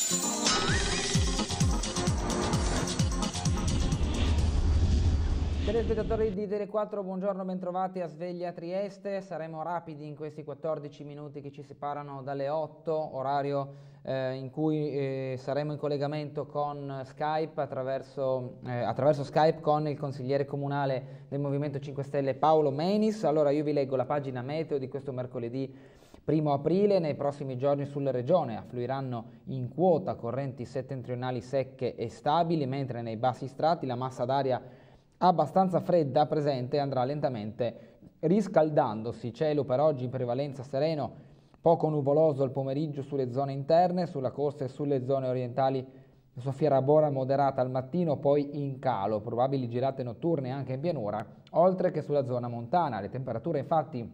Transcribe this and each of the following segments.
Telespettatori di Tele4, buongiorno, bentrovati a Sveglia Trieste. Saremo rapidi in questi 14 minuti che ci separano dalle 8, orario in cui saremo in collegamento con Skype attraverso Skype con il consigliere comunale del Movimento 5 Stelle Paolo Menis. Allora io vi leggo la pagina meteo di questo mercoledì 1 aprile. Nei prossimi giorni sulla regione affluiranno in quota correnti settentrionali secche e stabili, mentre nei bassi strati la massa d'aria abbastanza fredda presente e andrà lentamente riscaldandosi. Cielo per oggi in prevalenza sereno, poco nuvoloso al pomeriggio sulle zone interne, sulla costa e sulle zone orientali soffiera bora moderata al mattino, poi in calo, probabili girate notturne anche in pianura, oltre che sulla zona montana. Le temperature infatti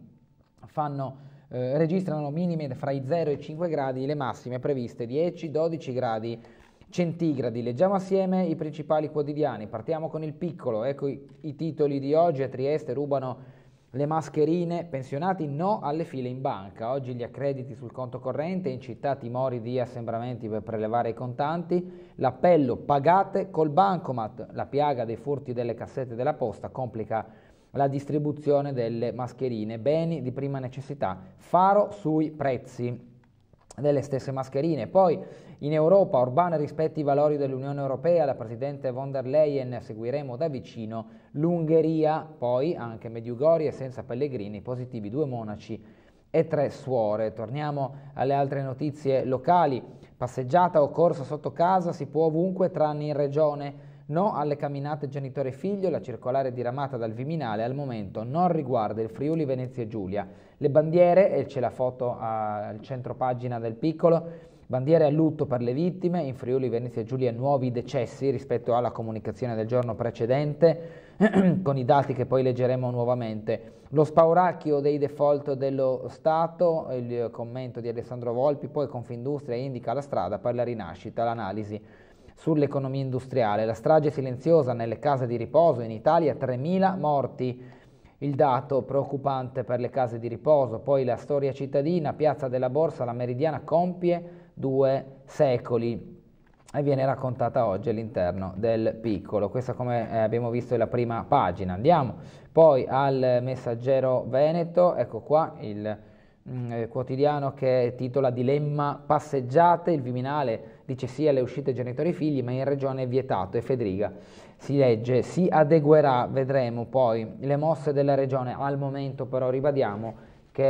registrano minime fra i 0 e i 5 gradi, le massime previste 10-12 gradi centigradi. Leggiamo assieme i principali quotidiani. Partiamo con il Piccolo. Ecco i titoli di oggi. A Trieste rubano le mascherine, pensionati no alle file in banca. Oggi gli accrediti sul conto corrente, in città timori di assembramenti per prelevare i contanti. L'appello pagate col bancomat. La piaga dei furti delle cassette della posta complica la distribuzione delle mascherine. Beni di prima necessità. Faro sui prezzi delle stesse mascherine. Poi in Europa Orbán rispetta i valori dell'Unione Europea, la Presidente von der Leyen, seguiremo da vicino l'Ungheria. Poi anche Medjugorje senza Pellegrini, positivi 2 monaci e 3 suore. Torniamo alle altre notizie locali. Passeggiata o corsa sotto casa si può ovunque tranne in regione. No alle camminate genitore e figlio. La circolare diramata dal Viminale al momento non riguarda il Friuli Venezia Giulia. Le bandiere, e c'è la foto al centro pagina del Piccolo, bandiere a lutto per le vittime, in Friuli Venezia Giulia nuovi decessi rispetto alla comunicazione del giorno precedente, con i dati che poi leggeremo nuovamente. Lo spauracchio dei default dello Stato, il commento di Alessandro Volpi, poi Confindustria indica la strada per la rinascita, l'analisi sull'economia industriale. La strage silenziosa nelle case di riposo, in Italia 3.000 morti, il dato preoccupante per le case di riposo. Poi la storia cittadina, Piazza della Borsa, la Meridiana compie 2 secoli e viene raccontata oggi all'interno del Piccolo. Questa, come abbiamo visto, è la prima pagina. Andiamo poi al Messaggero Veneto. Ecco qua il quotidiano che titola Dilemma passeggiate. Il Viminale dice sì alle uscite genitori figli, ma in regione è vietato. E Fedriga si legge si adeguerà, vedremo poi le mosse della regione. Al momento però ribadiamo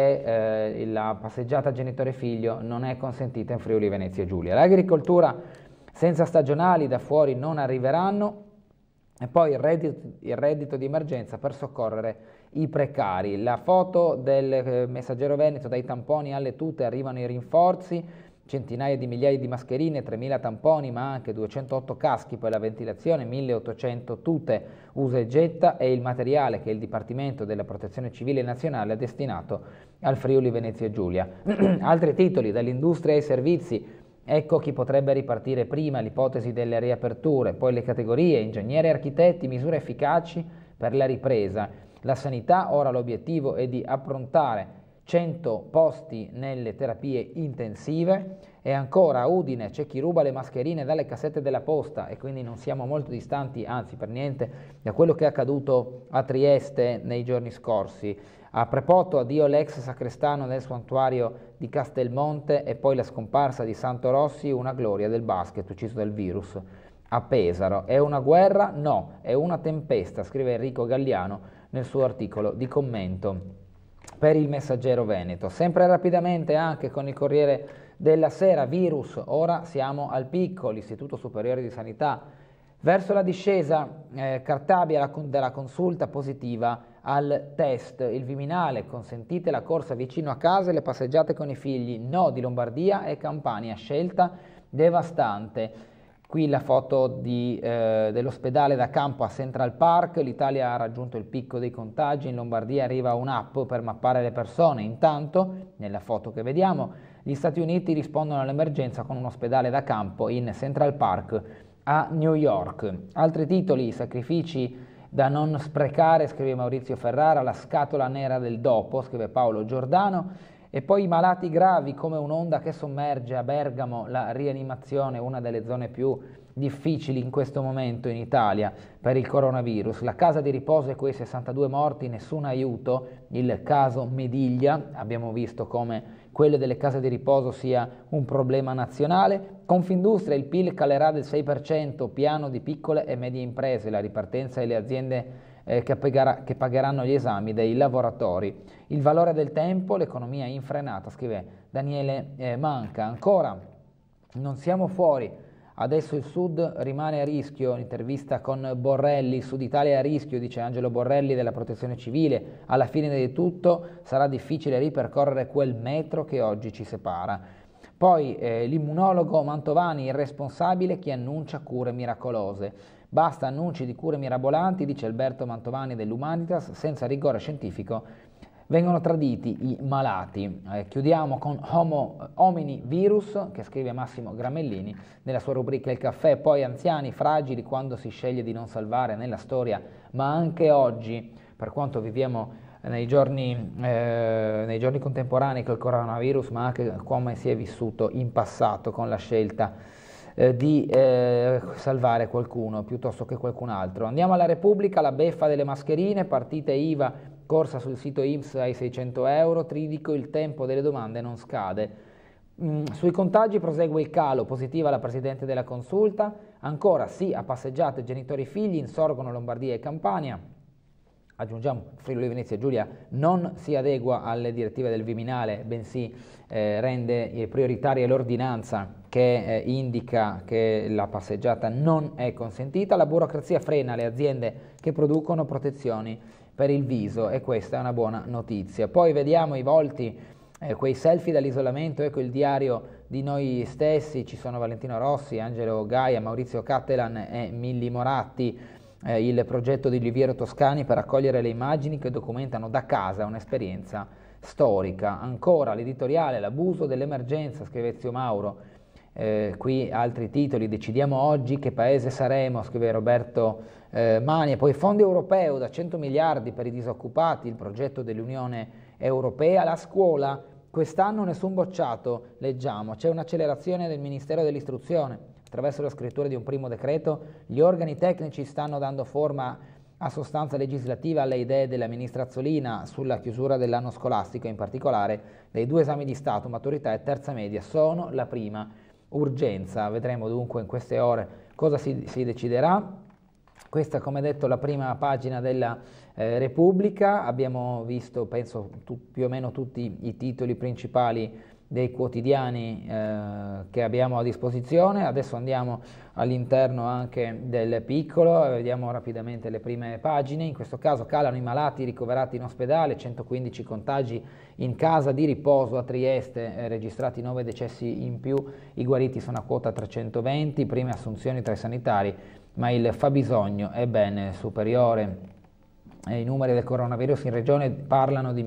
che la passeggiata genitore figlio non è consentita in Friuli Venezia Giulia. L'agricoltura senza stagionali da fuori non arriveranno. E poi il reddito di emergenza per soccorrere i precari. La foto del Messaggero Veneto, dai tamponi alle tute arrivano i rinforzi, centinaia di migliaia di mascherine, 3.000 tamponi, ma anche 208 caschi per la ventilazione, 1.800 tute usa e getta, e il materiale che il Dipartimento della Protezione Civile Nazionale ha destinato al Friuli Venezia Giulia. Altri titoli, dall'industria ai servizi. Ecco chi potrebbe ripartire prima, l'ipotesi delle riaperture, poi le categorie, ingegneri e architetti, misure efficaci per la ripresa. La sanità, ora l'obiettivo è di approntare 100 posti nelle terapie intensive. E ancora a Udine c'è chi ruba le mascherine dalle cassette della posta, e quindi non siamo molto distanti, anzi per niente, da quello che è accaduto a Trieste nei giorni scorsi. A Prepoto addio l'ex sacrestano del santuario di Castelmonte, e poi la scomparsa di Santo Rossi, una gloria del basket ucciso dal virus a Pesaro. È una guerra? No, è una tempesta, scrive Enrico Galliano nel suo articolo di commento per il Messaggero Veneto. Sempre rapidamente anche con il Corriere della Sera, virus, ora siamo al picco, l'Istituto Superiore di Sanità verso la discesa, Cartabia della consulta positiva al test. Il Viminale, consentite la corsa vicino a casa e le passeggiate con i figli, no di Lombardia e Campania, scelta devastante. Qui la foto dell'ospedale da campo a Central Park. L'Italia ha raggiunto il picco dei contagi, in Lombardia arriva un'app per mappare le persone. Intanto, nella foto che vediamo, gli Stati Uniti rispondono all'emergenza con un ospedale da campo in Central Park a New York. Altri titoli, sacrifici da non sprecare, scrive Maurizio Ferrara, la scatola nera del dopo, scrive Paolo Giordano, E poi i malati gravi come un'onda che sommerge a Bergamo, la rianimazione, una delle zone più difficili in questo momento in Italia per il coronavirus. La casa di riposo e quei 62 morti, nessun aiuto, il caso Mediglia, abbiamo visto come quello delle case di riposo sia un problema nazionale. Confindustria, il PIL calerà del 6%, piano di piccole e medie imprese, la ripartenza e le aziende che pagheranno gli esami dei lavoratori. Il valore del tempo, l'economia infrenata, scrive Daniele Manca. Ancora, non siamo fuori, adesso il Sud rimane a rischio, intervista con Borrelli, Sud Italia è a rischio, dice Angelo Borrelli della Protezione Civile, alla fine di tutto sarà difficile ripercorrere quel metro che oggi ci separa. Poi l'immunologo Mantovani, irresponsabile chi annuncia cure miracolose. Basta annunci di cure mirabolanti, dice Alberto Mantovani dell'Humanitas, senza rigore scientifico vengono traditi i malati. Chiudiamo con Homini Virus, che scrive Massimo Gramellini nella sua rubrica Il caffè, poi anziani, fragili, quando si sceglie di non salvare nella storia, ma anche oggi, per quanto viviamo nei giorni contemporanei col coronavirus, ma anche come si è vissuto in passato con la scelta di salvare qualcuno piuttosto che qualcun altro. Andiamo alla Repubblica, la beffa delle mascherine, partite IVA, corsa sul sito INPS ai 600 euro, Tridico, il tempo delle domande non scade. Sui contagi prosegue il calo, positiva la Presidente della Consulta, ancora sì a passeggiate genitori e figli, insorgono Lombardia e Campania. Aggiungiamo, Friuli Venezia Giulia non si adegua alle direttive del Viminale, bensì rende prioritaria l'ordinanza che indica che la passeggiata non è consentita. La burocrazia frena le aziende che producono protezioni per il viso e questa è una buona notizia. Poi vediamo i volti, quei selfie dall'isolamento, ecco il diario di noi stessi, ci sono Valentino Rossi, Angelo Gaia, Maurizio Cattelan e Milli Moratti. Il progetto di Liviero Toscani per raccogliere le immagini che documentano da casa un'esperienza storica. Ancora l'editoriale, l'abuso dell'emergenza, scrive Ezio Mauro. Qui altri titoli, decidiamo oggi che paese saremo, scrive Roberto Mani. E poi fondi europeo da 100 miliardi per i disoccupati, il progetto dell'Unione Europea. La scuola, quest'anno nessun bocciato, leggiamo, c'è un'accelerazione del Ministero dell'Istruzione. Attraverso la scrittura di un primo decreto, gli organi tecnici stanno dando forma a sostanza legislativa alle idee della ministra Azzolina sulla chiusura dell'anno scolastico, in particolare dei 2 esami di Stato, maturità e terza media, sono la prima urgenza. Vedremo dunque in queste ore cosa si deciderà. Questa, come detto, la prima pagina della Repubblica. Abbiamo visto, penso, più o meno tutti i titoli principali dei quotidiani che abbiamo a disposizione. Adesso andiamo all'interno anche del Piccolo, vediamo rapidamente le prime pagine. In questo caso calano i malati ricoverati in ospedale, 115 contagi in casa di riposo a Trieste, registrati 9 decessi in più, i guariti sono a quota 320, prime assunzioni tra i sanitari, ma il fabbisogno è ben superiore. I numeri del coronavirus in regione parlano di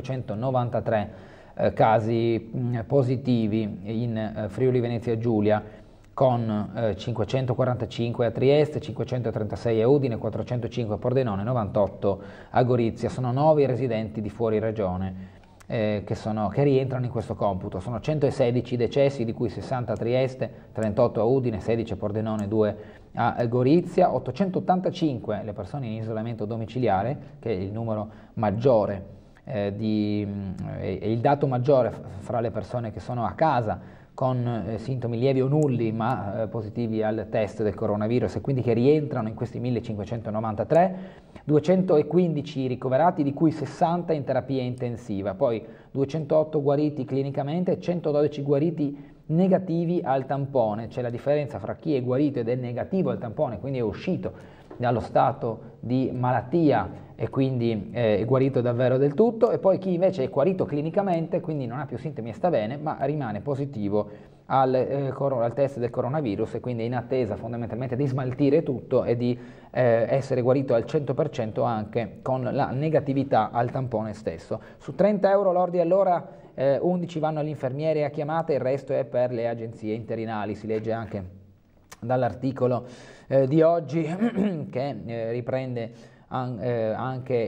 1593 casi positivi in Friuli Venezia Giulia, con 545 a Trieste, 536 a Udine, 405 a Pordenone, 98 a Gorizia. Sono 9 i residenti di fuori regione che rientrano in questo computo. Sono 116 decessi, di cui 60 a Trieste, 38 a Udine, 16 a Pordenone, 2 a Gorizia, 885 le persone in isolamento domiciliare, che è il numero maggiore è il dato maggiore fra le persone che sono a casa con sintomi lievi o nulli ma positivi al test del coronavirus e quindi che rientrano in questi 1593, 215 ricoverati di cui 60 in terapia intensiva, poi 208 guariti clinicamente e 112 guariti negativi al tampone. C'è la differenza fra chi è guarito ed è negativo al tampone, quindi è uscito dallo stato di malattia e quindi è guarito davvero del tutto, e poi chi invece è guarito clinicamente, quindi non ha più sintomi e sta bene, ma rimane positivo al test del coronavirus e quindi è in attesa fondamentalmente di smaltire tutto e di essere guarito al 100% anche con la negatività al tampone stesso. Su 30 euro lordi all'ora 11 vanno agli infermieri a chiamata, il resto è per le agenzie interinali, si legge anche dall'articolo di oggi che riprende anche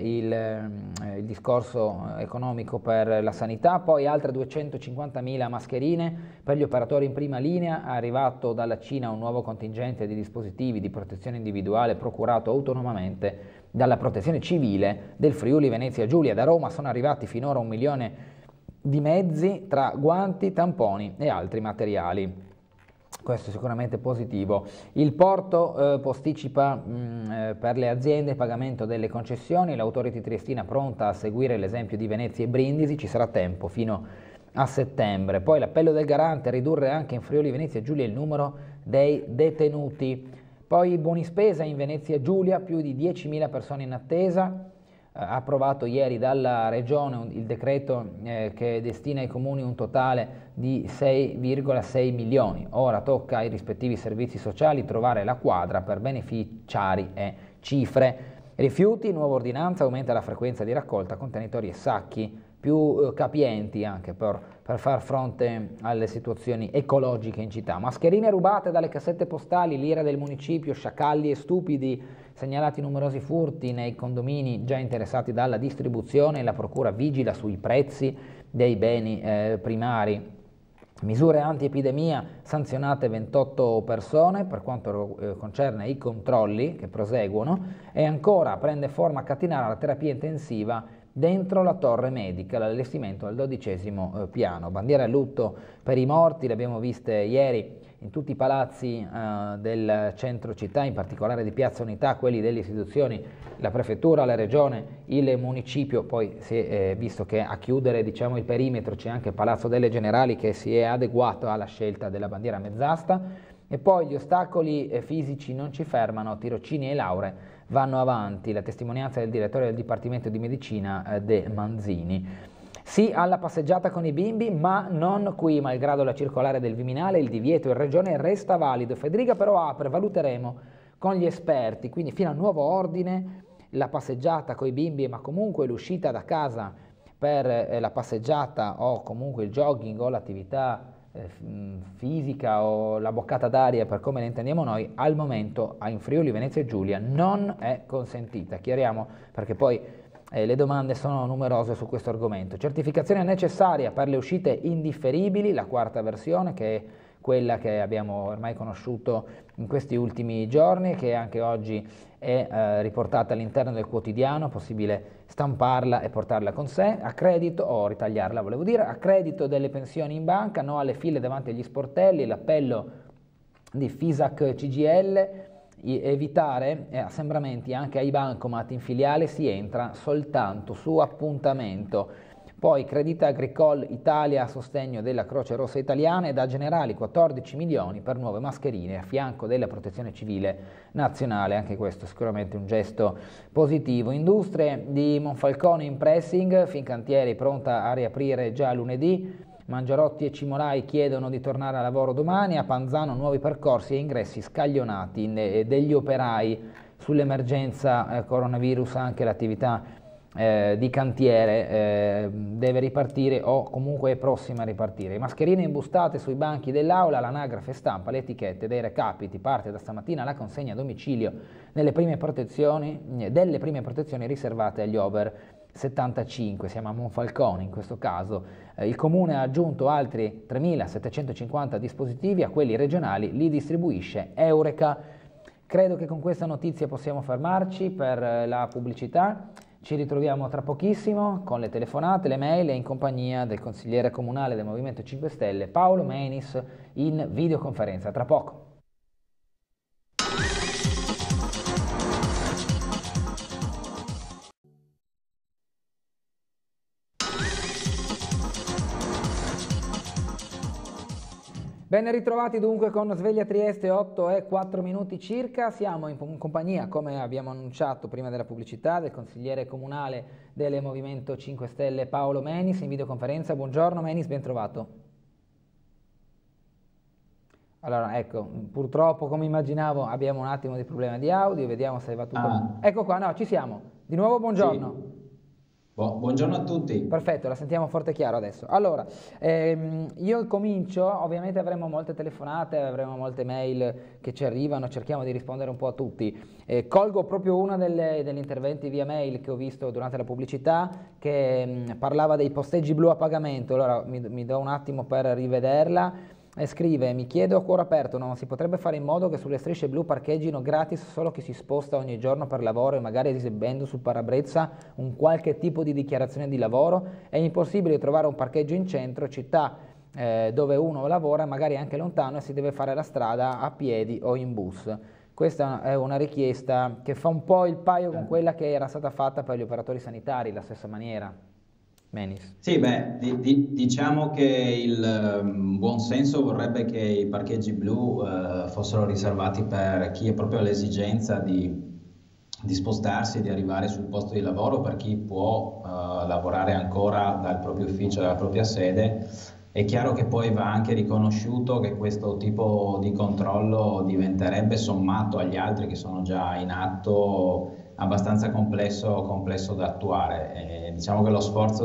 il discorso economico per la sanità, poi altre 250.000 mascherine per gli operatori in prima linea, è arrivato dalla Cina un nuovo contingente di dispositivi di protezione individuale procurato autonomamente dalla Protezione Civile del Friuli Venezia Giulia. Da Roma sono arrivati finora 1 milione di mezzi tra guanti, tamponi e altri materiali. Questo è sicuramente positivo. Il porto posticipa per le aziende il pagamento delle concessioni, l'Authority Triestina pronta a seguire l'esempio di Venezia e Brindisi, ci sarà tempo fino a settembre. Poi l'appello del garante a ridurre anche in Friuli Venezia Giulia il numero dei detenuti. Poi i buoni spesa in Venezia Giulia, più di 10.000 persone in attesa. Approvato ieri dalla Regione il decreto che destina ai comuni un totale di 6,6 milioni. Ora tocca ai rispettivi servizi sociali trovare la quadra per beneficiari e cifre. Rifiuti, nuova ordinanza, aumenta la frequenza di raccolta contenitori e sacchi più capienti anche per far fronte alle situazioni ecologiche in città. Mascherine rubate dalle cassette postali, l'ira del municipio, sciacalli e stupidi, segnalati numerosi furti nei condomini già interessati dalla distribuzione, la procura vigila sui prezzi dei beni primari. Misure anti-epidemia, sanzionate 28 persone per quanto concerne i controlli che proseguono, e ancora prende forma a Catinara la terapia intensiva dentro la torre medica, l'allestimento al 12° piano. Bandiere a lutto per i morti, le abbiamo viste ieri in tutti i palazzi del centro città, in particolare di Piazza Unità, quelli delle istituzioni, la prefettura, la regione, il municipio. Poi si è visto che a chiudere, diciamo, il perimetro c'è anche il Palazzo delle Generali, che si è adeguato alla scelta della bandiera a mezz'asta. E poi gli ostacoli fisici non ci fermano, tirocini e lauree vanno avanti, la testimonianza del direttore del Dipartimento di Medicina De Manzini. Sì alla passeggiata con i bimbi, ma non qui, malgrado la circolare del Viminale, il divieto in regione resta valido. Federica però apre, valuteremo con gli esperti, quindi fino a nuovo ordine la passeggiata con i bimbi, ma comunque l'uscita da casa per la passeggiata o comunque il jogging o l'attività fisica o la boccata d'aria, per come le intendiamo noi, al momento in Friuli Venezia Giulia non è consentita. Chiariamo, perché poi le domande sono numerose su questo argomento. Certificazione necessaria per le uscite indifferibili, la quarta versione, che è quella che abbiamo ormai conosciuto in questi ultimi giorni, che anche oggi è riportata all'interno del quotidiano, possibile stamparla e portarla con sé, a credito, o ritagliarla volevo dire, a credito delle pensioni in banca, no alle file davanti agli sportelli, l'appello di Fisac CGL, evitare assembramenti anche ai bancomat in filiale, si entra soltanto su appuntamento. Poi Crédit Agricole Italia a sostegno della Croce Rossa Italiana e da Generali 14 milioni per nuove mascherine a fianco della Protezione Civile Nazionale, anche questo sicuramente un gesto positivo. Industrie di Monfalcone in pressing, Fincantieri pronta a riaprire già lunedì, Mangiarotti e Cimolai chiedono di tornare a lavoro domani, a Panzano nuovi percorsi e ingressi scaglionati degli operai. Sull'emergenza coronavirus anche l'attività di cantiere deve ripartire o comunque è prossima a ripartire. Mascherine imbustate sui banchi dell'aula, l'anagrafe stampa le etichette dei recapiti, parte da stamattina la consegna a domicilio delle prime protezioni riservate agli over 75, siamo a Monfalcone in questo caso. Il Comune ha aggiunto altri 3.750 dispositivi a quelli regionali, li distribuisce Eureka. Credo che con questa notizia possiamo fermarci per la pubblicità. Ci ritroviamo tra pochissimo con le telefonate, le mail e in compagnia del consigliere comunale del Movimento 5 Stelle Paolo Menis in videoconferenza. Tra poco. Ben ritrovati dunque con Sveglia Trieste, 8:04 circa, siamo in compagnia, come abbiamo annunciato prima della pubblicità, del consigliere comunale del Movimento 5 Stelle Paolo Menis in videoconferenza. Buongiorno Menis, ben trovato. Allora, ecco, purtroppo come immaginavo abbiamo un attimo di problema di audio, vediamo se va tutto. Ecco qua, no, ci siamo. Di nuovo buongiorno. Sì. Buongiorno a tutti. Perfetto, la sentiamo forte e chiaro adesso. Allora, io comincio, ovviamente avremo molte telefonate, avremo molte mail che ci arrivano, cerchiamo di rispondere un po' a tutti. Colgo proprio uno degli interventi via mail che ho visto durante la pubblicità che parlava dei posteggi blu a pagamento, allora mi do un attimo per rivederla. E scrive: mi chiedo a cuore aperto, non si potrebbe fare in modo che sulle strisce blu parcheggino gratis solo chi si sposta ogni giorno per lavoro e magari esibendo sul parabrezza un qualche tipo di dichiarazione di lavoro? È impossibile trovare un parcheggio in centro città dove uno lavora, magari anche lontano, e si deve fare la strada a piedi o in bus. Questa è una richiesta che fa un po' il paio con quella che era stata fatta per gli operatori sanitari, la stessa maniera. Menis. Sì, beh, diciamo che il buon senso vorrebbe che i parcheggi blu fossero riservati per chi ha proprio l'esigenza di spostarsi, di arrivare sul posto di lavoro, per chi può lavorare ancora dal proprio ufficio, dalla propria sede. È chiaro che poi va anche riconosciuto che questo tipo di controllo diventerebbe, sommato agli altri che sono già in atto, abbastanza complesso da attuare. Diciamo che lo sforzo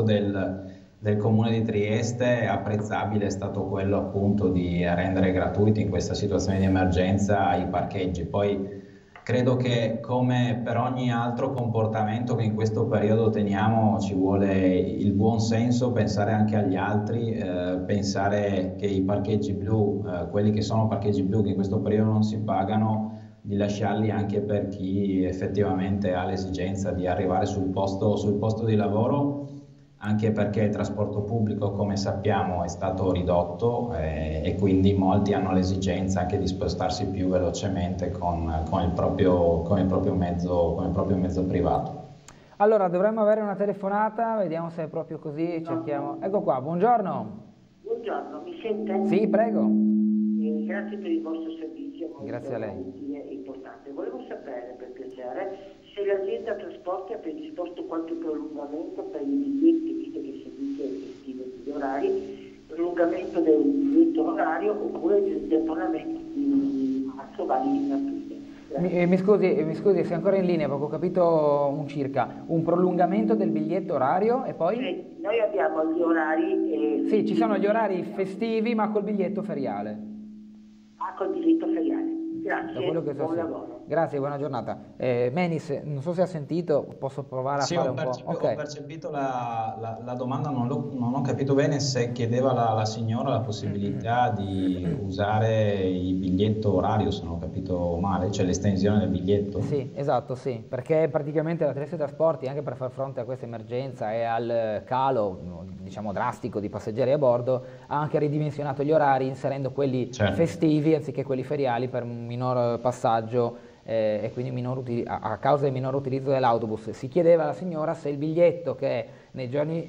del Comune di Trieste è apprezzabile, è stato quello appunto di rendere gratuiti in questa situazione di emergenza i parcheggi. Poi credo che, come per ogni altro comportamento che in questo periodo teniamo, ci vuole il buon senso, pensare anche agli altri, pensare che i parcheggi blu, quelli che sono parcheggi blu che in questo periodo non si pagano, di lasciarli anche per chi effettivamente ha l'esigenza di arrivare sul posto di lavoro, anche perché il trasporto pubblico, come sappiamo, è stato ridotto e quindi molti hanno l'esigenza anche di spostarsi più velocemente con il proprio mezzo privato. Allora, dovremmo avere una telefonata, vediamo se è proprio così, cerchiamo. Ecco qua, buongiorno. Buongiorno, mi sente? Sì, prego. Grazie per il vostro servizio, molto Grazie a lei. utile e importante. Volevo sapere, per piacere, se l'azienda trasporti ha predisposto qualche prolungamento per i biglietti, visto che il servizio è festivo degli orari, prolungamento del biglietto orario oppure gli aggiornamenti di marzo validi in aprile. Mi scusi, sei ancora in linea, perché ho capito un prolungamento del biglietto orario e poi? Noi abbiamo gli orari... Sì, ci sono gli orari festivi ma col biglietto feriale. Col diritto feriale. Grazie, buon lavoro. Grazie, buona giornata. Menis, non so se ha sentito, posso provare a fare un po'? Ho percepito la domanda, non ho capito bene se chiedeva la signora la possibilità di usare il biglietto orario, se non ho capito male, cioè l'estensione del biglietto. Sì, esatto, sì, perché praticamente la Trieste Trasporti, anche per far fronte a questa emergenza e al calo, diciamo, drastico di passeggeri a bordo, ha anche ridimensionato gli orari inserendo quelli festivi anziché quelli feriali per un minor passaggio e quindi a causa del minor utilizzo dell'autobus. Si chiedeva alla signora se il biglietto che nei giorni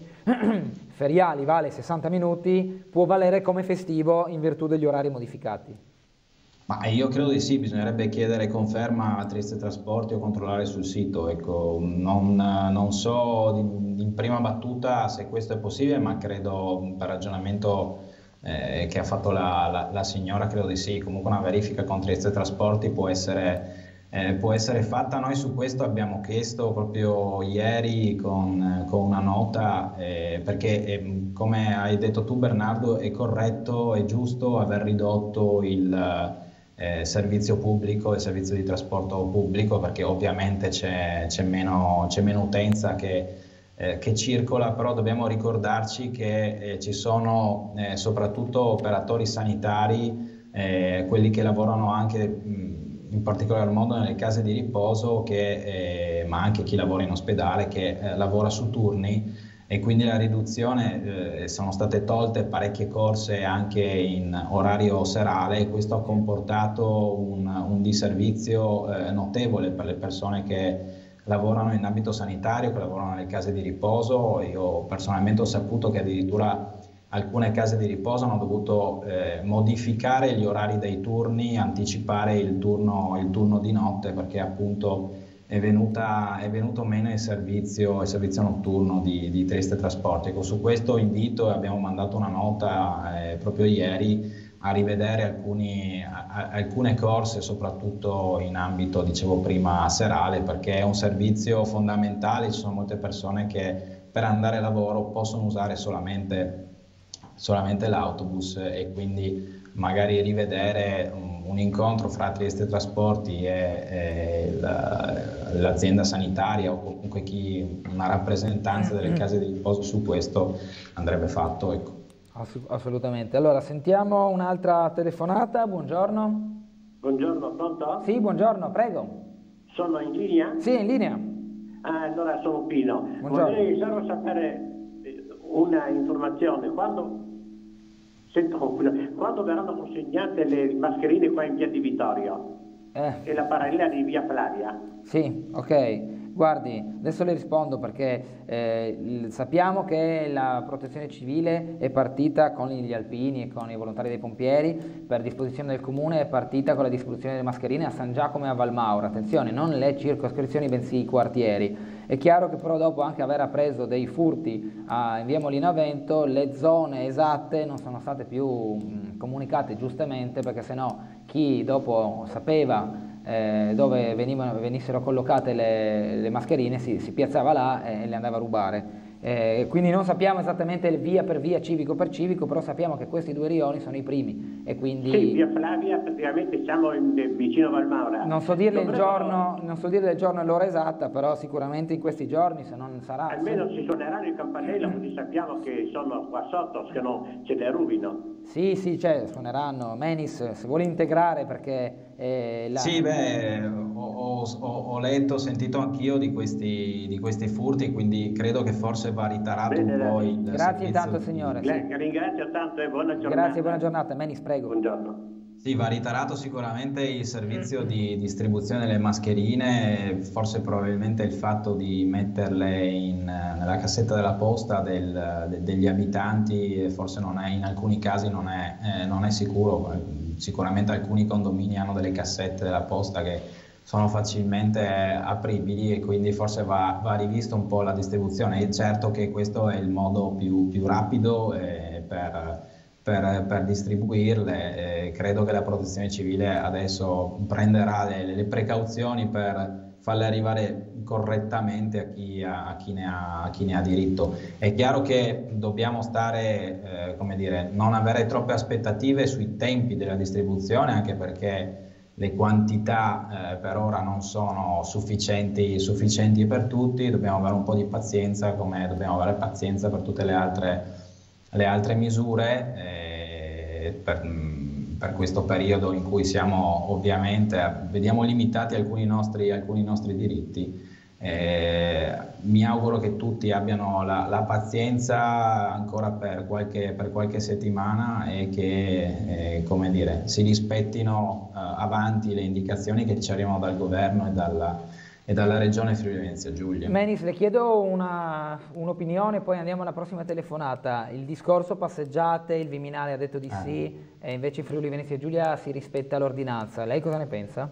feriali vale 60 minuti può valere come festivo in virtù degli orari modificati. Ma io credo di sì, bisognerebbe chiedere conferma a Trieste Trasporti o controllare sul sito. Ecco, non so in prima battuta se questo è possibile, ma credo per ragionamento che ha fatto la signora, credo di sì. Comunque una verifica con Trieste Trasporti può essere fatta. Noi su questo abbiamo chiesto proprio ieri con una nota, perché come hai detto tu Bernardo, è corretto, è giusto aver ridotto il servizio pubblico, il servizio di trasporto pubblico, perché ovviamente c'è meno utenza che circola, però dobbiamo ricordarci che ci sono soprattutto operatori sanitari, quelli che lavorano anche in particolar modo nelle case di riposo, ma anche chi lavora in ospedale, che lavora su turni, e quindi la riduzione, sono state tolte parecchie corse anche in orario serale, e questo ha comportato un disservizio notevole per le persone che lavorano in ambito sanitario, che lavorano nelle case di riposo. Io personalmente ho saputo che addirittura alcune case di riposo hanno dovuto modificare gli orari dei turni, anticipare il turno di notte, perché appunto è venuto meno il servizio notturno di Trieste Trasporti. Ecco, su questo invito, abbiamo mandato una nota proprio ieri, a rivedere alcune corse, soprattutto in ambito, dicevo prima, serale, perché è un servizio fondamentale. Ci sono molte persone che per andare a lavoro possono usare solamente l'autobus, e quindi magari rivedere un incontro fra Trieste Trasporti e l'azienda sanitaria, o comunque una rappresentanza delle case di riposo su questo andrebbe fatto, ecco. Assolutamente. Allora, sentiamo un'altra telefonata. Buongiorno. Buongiorno, pronto? Sì, buongiorno, prego. Sono in linea? Sì, in linea. Allora sono Pino. Buongiorno. Vorrei solo sapere una informazione. Quando verranno consegnate le mascherine qua in via di Vittorio e la parallela di via Flavia? Sì, ok. Guardi, adesso le rispondo perché sappiamo che la protezione civile è partita con gli alpini e con i volontari dei pompieri, per disposizione del comune è partita con la distribuzione delle mascherine a San Giacomo e a Valmaura, attenzione, non le circoscrizioni bensì i quartieri. È chiaro che però dopo anche aver appreso dei furti in via Molino a Vento, le zone esatte non sono state più comunicate giustamente, perché sennò chi dopo sapeva dove venissero collocate le mascherine si piazzava là e le andava a rubare. Quindi non sappiamo esattamente via per via, civico per civico, però sappiamo che questi due rioni sono i primi e quindi... Sì, via Flavia praticamente siamo vicino a Valmaura. Non so dirle il giorno e l'ora esatta, però sicuramente in questi giorni, se non sarà... Almeno ci suoneranno il campanello, così sappiamo che sono qua sotto, che non ce ne rubino. Sì, cioè, suoneranno. Menis, se vuole integrare, perché... Sì, ho letto, ho sentito anch'io di questi furti, quindi credo che forse va ritarato un po' il Grazie tanto, signore. Ringrazio tanto e buona giornata. Grazie, buona giornata. Menis, prego. Buongiorno. Sì, va ritarato sicuramente il servizio di distribuzione delle mascherine, forse probabilmente il fatto di metterle nella cassetta della posta degli abitanti, forse in alcuni casi non è sicuro. Sicuramente alcuni condomini hanno delle cassette della posta che sono facilmente apribili, e quindi forse va rivista un po' la distribuzione. È certo che questo è il modo più rapido per distribuirle. Credo che la protezione civile adesso prenderà le precauzioni per farle arrivare correttamente a chi ne ha diritto. È chiaro che dobbiamo stare, non avere troppe aspettative sui tempi della distribuzione, anche perché le quantità per ora non sono sufficienti per tutti. Dobbiamo avere un po' di pazienza, come dobbiamo avere pazienza per tutte le altre misure, per questo periodo in cui vediamo limitati alcuni nostri diritti. Mi auguro che tutti abbiano la pazienza ancora per qualche settimana, e che si rispettino avanti le indicazioni che ci arrivano dal governo e dalla regione Friuli Venezia Giulia. Menis, le chiedo un'opinione, poi andiamo alla prossima telefonata. Il discorso passeggiate, il Viminale ha detto di sì, e invece Friuli Venezia Giulia si rispetta l'ordinanza. Lei cosa ne pensa?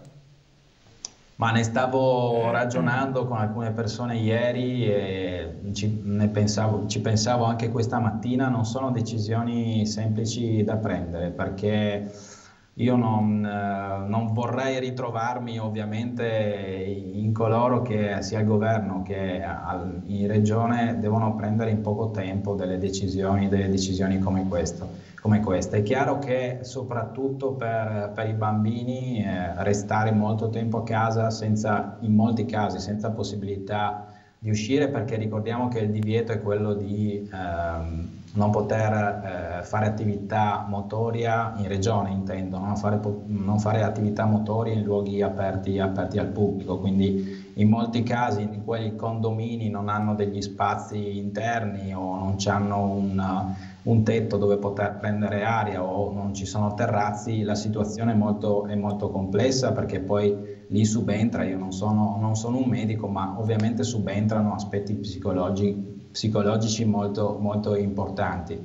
Ma ne stavo ragionando con alcune persone ieri e ci pensavo anche questa mattina. Non sono decisioni semplici da prendere, perché io non vorrei ritrovarmi ovviamente in coloro che sia il governo che in regione devono prendere in poco tempo delle decisioni come queste. È chiaro che soprattutto per i bambini restare molto tempo a casa in molti casi senza possibilità di uscire, perché ricordiamo che il divieto è quello di non poter fare attività motoria in regione, intendo, non fare attività motoria in luoghi aperti al pubblico. Quindi in molti casi in quei condomini non hanno degli spazi interni, o non hanno un tetto dove poter prendere aria, o non ci sono terrazzi. La situazione è molto complessa, perché poi lì subentra, io non sono un medico, ma ovviamente subentrano aspetti psicologici molto importanti.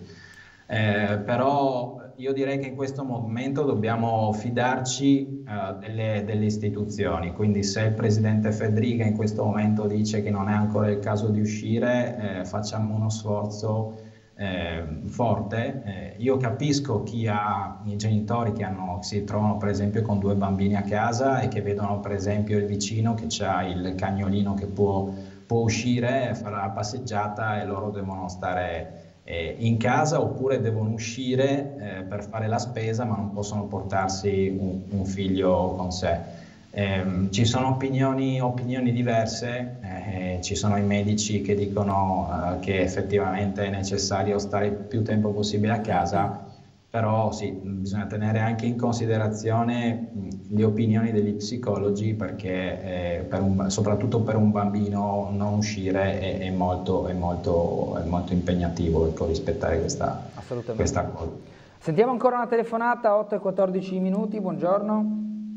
Però io direi che in questo momento dobbiamo fidarci delle istituzioni. Quindi se il presidente Fedriga in questo momento dice che non è ancora il caso di uscire, facciamo uno sforzo forte. Io capisco chi ha i genitori che si trovano per esempio con 2 bambini a casa e che vedono per esempio il vicino che ha il cagnolino che può può uscire, fare la passeggiata e loro devono stare in casa, oppure devono uscire per fare la spesa ma non possono portarsi un figlio con sé. Ci sono opinioni diverse, ci sono i medici che dicono che effettivamente è necessario stare il più tempo possibile a casa, però sì, bisogna tenere anche in considerazione le opinioni degli psicologi, perché soprattutto per un bambino non uscire è molto impegnativo, ecco, rispettare questa cosa. Sentiamo ancora una telefonata, 8:14 buongiorno.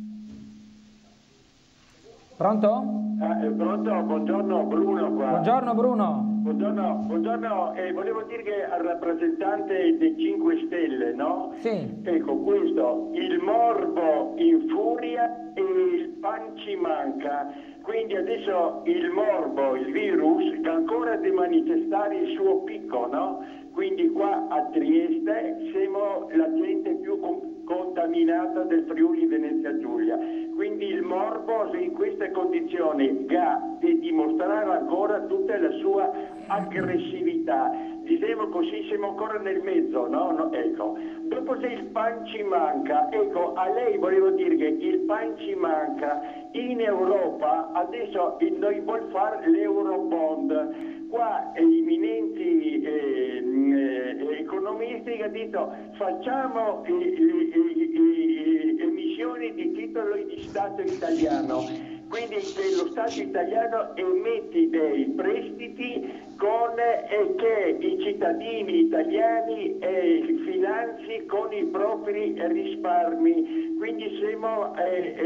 Pronto? Pronto, buongiorno, Bruno qua. Buongiorno Bruno. Buongiorno, volevo dire che al rappresentante dei 5 Stelle, no? Sì. Ecco, questo, il morbo infuria e il pan ci manca, quindi adesso il morbo, il virus, ancora deve manifestare il suo picco, no? Quindi qua a Trieste siamo la gente più contaminata del Friuli Venezia Giulia, quindi il morbo in queste condizioni ha di dimostrare ancora tutta la sua aggressività, diciamo così, siamo ancora nel mezzo, no? Ecco, dopo se il pan ci manca, ecco, a lei volevo dire che il pan ci manca in Europa, adesso noi vuol fare l'Eurobond. Qua eminenti economisti che hanno detto facciamo emissioni di titoli di Stato italiano, quindi che lo Stato italiano emette dei prestiti che i cittadini italiani finanzi con i propri risparmi, quindi siamo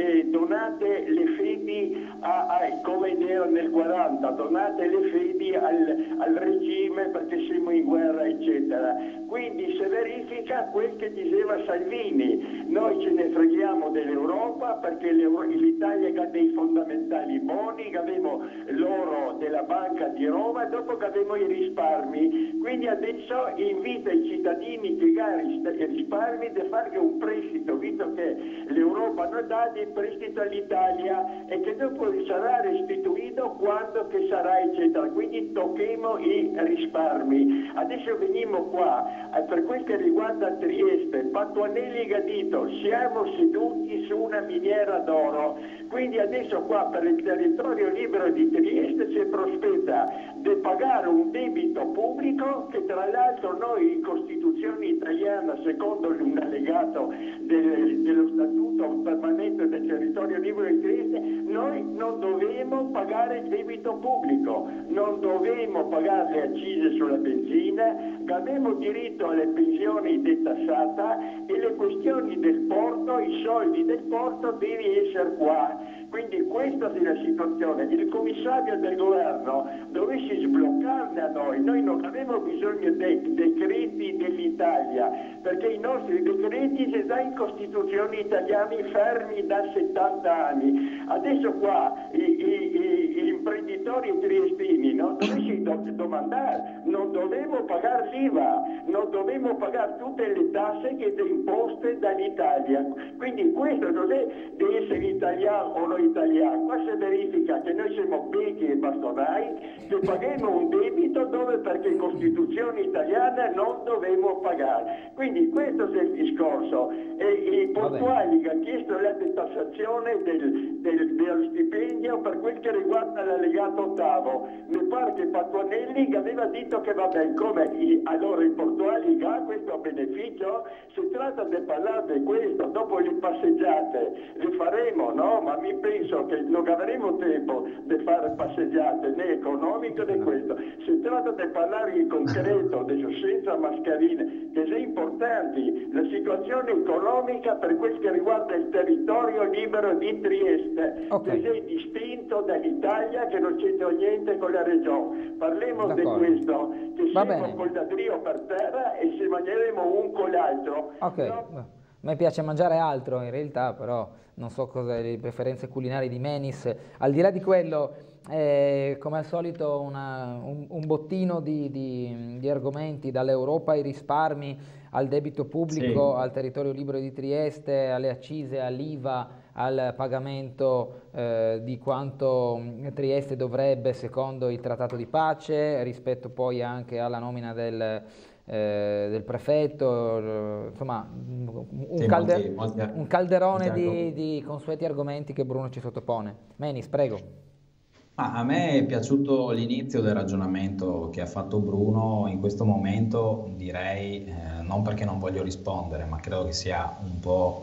donate le fedi come era nel 40, donate le fedi al regime perché siamo in guerra eccetera, quindi se verifica quel che diceva Salvini, noi ce ne freghiamo dell'Europa perché l'Italia ha dei fondamentali buoni, che abbiamo l'oro della Banca di Roma e dopo che abbiamo i risparmi, quindi adesso invita i cittadini che hanno i risparmi a fare un prestito, visto che l'Europa non dà dei prestiti all'Italia e che dopo sarà restituito quando che sarà eccetera, quindi tocchiamo i risparmi. Adesso veniamo qua per quel che riguarda Trieste, Patuanelli ha detto siamo seduti su una miniera d'oro, quindi adesso qua per il territorio libero di Trieste si prospetta di pagare un debito pubblico che tra l'altro noi in Costituzione italiana, secondo un allegato dello Statuto permanente del territorio libero di Trieste, noi non dovevamo pagare il debito pubblico, non dovevamo pagare le accise sulla benzina, abbiamo diritto alle pensioni detassate e le questioni del porto, i soldi del porto devono essere qua. Quindi questa è la situazione. Il commissario del governo dovesse sbloccarne a noi non abbiamo bisogno dei decreti dell'Italia, perché i nostri decreti si dà in Costituzione italiani fermi da 70 anni. Adesso qua gli imprenditori triestini dovessi domandare, non dovevo pagare l'IVA, non dovevo pagare tutte le tasse che sono imposte dall'Italia. Quindi questo non è di essere italiano o non italiano, qua si verifica che noi siamo becchi e bastonai, che paghiamo un debito dove perché in Costituzione italiana non dovevo pagare. Quindi questo è il discorso. E i portuali che hanno chiesto la detassazione dello stipendio per quel che riguarda l'allegato ottavo, mi pare che Patuanelli aveva detto che va bene, come allora i portuali ha questo beneficio, si tratta di parlare di questo, dopo le passeggiate le faremo, no? Ma mi penso che non avremo tempo di fare passeggiate né economiche né questo, si tratta di parlare in concreto, adesso senza mascherine, che sono importanti, la situazione economica per quel che riguarda il territorio libero di Trieste, che è distinto dall'Italia, che non c'entra niente con la regione. Parliamo di questo, che siamo col ladrillo per terra e se mangeremo un con l'altro. Ok. No? me piace mangiare altro in realtà, però non so cosa le preferenze culinarie di Menis. Al di là di quello, come al solito un bottino di argomenti, dall'Europa ai risparmi, al debito pubblico, Sì. al territorio libero di Trieste, alle accise, all'IVA, al pagamento di quanto Trieste dovrebbe secondo il trattato di pace, rispetto poi anche alla nomina del prefetto, insomma Sì, un calderone molti argomenti. di consueti argomenti che Bruno ci sottopone. Menis, prego. Ma a me è piaciuto l'inizio del ragionamento che ha fatto Bruno in questo momento, direi, non perché non voglio rispondere, ma credo che sia un po'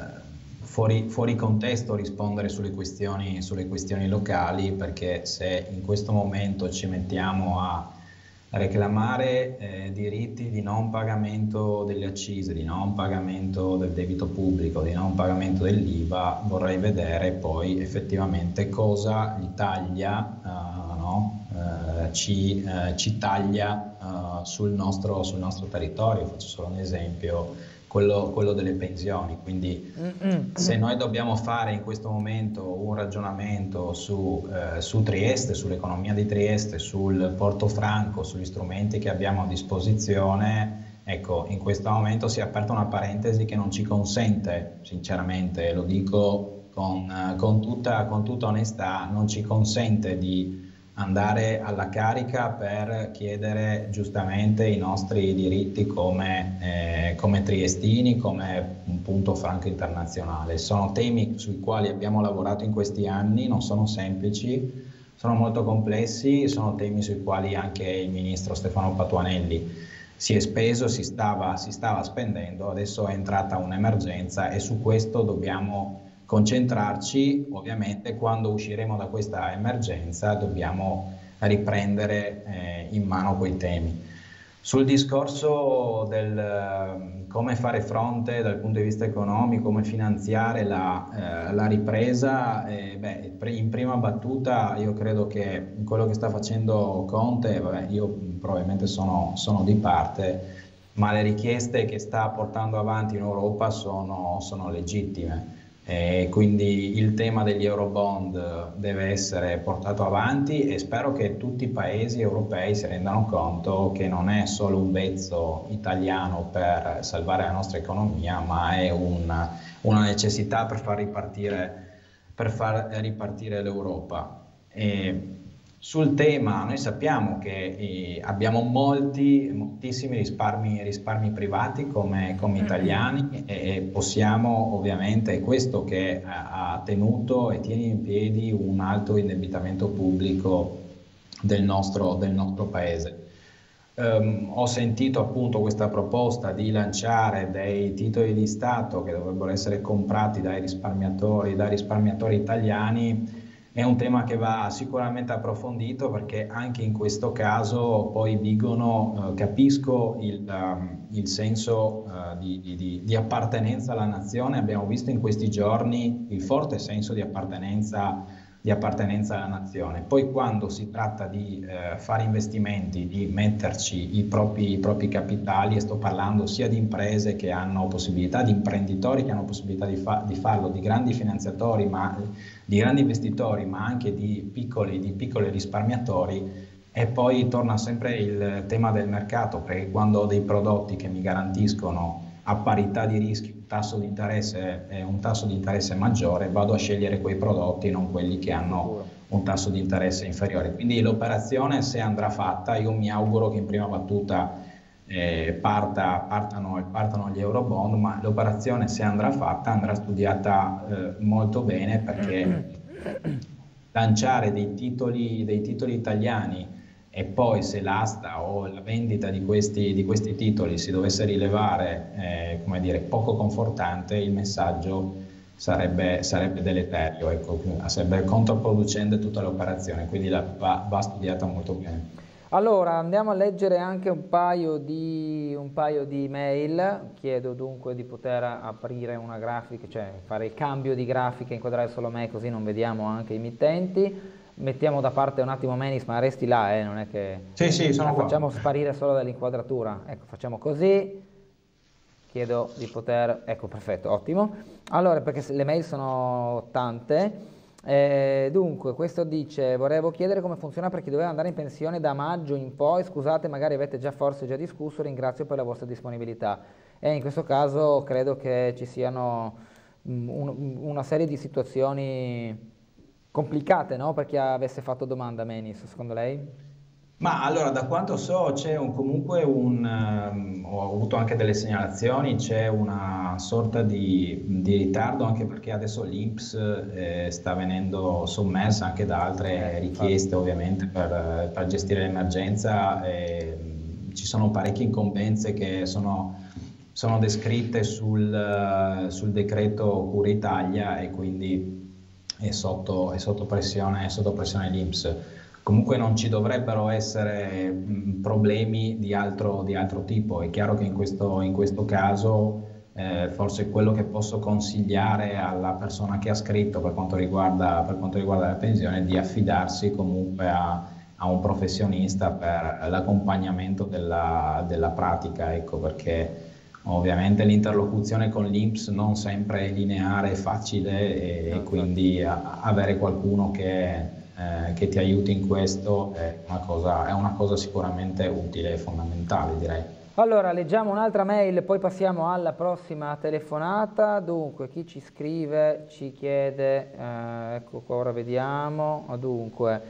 fuori contesto rispondere sulle questioni locali, perché se in questo momento ci mettiamo a reclamare diritti di non pagamento delle accise, di non pagamento del debito pubblico, di non pagamento dell'IVA, vorrei vedere poi effettivamente cosa l'Italia no, ci taglia sul nostro territorio. Faccio solo un esempio, quello delle pensioni. Quindi se noi dobbiamo fare in questo momento un ragionamento su Trieste, sull'economia di Trieste, sul Porto Franco, sugli strumenti che abbiamo a disposizione, ecco, in questo momento si è aperta una parentesi che non ci consente, sinceramente, lo dico con tutta onestà, non ci consente di andare alla carica per chiedere giustamente i nostri diritti come triestini, come un punto franco internazionale. Sono temi sui quali abbiamo lavorato in questi anni, non sono semplici, sono molto complessi, sono temi sui quali anche il ministro Stefano Patuanelli si è speso, si stava spendendo. Adesso è entrata un'emergenza e su questo dobbiamo concentrarci. Ovviamente quando usciremo da questa emergenza dobbiamo riprendere in mano quei temi. Sul discorso del come fare fronte dal punto di vista economico, come finanziare la ripresa, in prima battuta io credo che quello che sta facendo Conte, io probabilmente sono di parte, ma le richieste che sta portando avanti in Europa sono legittime. Quindi il tema degli Eurobond deve essere portato avanti e spero che tutti i paesi europei si rendano conto che non è solo un vezzo italiano per salvare la nostra economia, ma è una necessità per far ripartire l'Europa. Sul tema noi sappiamo che abbiamo moltissimi risparmi privati come italiani e possiamo, ovviamente, è questo che ha tenuto e tiene in piedi un alto indebitamento pubblico del nostro paese. Ho sentito appunto questa proposta di lanciare dei titoli di Stato che dovrebbero essere comprati dai risparmiatori italiani. È un tema che va sicuramente approfondito, perché anche in questo caso poi dicono, capisco il senso di appartenenza alla nazione. Abbiamo visto in questi giorni il forte senso di appartenenza alla nazione. Poi quando si tratta di fare investimenti, di metterci i propri capitali, e sto parlando sia di imprese che hanno possibilità, di imprenditori che hanno possibilità di farlo, di grandi finanziatori, di grandi investitori, ma anche di piccoli risparmiatori. E poi torna sempre il tema del mercato, perché quando ho dei prodotti che mi garantiscono a parità di rischi un tasso di interesse maggiore, vado a scegliere quei prodotti, non quelli che hanno un tasso di interesse inferiore. Quindi l'operazione, se andrà fatta, io mi auguro che in prima battuta partano gli Eurobond, ma l'operazione, se andrà fatta, andrà studiata molto bene, perché lanciare dei titoli italiani e poi, se l'asta o la vendita di questi titoli si dovesse rilevare poco confortante, il messaggio sarebbe deleterio, ecco, sarebbe controproducente tutta l'operazione, quindi va studiata molto bene. Allora, andiamo a leggere anche un paio di mail. Chiedo dunque di poter aprire una grafica, cioè fare il cambio di grafica, inquadrare solo me, così non vediamo anche i mittenti. Mettiamo da parte un attimo Menis, ma resti là, non è che sì, sono qua. Facciamo sparire solo dall'inquadratura. Ecco, facciamo così. chiedo di poter... Ecco, perfetto, ottimo. Allora, perché le mail sono tante. Dunque, questo dice: volevo chiedere come funziona per chi doveva andare in pensione da maggio in poi. Scusate, magari avete forse già discusso, ringrazio per la vostra disponibilità. E in questo caso credo che ci siano una serie di situazioni complicate, no? Per chi avesse fatto domanda, Menis, secondo lei? Ma allora, da quanto so, c'è comunque ho avuto anche delle segnalazioni, c'è una sorta di ritardo, anche perché adesso l'INPS sta venendo sommersa anche da altre richieste, ovviamente, per gestire l'emergenza. Ci sono parecchie incombenze che sono descritte sul decreto Cura Italia, e quindi è sotto pressione l'INPS. Comunque non ci dovrebbero essere problemi di altro tipo. È chiaro che in questo caso forse quello che posso consigliare alla persona che ha scritto per quanto riguarda la pensione è di affidarsi comunque a un professionista per l'accompagnamento della pratica, ecco, perché ovviamente l'interlocuzione con l'INPS non sempre è lineare e facile, e quindi avere qualcuno che ti aiuti in questo è una cosa sicuramente utile e fondamentale, direi. Allora, leggiamo un'altra mail, poi passiamo alla prossima telefonata. Dunque, chi ci scrive, ci chiede, ecco qua, ora vediamo. Dunque,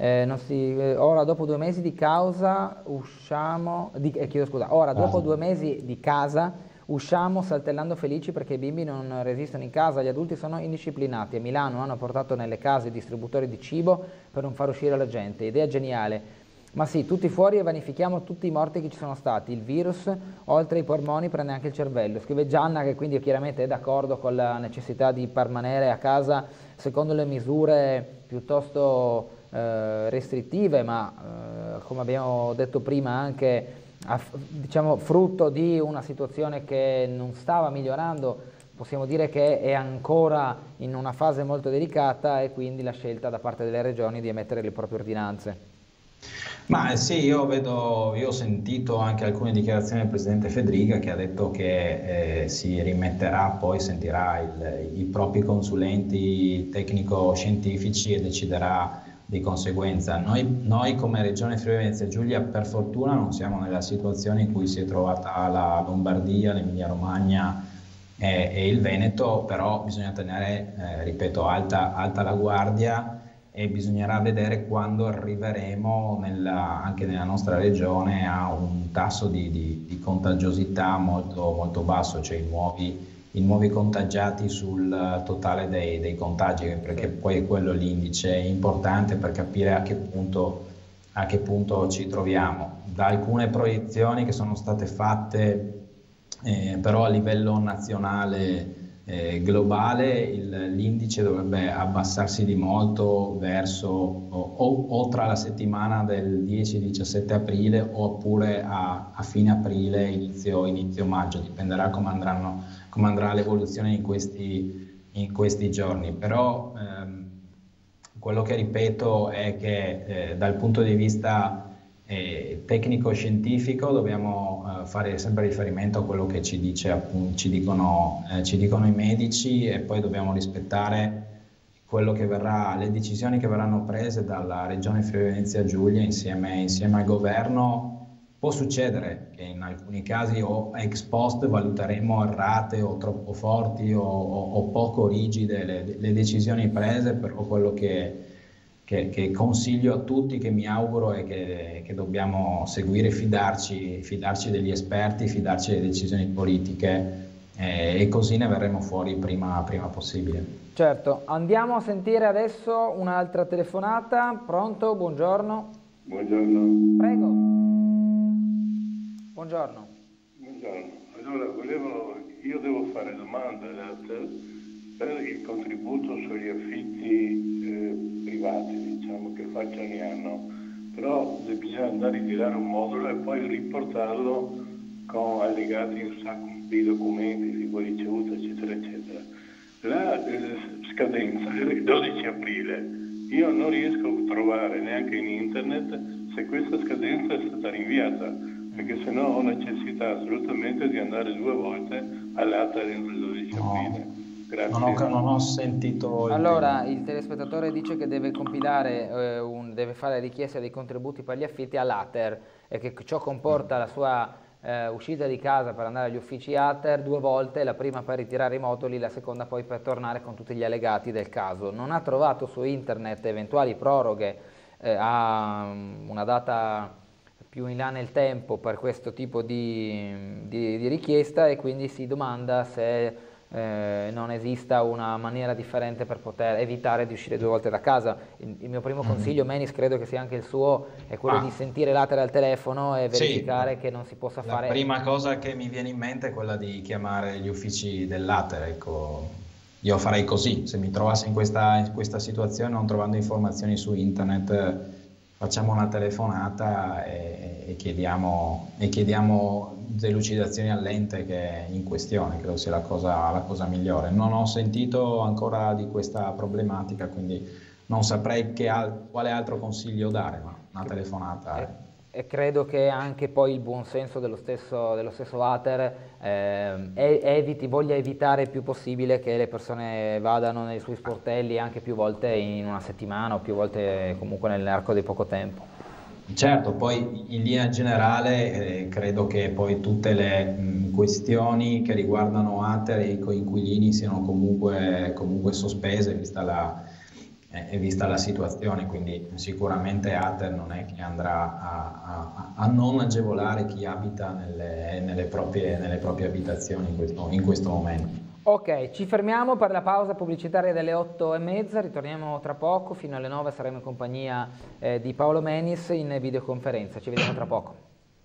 ora dopo 2 mesi di causa usciamo, dopo 2 mesi di casa usciamo saltellando felici perché i bimbi non resistono in casa, gli adulti sono indisciplinati. A Milano hanno portato nelle case distributori di cibo per non far uscire la gente. Idea geniale. Ma sì, tutti fuori e vanifichiamo tutti i morti che ci sono stati. Il virus, oltre ai polmoni, prende anche il cervello. Scrive Gianna, che quindi chiaramente è d'accordo con la necessità di permanere a casa secondo le misure piuttosto restrittive, ma come abbiamo detto prima anche diciamo frutto di una situazione che non stava migliorando. Possiamo dire che è ancora in una fase molto delicata, e quindi la scelta da parte delle regioni di emettere le proprie ordinanze. Ma sì, io ho sentito anche alcune dichiarazioni del Presidente Fedriga, che ha detto che si rimetterà, poi sentirà i propri consulenti tecnico-scientifici e deciderà di conseguenza. Noi come Regione Friuli Venezia Giulia per fortuna non siamo nella situazione in cui si è trovata la Lombardia, l'Emilia Romagna e il Veneto, però bisogna tenere, ripeto, alta la guardia, e bisognerà vedere quando arriveremo anche nella nostra regione a un tasso di contagiosità molto, molto basso, cioè i nuovi contagiati sul totale dei contagi, perché poi è quello l'indice importante per capire a che punto ci troviamo. Da alcune proiezioni che sono state fatte però a livello nazionale globale, l'indice dovrebbe abbassarsi di molto verso o tra la settimana del 10-17 aprile oppure a fine aprile, inizio maggio, dipenderà come andrà l'evoluzione in questi giorni. Però quello che ripeto è che dal punto di vista tecnico-scientifico dobbiamo fare sempre riferimento a quello che ci dicono i medici, e poi dobbiamo rispettare le decisioni che verranno prese dalla Regione Friuli Venezia Giulia insieme al governo. Può succedere che in alcuni casi o ex post valuteremo errate o troppo forti o poco rigide le decisioni prese, però quello che consiglio a tutti, che mi auguro, è che dobbiamo seguire, fidarci degli esperti, fidarci delle decisioni politiche, e così ne verremo fuori prima possibile. Certo, andiamo a sentire adesso un'altra telefonata. Pronto? Buongiorno. Buongiorno. Prego. Buongiorno. Buongiorno. Allora, io devo fare domanda per il contributo sugli affitti privati, diciamo, che faccio ogni anno, però bisogna andare a ritirare un modulo e poi riportarlo con allegati un sacco di documenti, tipo ricevuto, eccetera, eccetera. La scadenza è il 12 aprile. Io non riesco a trovare neanche in internet se questa scadenza è stata rinviata. perché sennò ho necessità assolutamente di andare 2 volte all'Ater entro il 12 aprile. Grazie. Non ho sentito. Allora, il telespettatore dice che deve compilare, deve fare richiesta dei contributi per gli affitti all'Ater e che ciò comporta la sua uscita di casa per andare agli uffici Ater 2 volte, la prima per ritirare i moduli, la seconda poi per tornare con tutti gli allegati del caso. Non ha trovato su internet eventuali proroghe a una data più in là nel tempo per questo tipo di richiesta, e quindi si domanda se non esista una maniera differente per poter evitare di uscire 2 volte da casa. Il mio primo consiglio, Menis, credo che sia anche il suo, è quello di sentire l'Ater al telefono e verificare che non si possa fare. La prima cosa che mi viene in mente è quella di chiamare gli uffici dell'Ater, ecco. Io farei così, se mi trovassi in questa situazione non trovando informazioni su internet, facciamo una telefonata e chiediamo delucidazioni all'ente che è in questione. Credo sia la cosa migliore. Non ho sentito ancora di questa problematica, quindi non saprei quale altro consiglio dare, ma una telefonata. E credo che anche poi il buon senso dello stesso Ater voglia evitare il più possibile che le persone vadano nei suoi sportelli anche più volte in una settimana o più volte comunque nell'arco di poco tempo. Certo, poi in linea generale credo che poi tutte le questioni che riguardano Ater e i coinquilini siano comunque sospese vista la situazione, quindi sicuramente Ater non è che andrà a non agevolare chi abita nelle proprie abitazioni in questo momento. Ok, ci fermiamo per la pausa pubblicitaria delle 8:30, ritorniamo tra poco, fino alle 9 saremo in compagnia di Paolo Menis in videoconferenza, ci vediamo tra poco.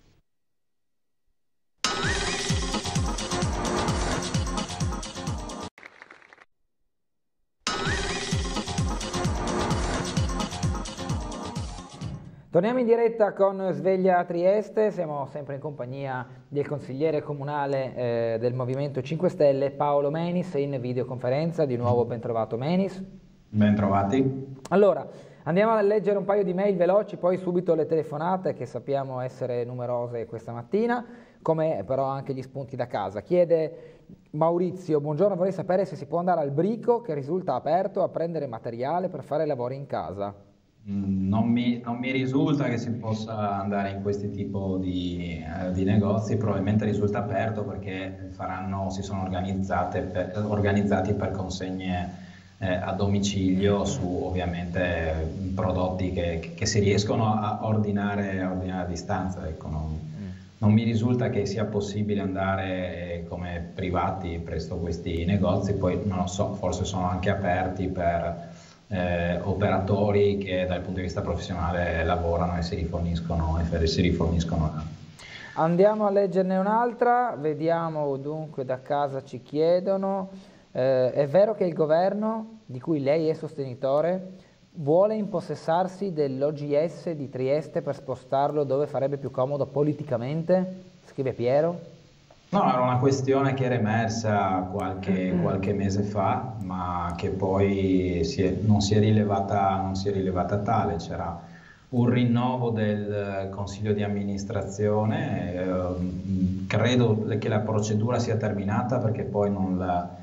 Torniamo in diretta con Sveglia Trieste, siamo sempre in compagnia del consigliere comunale del Movimento 5 Stelle, Paolo Menis, in videoconferenza. Di nuovo ben trovato Menis. Ben trovati. Allora, andiamo a leggere un paio di mail veloci, poi subito le telefonate che sappiamo essere numerose questa mattina, come però anche gli spunti da casa. Chiede Maurizio: buongiorno, vorrei sapere se si può andare al Brico, che risulta aperto, a prendere materiale per fare lavori in casa. Non mi risulta che si possa andare in questi tipi di negozi, probabilmente risulta aperto perché si sono organizzati per consegne a domicilio su ovviamente prodotti che si riescono a ordinare a distanza. Ecco, non mi risulta che sia possibile andare come privati presso questi negozi, poi non lo so, forse sono anche aperti per operatori che dal punto di vista professionale lavorano e si riforniscono. Andiamo a leggerne un'altra, vediamo dunque, da casa ci chiedono, è vero che il governo, di cui lei è sostenitore, vuole impossessarsi dell'OGS di Trieste per spostarlo dove farebbe più comodo politicamente? Scrive Piero. No, era una questione che era emersa qualche mese fa, ma che poi non si è rilevata tale. C'era un rinnovo del Consiglio di amministrazione, credo che la procedura sia terminata perché poi non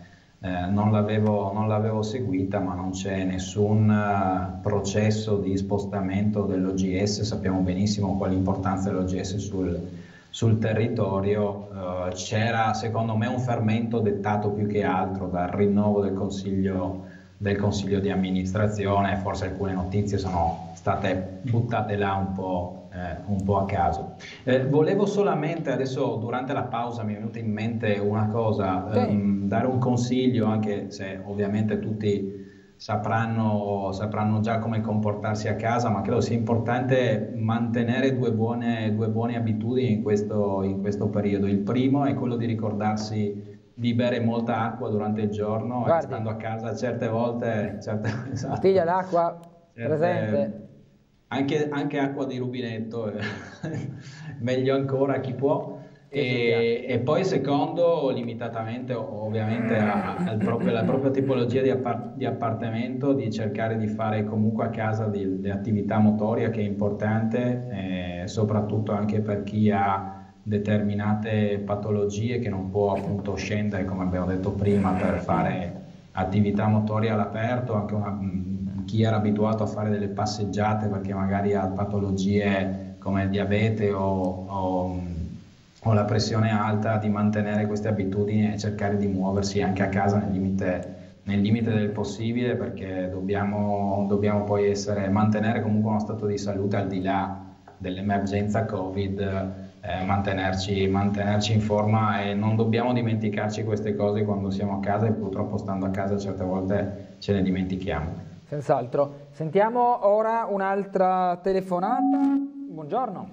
l'avevo seguita, ma non c'è nessun processo di spostamento dell'OGS. Sappiamo benissimo quale importanza dell'OGS sul territorio. C'era secondo me un fermento dettato più che altro dal rinnovo del consiglio di amministrazione. Forse alcune notizie sono state buttate là un po' a caso. Volevo solamente, adesso durante la pausa mi è venuta in mente una cosa, dare un consiglio, anche se ovviamente tutti sapranno già come comportarsi a casa, ma credo sia importante mantenere due buone abitudini in questo periodo. Il primo è quello di ricordarsi di bere molta acqua durante il giorno. Guardi, stando a casa certe volte bottiglia d'acqua presente, anche acqua di rubinetto meglio ancora chi può. E poi secondo, limitatamente ovviamente alla propria tipologia di appartamento, di cercare di fare comunque a casa delle attività motorie, che è importante, soprattutto anche per chi ha determinate patologie che non può appunto scendere, come abbiamo detto prima, per fare attività motorie all'aperto, anche chi era abituato a fare delle passeggiate perché magari ha patologie come il diabete o la pressione alta, di mantenere queste abitudini e cercare di muoversi anche a casa nel limite del possibile, perché dobbiamo poi mantenere comunque uno stato di salute al di là dell'emergenza Covid, mantenerci in forma, e non dobbiamo dimenticarci queste cose quando siamo a casa, e purtroppo stando a casa certe volte ce ne dimentichiamo. Senz'altro. Sentiamo ora un'altra telefonata. Buongiorno.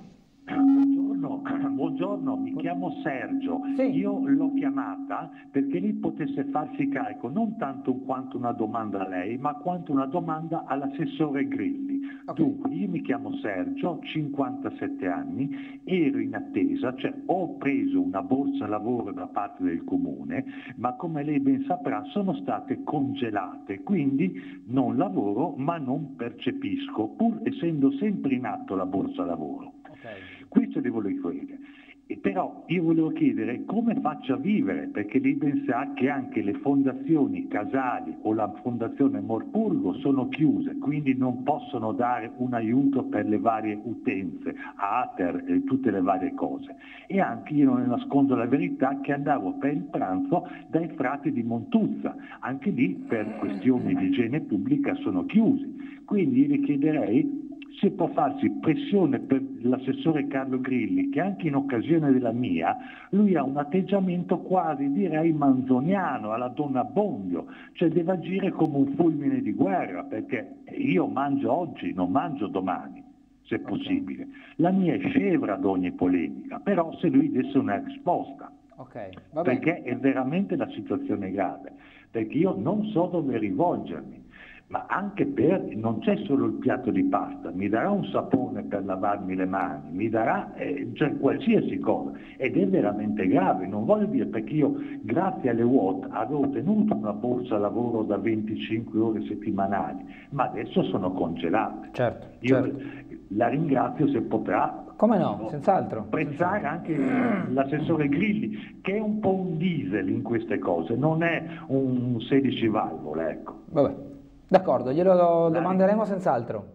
Buongiorno, mi chiamo Sergio. Sì. Io l'ho chiamata perché lei potesse farsi carico non tanto quanto una domanda a lei, ma quanto una domanda all'assessore Grilli. Okay. Dunque, io mi chiamo Sergio, 57 anni, ero in attesa, cioè ho preso una borsa lavoro da parte del comune, ma come lei ben saprà sono state congelate, quindi non lavoro ma non percepisco, pur essendo sempre in atto la borsa lavoro. Okay. Questo le volevo chiedere. E però io volevo chiedere come faccio a vivere, perché lei ben sa che anche le fondazioni Casali o la fondazione Morpurgo sono chiuse, quindi non possono dare un aiuto per le varie utenze, Ater e tutte le varie cose. E anche io non ne nascondo la verità che andavo per il pranzo dai frati di Montuzza, anche lì per questioni di igiene pubblica sono chiusi. Quindi le chiederei se può farsi pressione per l'assessore Carlo Grilli, che anche in occasione della mia, lui ha un atteggiamento quasi, direi, manzoniano, alla donna Bobbio, cioè deve agire come un fulmine di guerra, perché io mangio oggi, non mangio domani, se possibile. La mia è scevra ad ogni polemica, però se lui desse una risposta, perché è veramente la situazione grave, perché io non so dove rivolgermi. Ma anche non c'è solo il piatto di pasta, mi darà un sapone per lavarmi le mani, mi darà qualsiasi cosa, ed è veramente grave. Non voglio dire, perché io grazie alle WOT avevo tenuto una borsa lavoro da 25 ore settimanali, ma adesso sono congelate. Certo. La ringrazio se potrà. Come no, senz'altro. Apprezzare anche l'assessore Grilli, che è un po' un diesel in queste cose, non è un 16 valvole, ecco. Vabbè. D'accordo, glielo domanderemo senz'altro.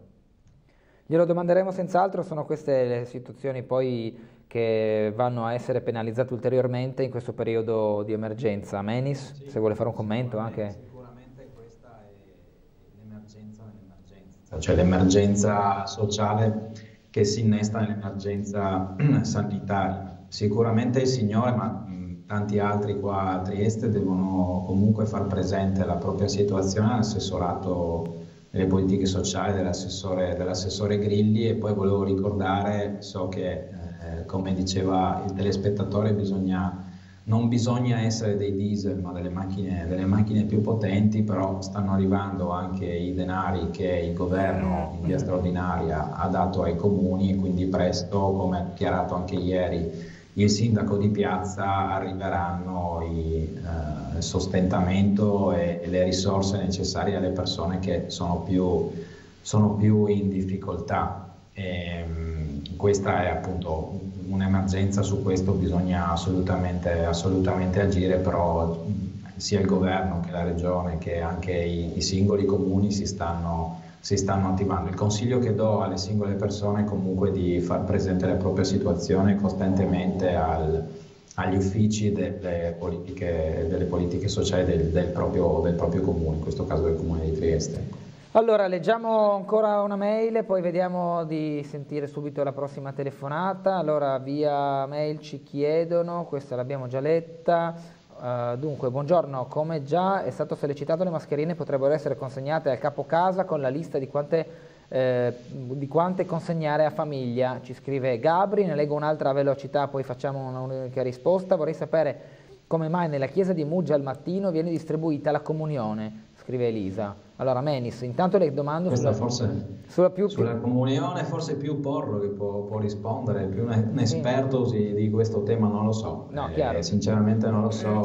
Sono queste le situazioni poi che vanno a essere penalizzate ulteriormente in questo periodo di emergenza. Menis, se vuole fare un commento anche. Sicuramente questa è l'emergenza nell'emergenza, cioè l'emergenza sociale che si innesta nell'emergenza sanitaria. Sicuramente il signore, ma tanti altri qua a Trieste, devono comunque far presente la propria situazione all'assessorato delle politiche sociali dell'assessore Grilli. E poi volevo ricordare, so che come diceva il telespettatore, non bisogna essere dei diesel ma delle macchine più potenti, però stanno arrivando anche i denari che il governo in via straordinaria ha dato ai comuni, e quindi presto, come ha dichiarato anche ieri il sindaco di piazza, arriveranno il sostentamento e le risorse necessarie alle persone che sono più in difficoltà. Questa è appunto un'emergenza, su questo bisogna assolutamente agire, però sia il governo che la regione che anche i singoli comuni si stanno attivando. Il consiglio che do alle singole persone è comunque di far presente la propria situazione costantemente agli uffici delle politiche sociali del proprio comune, in questo caso del comune di Trieste. Allora, leggiamo ancora una mail e poi vediamo di sentire subito la prossima telefonata. Allora, via mail ci chiedono, questa l'abbiamo già letta. Dunque, buongiorno, come già è stato sollecitato, le mascherine potrebbero essere consegnate al capocasa con la lista di quante consegnare a famiglia, ci scrive Gabri. Ne leggo un'altra a velocità, poi facciamo un'unica risposta. Vorrei sapere come mai nella chiesa di Muggia al mattino viene distribuita la comunione, scrive Elisa. Allora, Menis, intanto le domando sulla comunione, forse più Porro che può rispondere, più un esperto di questo tema, non lo so. No, sinceramente non lo so,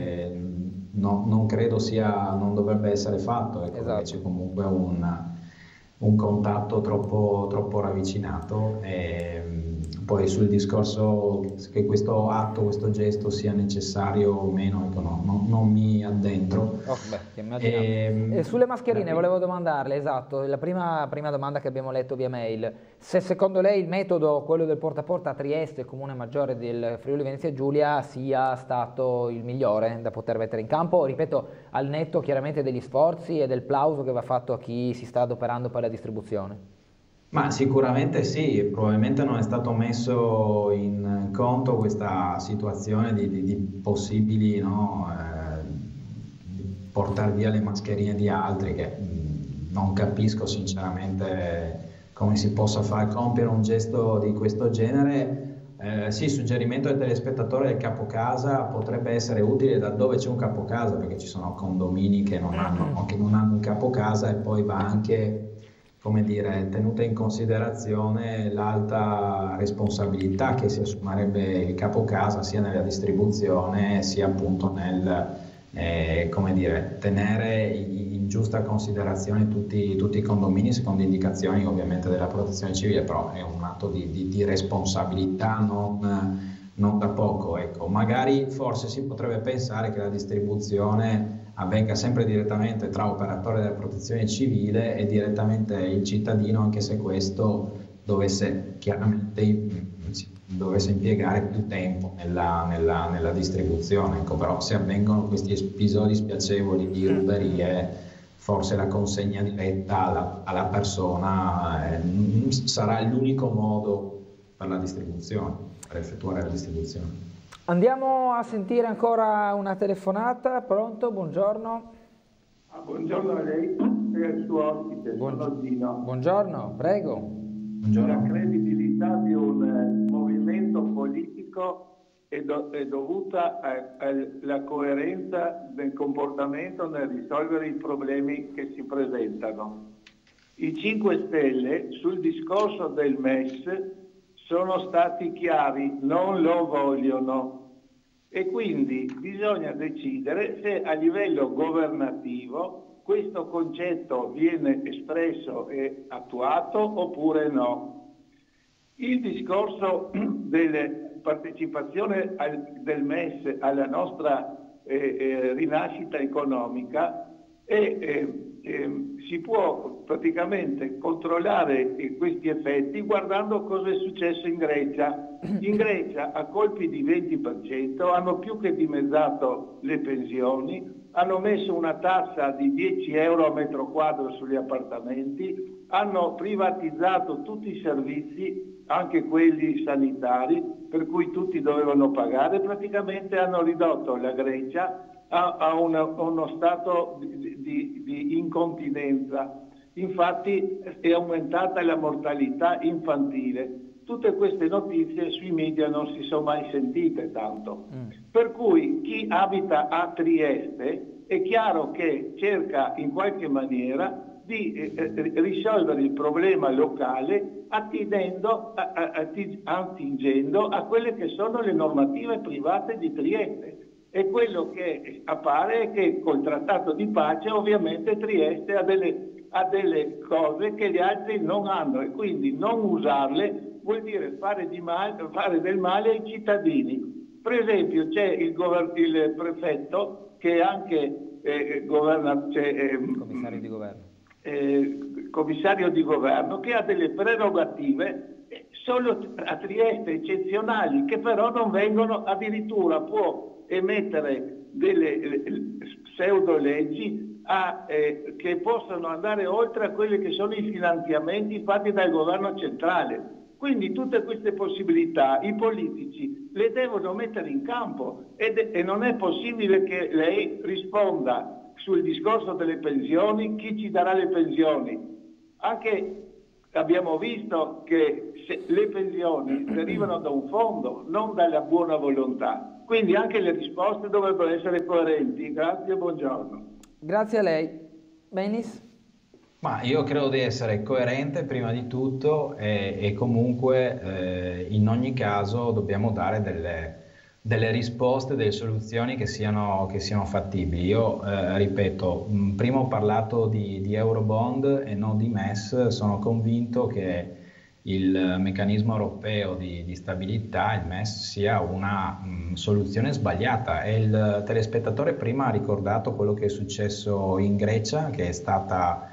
non credo non dovrebbe essere fatto, esatto. C'è comunque un contatto troppo ravvicinato. Poi sul discorso che questo atto, questo gesto sia necessario o meno, ecco, non mi addentro. E sulle mascherine volevo domandarle, esatto, la prima domanda che abbiamo letto via mail, se secondo lei il metodo, quello del porta a porta a Trieste, comune maggiore del Friuli Venezia Giulia, sia stato il migliore da poter mettere in campo, ripeto, al netto chiaramente degli sforzi e del plauso che va fatto a chi si sta adoperando per la distribuzione. Ma sicuramente sì, probabilmente non è stato messo in conto questa situazione di possibili, no, di portare via le mascherine di altri, che non capisco sinceramente come si possa far compiere un gesto di questo genere. Sì, suggerimento del telespettatore del capocasa potrebbe essere utile da dove c'è un capocasa, perché ci sono condomini che non hanno un capocasa, e poi va anche, come dire, tenuta in considerazione l'alta responsabilità che si assumerebbe il capocasa sia nella distribuzione sia appunto nel come dire, tenere in giusta considerazione tutti i condomini secondo indicazioni ovviamente della protezione civile, però è un atto di responsabilità non da poco, ecco. Magari forse si potrebbe pensare che la distribuzione avvenga sempre direttamente tra operatore della protezione civile e direttamente il cittadino, anche se questo dovesse impiegare più tempo nella distribuzione, ecco. Però se avvengono questi episodi spiacevoli di ruberie, forse la consegna diretta alla persona sarà l'unico modo per la distribuzione, per effettuare la distribuzione. Andiamo a sentire ancora una telefonata. Pronto? Buongiorno. Buongiorno a lei e al suo ospite. Sono Dino. Buongiorno, prego. Buongiorno. La credibilità di un movimento politico è dovuta alla coerenza del comportamento nel risolvere i problemi che si presentano. I 5 Stelle sul discorso del MES sono stati chiari, non lo vogliono, e quindi bisogna decidere se a livello governativo questo concetto viene espresso e attuato oppure no. Il discorso della partecipazione del MES alla nostra rinascita economica si può praticamente controllare questi effetti guardando cosa è successo in Grecia. In Grecia a colpi di 20% hanno più che dimezzato le pensioni, hanno messo una tassa di 10 euro a metro quadro sugli appartamenti, hanno privatizzato tutti i servizi, anche quelli sanitari, per cui tutti dovevano pagare, praticamente hanno ridotto la Grecia a uno stato di incontinenza. Infatti è aumentata la mortalità infantile. Tutte queste notizie sui media non si sono mai sentite tanto. Per cui chi abita a Trieste è chiaro che cerca in qualche maniera di risolvere il problema locale attingendo a quelle che sono le normative private di Trieste. E quello che appare è che col trattato di pace ovviamente Trieste ha delle cose che gli altri non hanno, e quindi non usarle vuol dire fare del male ai cittadini. Per esempio c'è il prefetto che è anche commissario di governo, che ha delle prerogative solo a Trieste eccezionali, che però non vengono, addirittura può emettere delle pseudo leggi che possono andare oltre a quelli che sono i finanziamenti fatti dal governo centrale. Quindi tutte queste possibilità i politici le devono mettere in campo e non è possibile che lei risponda sul discorso delle pensioni, chi ci darà le pensioni. Anche abbiamo visto che le pensioni derivano da un fondo, non dalla buona volontà. Quindi anche le risposte dovrebbero essere coerenti. Grazie e buongiorno. Grazie a lei. Benis? Ma io credo di essere coerente prima di tutto e comunque in ogni caso dobbiamo dare delle risposte, delle soluzioni che siano fattibili. Io ripeto, prima ho parlato di Eurobond e non di MES, sono convinto che il meccanismo europeo di stabilità, il MES, sia una soluzione sbagliata. E il telespettatore prima ha ricordato quello che è successo in Grecia, che è stata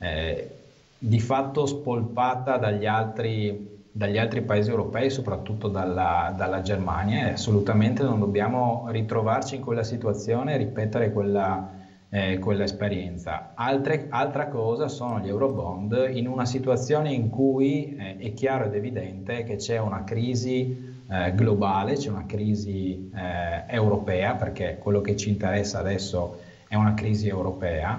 di fatto spolpata dagli altri paesi europei, soprattutto dalla Germania, e assolutamente non dobbiamo ritrovarci in quella situazione e ripetere quella esperienza. Altra cosa sono gli Eurobond in una situazione in cui è chiaro ed evidente che c'è una crisi globale, c'è una crisi europea, perché quello che ci interessa adesso è una crisi europea,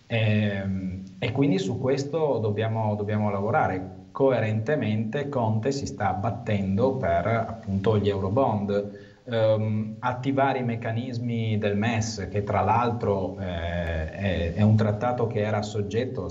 e quindi su questo dobbiamo lavorare. Coerentemente Conte si sta battendo per appunto gli Eurobond, attivare i meccanismi del MES, che tra l'altro è un trattato che era soggetto,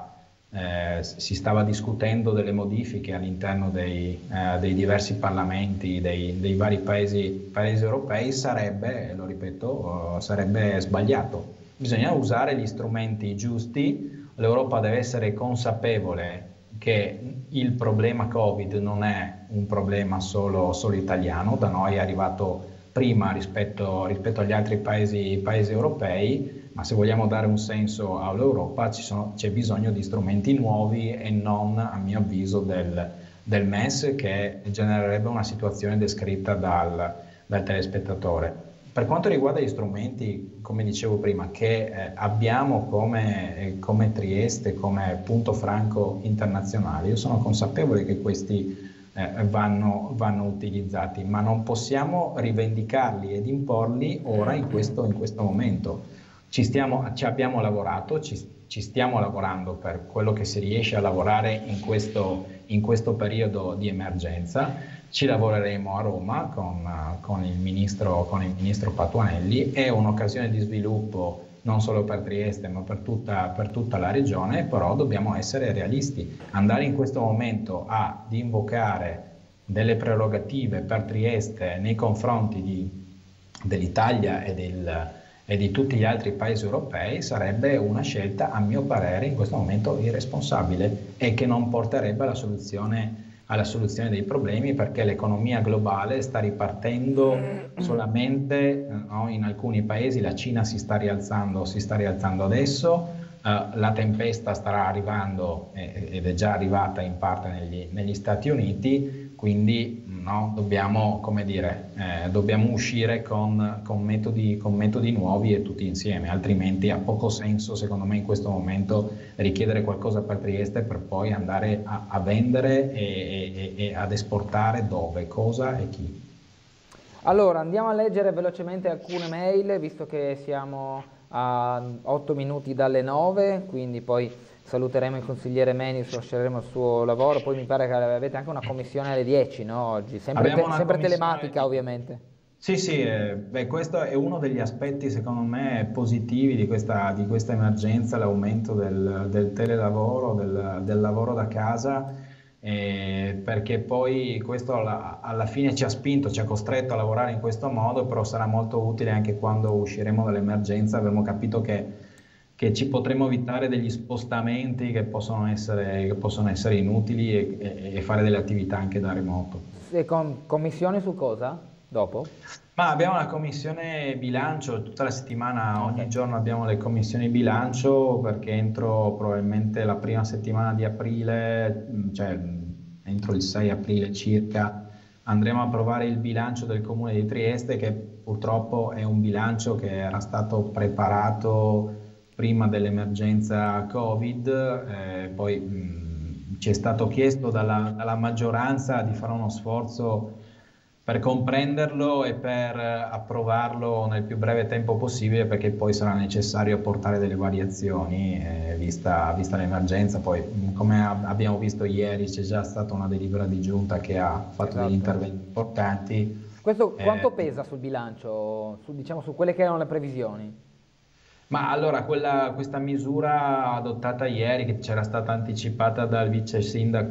si stava discutendo delle modifiche all'interno dei diversi parlamenti dei vari paesi europei. Sarebbe, lo ripeto, sarebbe sbagliato. Bisogna usare gli strumenti giusti. L'Europa deve essere consapevole che il problema Covid non è un problema solo italiano, da noi è arrivato prima rispetto agli altri paesi europei, ma se vogliamo dare un senso all'Europa c'è bisogno di strumenti nuovi e non, a mio avviso, del MES, che genererebbe una situazione descritta dal telespettatore. Per quanto riguarda gli strumenti, come dicevo prima, che abbiamo come Trieste, come punto franco internazionale, io sono consapevole che questi vanno utilizzati, ma non possiamo rivendicarli ed imporli ora in questo momento. Ci abbiamo lavorato, ci stiamo lavorando per quello che si riesce a lavorare in questo periodo di emergenza. Ci lavoreremo a Roma con il ministro Patuanelli. È un'occasione di sviluppo non solo per Trieste ma per tutta la regione, però dobbiamo essere realisti. Andare in questo momento ad invocare delle prerogative per Trieste nei confronti dell'Italia e di tutti gli altri paesi europei sarebbe una scelta, a mio parere, in questo momento irresponsabile, e che non porterebbe alla soluzione dei problemi, perché l'economia globale sta ripartendo solamente in alcuni paesi. La Cina si sta rialzando adesso, la tempesta starà arrivando ed è già arrivata in parte negli Stati Uniti, quindi dobbiamo uscire con metodi nuovi e tutti insieme, altrimenti ha poco senso, secondo me, in questo momento richiedere qualcosa per Trieste per poi andare a vendere e ad esportare dove, cosa e chi. Allora, andiamo a leggere velocemente alcune mail, visto che siamo a 8 minuti dalle 9, quindi poi saluteremo il consigliere Menius, lasceremo il suo lavoro. Poi mi pare che avete anche una commissione alle 10, no? Oggi, sempre telematica, ovviamente. Sì, questo è uno degli aspetti, secondo me, positivi di questa emergenza, l'aumento del telelavoro, del lavoro da casa, perché poi questo alla fine ci ha costretto a lavorare in questo modo, però sarà molto utile anche quando usciremo dall'emergenza. Avremo capito che ci potremo evitare degli spostamenti che possono essere inutili e fare delle attività anche da remoto. E commissione su cosa? Dopo? Ma abbiamo la commissione bilancio tutta la settimana, ogni giorno abbiamo le commissioni bilancio, perché entro probabilmente la prima settimana di aprile, cioè entro il 6 aprile circa, andremo a approvare il bilancio del Comune di Trieste, che purtroppo è un bilancio che era stato preparato prima dell'emergenza Covid, poi ci è stato chiesto dalla maggioranza di fare uno sforzo per comprenderlo e per approvarlo nel più breve tempo possibile, perché poi sarà necessario apportare delle variazioni vista l'emergenza. Poi, come abbiamo visto ieri, c'è già stata una delibera di giunta che ha fatto degli interventi importanti. Questo quanto pesa sul bilancio, su quelle che erano le previsioni? Ma allora, questa misura adottata ieri, che c'era stata anticipata dal vice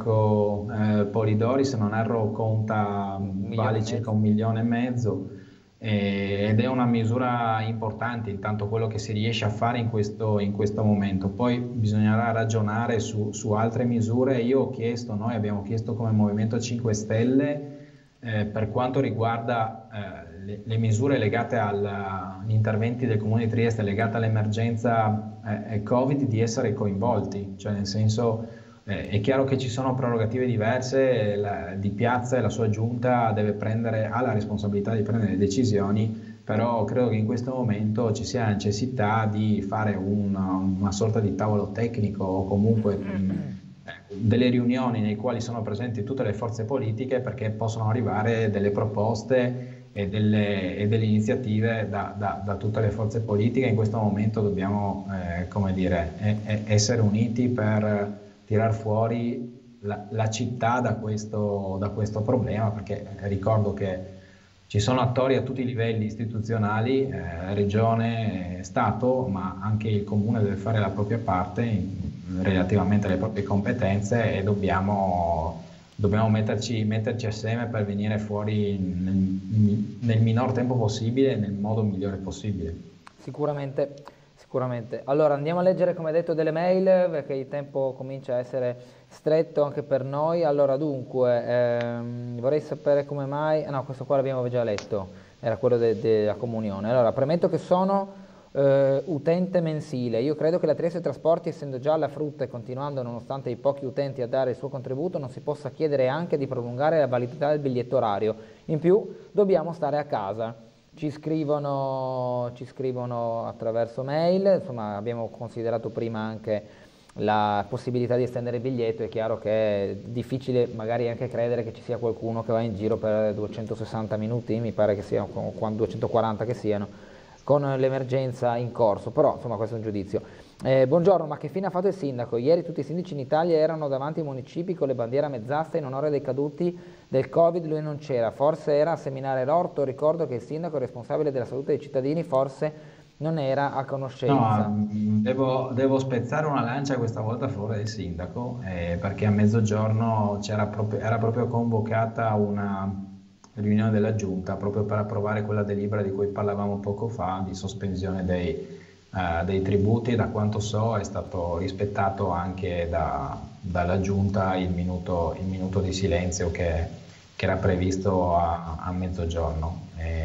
sindaco Polidori, se non erro, vale circa 1,5 milioni. ed è una misura importante, intanto quello che si riesce a fare in questo momento. Poi bisognerà ragionare su altre misure. Noi abbiamo chiesto come Movimento 5 Stelle per quanto riguarda le misure legate agli interventi del Comune di Trieste legate all'emergenza Covid, di essere coinvolti, cioè nel senso è chiaro che ci sono prerogative diverse, di Piazza e la sua giunta ha la responsabilità di prendere le decisioni, però credo che in questo momento ci sia la necessità di fare una sorta di tavolo tecnico o comunque delle riunioni nei quali sono presenti tutte le forze politiche, perché possono arrivare delle proposte e delle iniziative da tutte le forze politiche. In questo momento dobbiamo essere uniti per tirar fuori la città da questo problema, perché ricordo che ci sono attori a tutti i livelli istituzionali, regione, Stato, ma anche il Comune deve fare la propria parte relativamente alle proprie competenze, e dobbiamo metterci assieme per venire fuori nel minor tempo possibile e nel modo migliore possibile. Sicuramente. Allora andiamo a leggere, come detto, delle mail, perché il tempo comincia a essere stretto anche per noi. Allora dunque, vorrei sapere come mai... no, questo qua l'abbiamo già letto, era quello della comunione. Allora, premetto che sono utente mensile. Io credo che la Trieste Trasporti, essendo già alla frutta e continuando nonostante i pochi utenti a dare il suo contributo, non si possa chiedere anche di prolungare la validità del biglietto orario. In più dobbiamo stare a casa. Ci scrivono attraverso mail, insomma abbiamo considerato prima anche la possibilità di estendere il biglietto. È chiaro che è difficile magari anche credere che ci sia qualcuno che va in giro per 260 minuti, mi pare che siano 240 che siano, con l'emergenza in corso, però insomma questo è un giudizio. Buongiorno, ma che fine ha fatto il sindaco? Ieri tutti i sindaci in Italia erano davanti ai municipi con le bandiere a mezz'asta in onore dei caduti del Covid, lui non c'era, forse era a seminare l'orto. Ricordo che il sindaco responsabile della salute dei cittadini forse non era a conoscenza. No, devo spezzare una lancia questa volta a favore del sindaco, perché a mezzogiorno era proprio convocata una riunione della giunta proprio per approvare quella delibera di cui parlavamo poco fa, di sospensione dei tributi. Da quanto so è stato rispettato anche dalla giunta il minuto di silenzio che era previsto a mezzogiorno,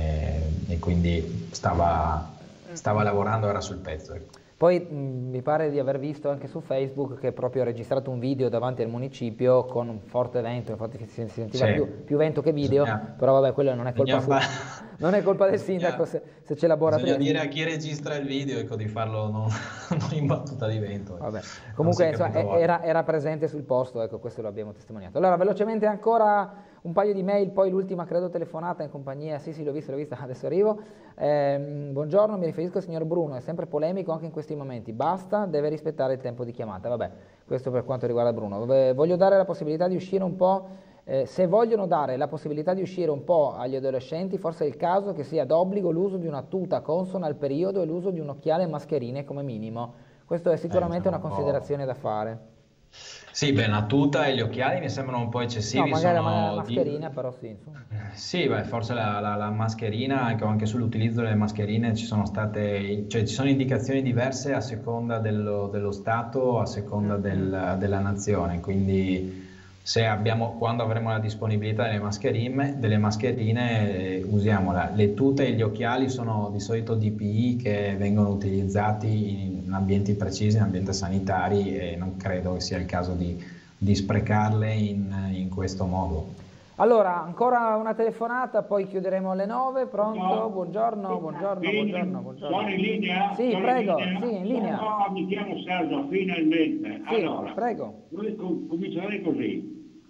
e quindi stava lavorando, era sul pezzo, ecco. Poi mi pare di aver visto anche su Facebook che proprio ha registrato un video davanti al municipio con un forte vento, infatti si sentiva più vento che video, però vabbè, quello non è colpa sua, non è colpa del sindaco se c'è la Bisogna dire a chi registra il video, ecco, di farlo non in battuta di vento. Vabbè. Comunque insomma, era presente sul posto, ecco, questo lo abbiamo testimoniato. Allora velocemente ancora un paio di mail, poi l'ultima credo telefonata in compagnia, sì l'ho vista, adesso arrivo. Buongiorno, mi riferisco al signor Bruno, è sempre polemico anche in questi momenti, basta, deve rispettare il tempo di chiamata. Vabbè, questo per quanto riguarda Bruno. Voglio dare la possibilità di uscire un po', se vogliono dare la possibilità di uscire un po' agli adolescenti, forse è il caso che sia d'obbligo l'uso di una tuta consona al periodo e l'uso di un occhiale e mascherine come minimo. Questo è sicuramente una considerazione da fare. Sì, beh, la tuta e gli occhiali mi sembrano un po' eccessivi. No, magari la mascherina, però sì. Insomma. Sì, beh, forse la mascherina, anche sull'utilizzo delle mascherine ci sono indicazioni diverse a seconda dello Stato, a seconda della nazione, quindi quando avremo la disponibilità delle mascherine usiamola. Le tute e gli occhiali sono di solito DPI che vengono utilizzati in ambienti precisi, in ambienti sanitari, e non credo che sia il caso di sprecarle in questo modo. Allora, ancora una telefonata, poi chiuderemo alle 9. Pronto? Buongiorno. Sono in linea? Sì, prego, sì, in linea. No, mi chiamo Sergio, finalmente. Sì, allora, prego. Noi comincerei così.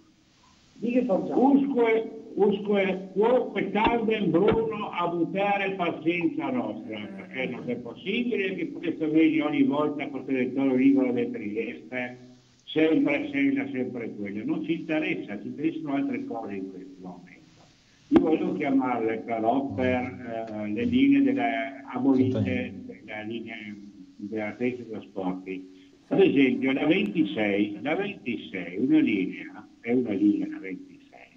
Usque può tarden Bruno a buttare pazienza nostra, perché non è possibile che questo vedi ogni volta questo elettore Rigola del Trieste, sempre quella. Non ci interessa, ci interessano altre cose in questo momento. Io voglio chiamarle però per le linee abolite della linea della Trieste Trasporti. Ad esempio la 26, una linea, la 26,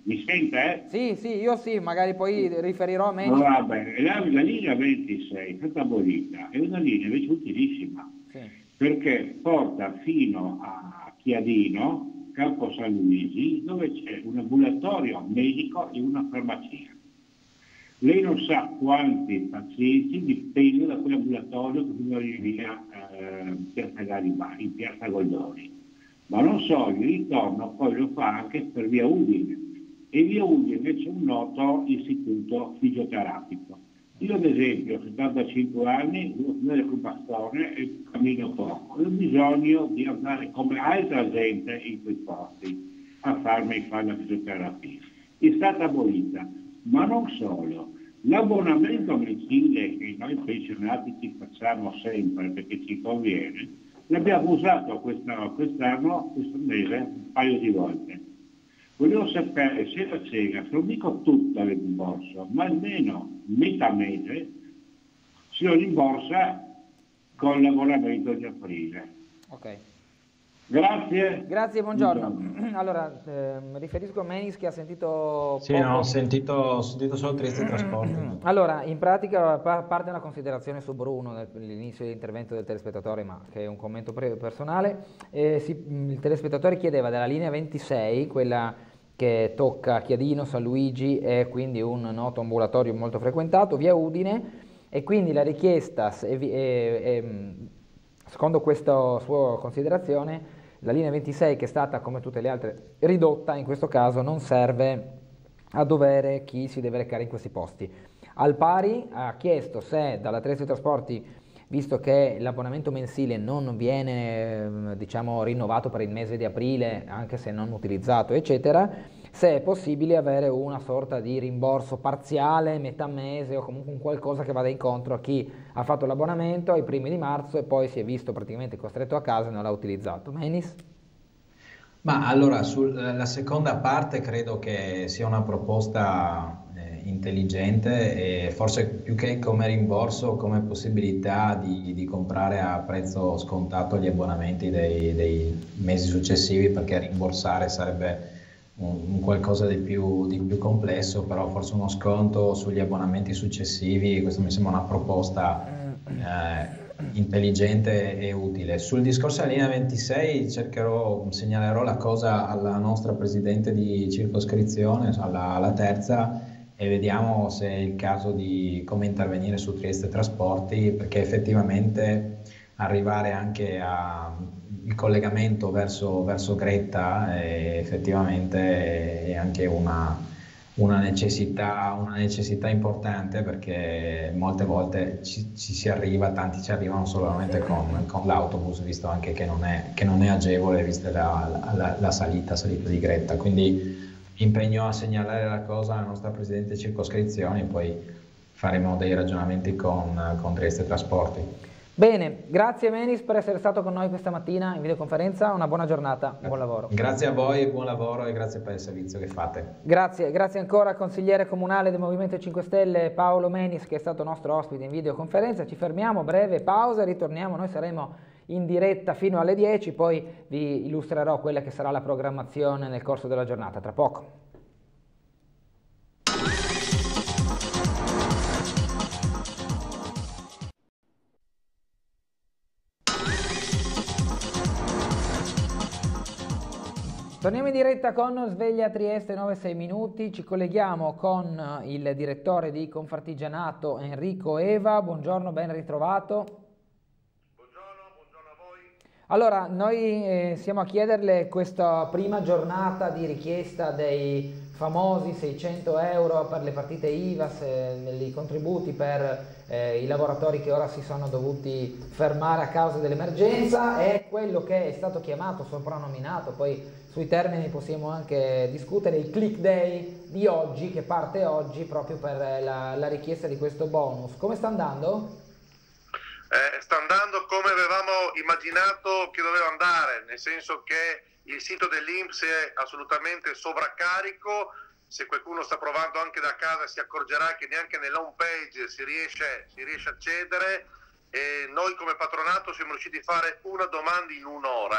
Mi sente? Sì, io sì, magari poi riferirò a me. Va bene, la linea 26 è stata abolita, è una linea invece utilissima, perché porta fino a Chiadino, Campo San Luigi, dove c'è un ambulatorio medico e una farmacia. Lei non sa quanti pazienti dipendono da quell'ambulatorio che prima via Piazza Garibaldi, in Piazza Goldoni. Ma non so, il ritorno poi lo fa anche per via Udine. E via Udine c'è un noto istituto fisioterapico. Io ad esempio ho 75 anni, devo tenere col bastone e cammino poco. Ho bisogno di andare come altra gente in quei posti a farmi fare la fisioterapia. È stata abolita, ma non solo. L'abbonamento mensile che noi pensionati ci facciamo sempre perché ci conviene, l'abbiamo usato quest'anno, questo mese, un paio di volte. Volevo sapere se la Cega, se non dico tutta le rimborso, ma almeno metà mese si lo rimborsa con l'abbonamento di aprile. Ok. Grazie. Grazie, buongiorno. Allora, riferisco a Menis che ha sentito... Sì, no, ho sentito solo Trieste Trasporti. Allora, in pratica parte una considerazione su Bruno nell'inizio dell'intervento del telespettatore, ma che è un commento personale. Il telespettatore chiedeva della linea 26, quella che tocca Chiadino, San Luigi, è quindi un noto ambulatorio molto frequentato, via Udine, e quindi la richiesta, secondo questa sua considerazione, la linea 26, che è stata come tutte le altre ridotta, in questo caso non serve a dovere chi si deve recare in questi posti. Al pari ha chiesto se dalla Trieste Trasporti, visto che l'abbonamento mensile non viene diciamo rinnovato per il mese di aprile, anche se non utilizzato eccetera, se è possibile avere una sorta di rimborso parziale, metà mese o comunque un qualcosa che vada incontro a chi ha fatto l'abbonamento ai primi di marzo e poi si è visto praticamente costretto a casa e non l'ha utilizzato. Menis? Ma allora, sulla seconda parte credo che sia una proposta intelligente e forse più che come rimborso, come possibilità di comprare a prezzo scontato gli abbonamenti dei mesi successivi, perché rimborsare sarebbe un qualcosa di più complesso, però forse uno sconto sugli abbonamenti successivi, questo mi sembra una proposta intelligente e utile. Sul discorso della linea 26 segnalerò la cosa alla nostra presidente di circoscrizione, alla terza, e vediamo se è il caso di come intervenire su Trieste Trasporti, perché effettivamente arrivare anche il collegamento verso Gretta effettivamente è anche una necessità importante, perché molte volte ci si arriva, tanti ci arrivano solamente con l'autobus, visto anche che non è agevole vista la salita di Gretta. Quindi impegno a segnalare la cosa alla nostra Presidente circoscrizione e poi faremo dei ragionamenti con Trieste Trasporti. Bene, grazie Menis per essere stato con noi questa mattina in videoconferenza, una buona giornata, buon lavoro. Grazie a voi, buon lavoro e grazie per il servizio che fate. Grazie ancora al consigliere comunale del Movimento 5 Stelle Paolo Menis, che è stato nostro ospite in videoconferenza. Ci fermiamo, breve pausa, ritorniamo, noi saremo in diretta fino alle 10, poi vi illustrerò quella che sarà la programmazione nel corso della giornata, tra poco. Torniamo in diretta con Sveglia Trieste 9-6 minuti, ci colleghiamo con il direttore di Confartigianato Enrico Eva. Buongiorno, ben ritrovato. Buongiorno a voi. Allora, noi siamo a chiederle questa prima giornata di richiesta dei famosi 600 euro per le partite IVAS, i contributi per i lavoratori che ora si sono dovuti fermare a causa dell'emergenza. È quello che è stato chiamato, soprannominato, poi sui termini possiamo anche discutere, il click day di oggi, che parte oggi proprio per la richiesta di questo bonus. Come sta andando? Sta andando come avevamo immaginato che doveva andare, nel senso che il sito dell'INPS è assolutamente sovraccarico. Se qualcuno sta provando anche da casa si accorgerà che neanche nell'home page si riesce a accedere, e noi come patronato siamo riusciti a fare una domanda in un'ora.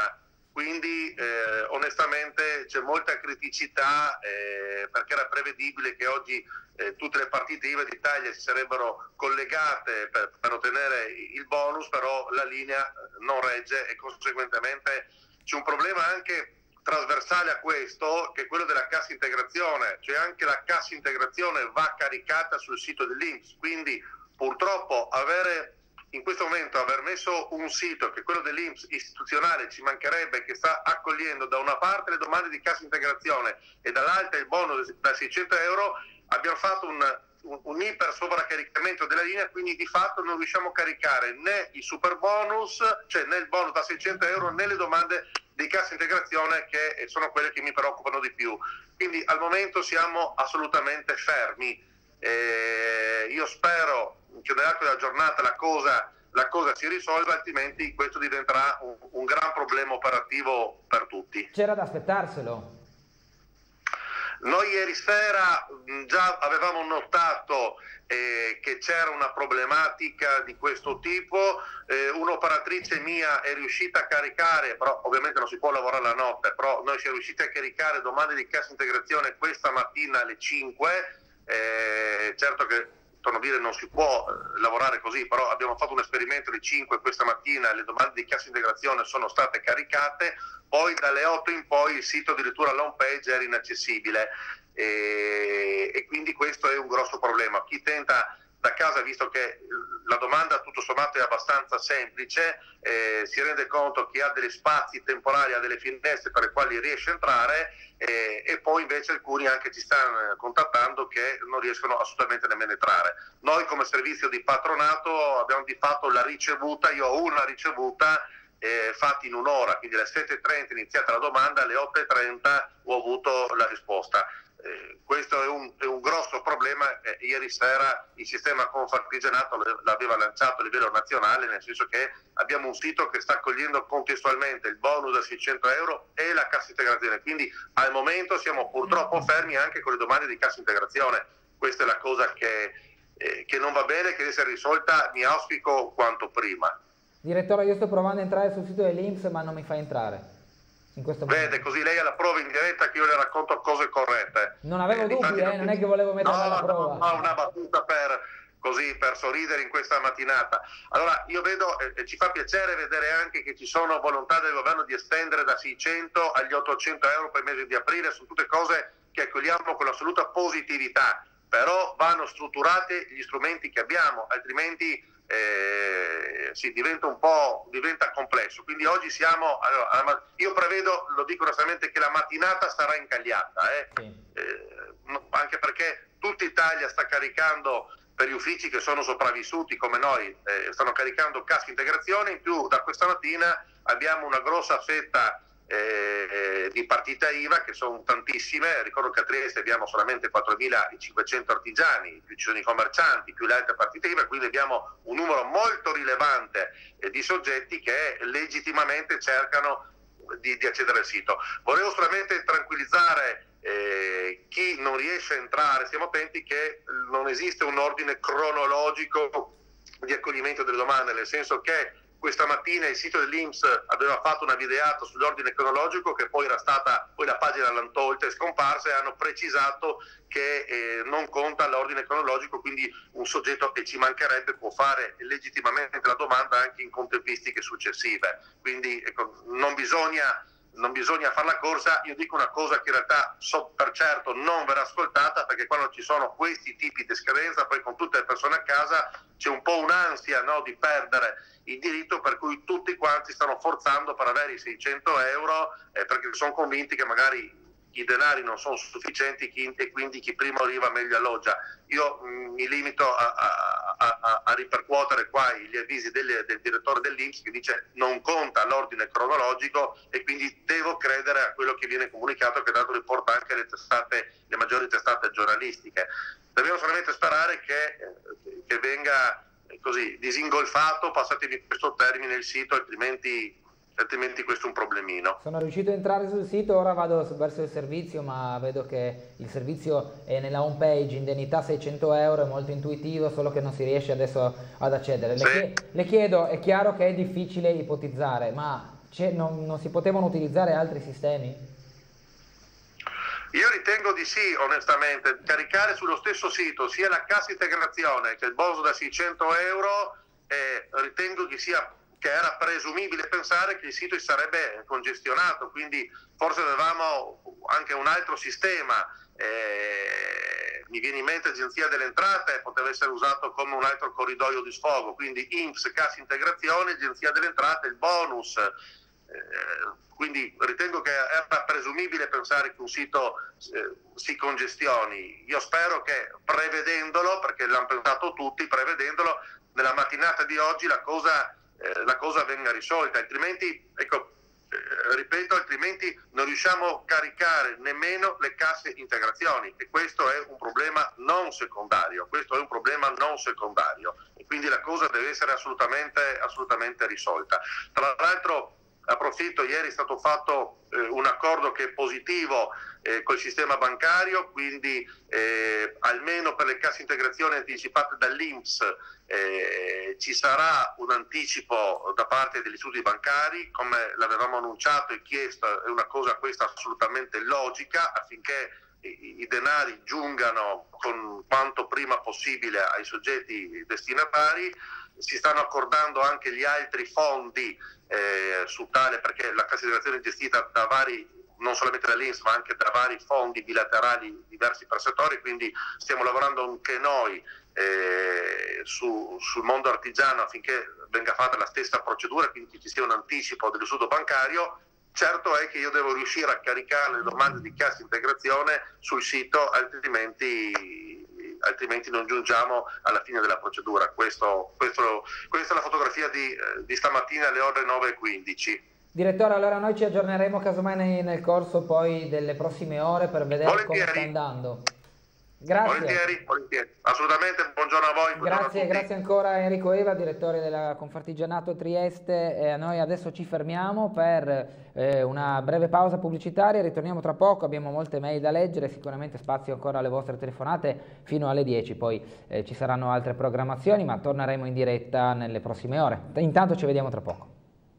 quindi onestamente c'è molta criticità perché era prevedibile che oggi tutte le partite IVA d'Italia si sarebbero collegate per ottenere il bonus, però la linea non regge e conseguentemente c'è un problema anche trasversale a questo, che è quello della cassa integrazione, cioè anche la cassa integrazione va caricata sul sito dell'INPS, quindi purtroppo in questo momento aver messo un sito che è quello dell'INPS istituzionale, ci mancherebbe, che sta accogliendo da una parte le domande di cassa integrazione e dall'altra il bonus da 600 euro, abbiamo fatto un iper sovracaricamento della linea, quindi di fatto non riusciamo a caricare né i super bonus, cioè né il bonus da 600 euro né le domande di cassa integrazione, che sono quelle che mi preoccupano di più. Quindi al momento siamo assolutamente fermi. Io spero che nell'arco della giornata la cosa si risolva, altrimenti questo diventerà un gran problema operativo per tutti. C'era da aspettarselo. Noi ieri sera già avevamo notato che c'era una problematica di questo tipo, un'operatrice mia è riuscita a caricare, però ovviamente non si può lavorare la notte, però noi siamo riusciti a caricare domande di cassa integrazione questa mattina alle 5, certo che, torno a dire, non si può lavorare così, però abbiamo fatto un esperimento alle 5 questa mattina, le domande di cassa integrazione sono state caricate, poi dalle 8 in poi il sito addirittura l'home page era inaccessibile e quindi questo è un grosso problema. Chi tenta da casa, visto che la domanda tutto sommato è abbastanza semplice, si rende conto che ha degli spazi temporali, ha delle finestre per le quali riesce a entrare e poi invece alcuni anche ci stanno contattando che non riescono assolutamente nemmeno a entrare. Noi come servizio di patronato abbiamo di fatto la ricevuta, io ho una ricevuta fatti in un'ora, quindi alle 7:30 è iniziata la domanda, alle 8:30 ho avuto la risposta. Questo è un grosso problema. Ieri sera il sistema Confartigianato l'aveva lanciato a livello nazionale, nel senso che abbiamo un sito che sta accogliendo contestualmente il bonus da 600 euro e la cassa integrazione, quindi al momento siamo purtroppo fermi anche con le domande di cassa integrazione. Questa è la cosa che non va bene, che deve essere risolta, mi auspico quanto prima. Direttore, io sto provando a entrare sul sito dell'INPS ma non mi fa entrare. Vede, così lei ha la prova in diretta che io le racconto cose corrette. Non avevo dubbi, non è che volevo mettere alla prova. No, una battuta per sorridere in questa mattinata. Allora, io vedo, ci fa piacere vedere anche che ci sono volontà del governo di estendere da 600 agli 800 euro per il mese di aprile, sono tutte cose che accogliamo con assoluta positività, però vanno strutturati gli strumenti che abbiamo, altrimenti diventa complesso. Quindi oggi siamo, io prevedo, lo dico onestamente, che la mattinata sarà incagliata, anche perché tutta Italia sta caricando, per gli uffici che sono sopravvissuti come noi, stanno caricando cassa integrazione, in più da questa mattina abbiamo una grossa fetta di partita IVA, che sono tantissime. Ricordo che a Trieste abbiamo solamente 4.500 artigiani, più ci sono i commercianti, più le altre partite IVA, quindi abbiamo un numero molto rilevante di soggetti che legittimamente cercano di accedere al sito. Volevo solamente tranquillizzare chi non riesce a entrare, stiamo attenti che non esiste un ordine cronologico di accoglimento delle domande, nel senso che questa mattina il sito dell'INPS aveva fatto una videata sull'ordine cronologico, che poi poi la pagina l'hanno tolta, è scomparsa, e hanno precisato che non conta l'ordine cronologico, quindi un soggetto che ci mancherebbe può fare legittimamente la domanda anche in contempistiche successive. Quindi non bisogna fare la corsa. Io dico una cosa che in realtà so per certo non verrà ascoltata, perché quando ci sono questi tipi di scadenza, poi con tutte le persone a casa c'è un po' un'ansia, no, di perdere il diritto, per cui tutti quanti stanno forzando per avere i 600 euro perché sono convinti che magari i denari non sono sufficienti e quindi chi prima arriva meglio alloggia. Io mi limito a ripercuotere qua gli avvisi del direttore dell'INPS, che dice non conta l'ordine cronologico, e quindi devo credere a quello che viene comunicato, che dato riporta anche le maggiori testate giornalistiche. Dobbiamo solamente sperare che venga così disingolfato, passatemi questo termine, il sito, altrimenti questo è un problemino. Sono riuscito a entrare sul sito, ora vado verso il servizio, ma vedo che il servizio è nella home page, indennità 600 euro, è molto intuitivo, solo che non si riesce adesso ad accedere. Le chiedo, è chiaro che è difficile ipotizzare, ma non si potevano utilizzare altri sistemi? Io ritengo di sì, onestamente. Caricare sullo stesso sito sia la cassa integrazione che il bonus da 600 euro, ritengo che era presumibile pensare che il sito sarebbe congestionato, quindi forse avevamo anche un altro sistema. Mi viene in mente Agenzia delle Entrate, poteva essere usato come un altro corridoio di sfogo, quindi INPS, cassa integrazione, Agenzia delle Entrate, il bonus. Quindi ritengo che era presumibile pensare che un sito si congestioni. Io spero che prevedendolo, perché l'hanno pensato tutti, prevedendolo, nella mattinata di oggi la cosa venga risolta, altrimenti, ripeto, altrimenti non riusciamo a caricare nemmeno le casse integrazioni, e questo è un problema non secondario, e quindi la cosa deve essere assolutamente risolta. Tra l'altro approfitto, ieri è stato fatto un accordo che è positivo col sistema bancario, quindi almeno per le casse integrazione anticipate dall'INPS ci sarà un anticipo da parte degli istituti bancari, come l'avevamo annunciato e chiesto. È una cosa questa assolutamente logica, affinché i denari giungano con quanto prima possibile ai soggetti destinatari. Si stanno accordando anche gli altri fondi su tale, perché la cassa integrazione è gestita da vari, non solamente dall'INPS ma anche da vari fondi bilaterali diversi per settori, quindi stiamo lavorando anche noi sul mondo artigiano affinché venga fatta la stessa procedura, quindi ci sia un anticipo dell'istituto bancario. Certo è che io devo riuscire a caricare le domande di cassa integrazione sul sito, altrimenti non giungiamo alla fine della procedura. Questa è la fotografia di stamattina alle ore 9:15. Direttore, allora noi ci aggiorneremo casomai nel corso poi delle prossime ore per vedere come sta andando. Grazie. Volentieri, assolutamente. Buongiorno a voi. Grazie ancora Enrico Eva, direttore della Confartigianato Trieste. Noi adesso ci fermiamo per una breve pausa pubblicitaria, ritorniamo tra poco, abbiamo molte mail da leggere, sicuramente spazio ancora alle vostre telefonate fino alle 10, poi ci saranno altre programmazioni, ma torneremo in diretta nelle prossime ore. Intanto ci vediamo tra poco.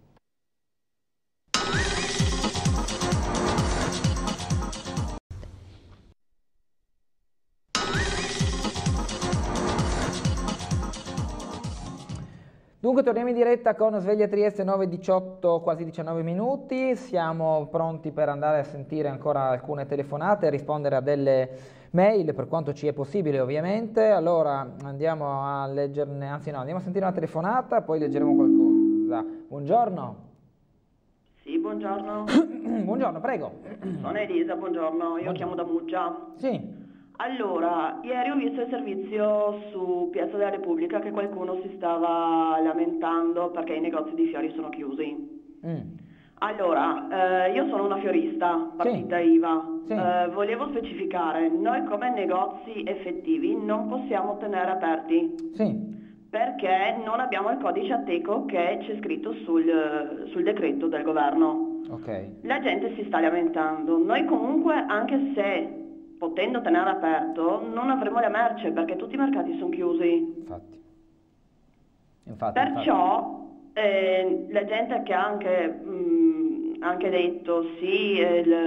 Dunque torniamo in diretta con Sveglia Trieste 9:18, quasi 19 minuti, siamo pronti per andare a sentire ancora alcune telefonate e rispondere a delle mail per quanto ci è possibile ovviamente. Allora andiamo a leggerne, andiamo a sentire una telefonata, poi leggeremo qualcosa. Buongiorno. Sì, buongiorno. Buongiorno, prego. Sono Elisa, buongiorno, io chiamo da Muggia. Sì. Allora, ieri ho visto il servizio su Piazza della Repubblica che qualcuno si stava lamentando perché i negozi di fiori sono chiusi. Allora, io sono una fiorista, partita IVA. Sì. Volevo specificare, noi come negozi effettivi non possiamo tenere aperti. Sì. Perché non abbiamo il codice Ateco che c'è scritto sul decreto del governo. Okay. La gente si sta lamentando. Noi comunque, anche se potendo tenere aperto, non avremo la merce perché tutti i mercati sono chiusi. Infatti. Perciò la gente che ha anche detto sì,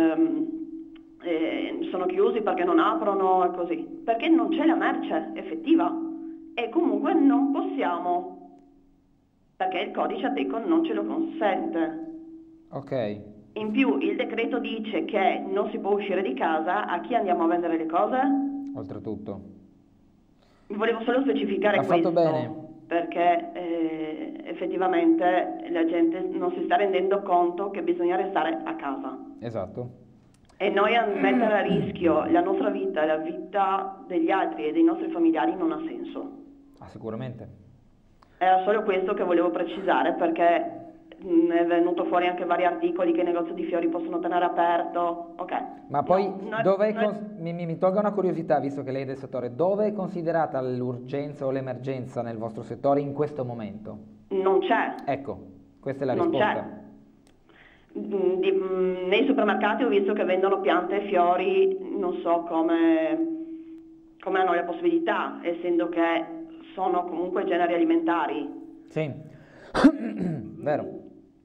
sono chiusi perché non aprono e così, perché non c'è la merce effettiva e comunque non possiamo perché il codice Ateco non ce lo consente. Ok. In più il decreto dice che non si può uscire di casa, a chi andiamo a vendere le cose? Oltretutto. Volevo solo specificare questo. Ha fatto bene. Perché effettivamente la gente non si sta rendendo conto che bisogna restare a casa. Esatto. E noi a mettere a rischio la nostra vita e la vita degli altri e dei nostri familiari non ha senso. Sicuramente. Era solo questo che volevo precisare perché è venuto fuori anche vari articoli che i negozi di fiori possono tenere aperto. Ok. Ma poi mi tolga una curiosità, visto che lei è del settore, dove è considerata l'urgenza o l'emergenza nel vostro settore in questo momento? Non c'è. Ecco, questa è la risposta. Non c'è. Nei supermercati ho visto che vendono piante e fiori, non so come hanno la possibilità, essendo che sono comunque generi alimentari. Sì. Vero.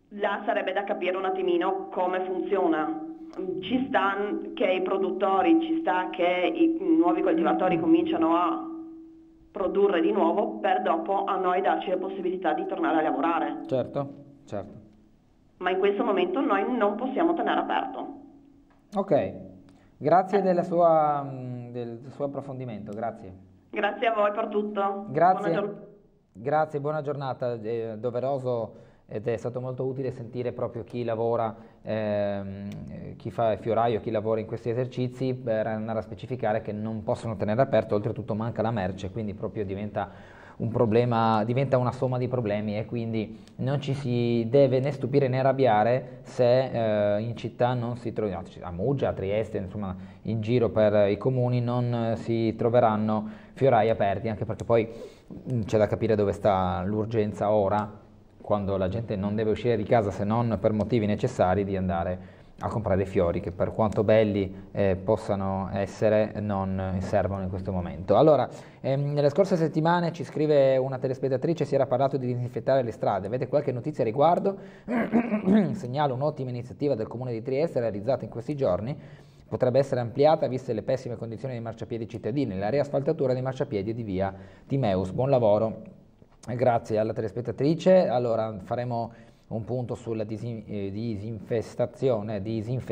là sarebbe da capire un attimino come funziona. Ci sta che i produttori, ci sta che i nuovi coltivatori cominciano a produrre di nuovo per dopo a noi darci la possibilità di tornare a lavorare. Certo, certo. Ma in questo momento noi non possiamo tenere aperto. Ok, grazie del suo approfondimento, grazie. Grazie a voi per tutto. Grazie, grazie, buona giornata, è doveroso ed è stato molto utile sentire proprio chi lavora, chi fa il fioraio, chi lavora in questi esercizi, per andare a specificare che non possono tenere aperto, oltretutto manca la merce, quindi proprio diventa un problema, diventa una somma di problemi e quindi non ci si deve né stupire né arrabbiare se in città non si trovano, a Muggia, a Trieste, insomma in giro per i comuni non si troveranno fiorai aperti, anche perché poi c'è da capire dove sta l'urgenza ora, quando la gente non deve uscire di casa se non per motivi necessari di andare a comprare fiori che per quanto belli possano essere non servono in questo momento. Allora, nelle scorse settimane ci scrive una telespettatrice, si era parlato di disinfettare le strade, avete qualche notizia a riguardo? Segnalo un'ottima iniziativa del Comune di Trieste realizzata in questi giorni, potrebbe essere ampliata viste le pessime condizioni dei marciapiedi cittadini, la riasfaltatura dei marciapiedi di via Timeus. Buon lavoro, grazie alla telespettatrice. Allora faremo un punto sulla disinfezione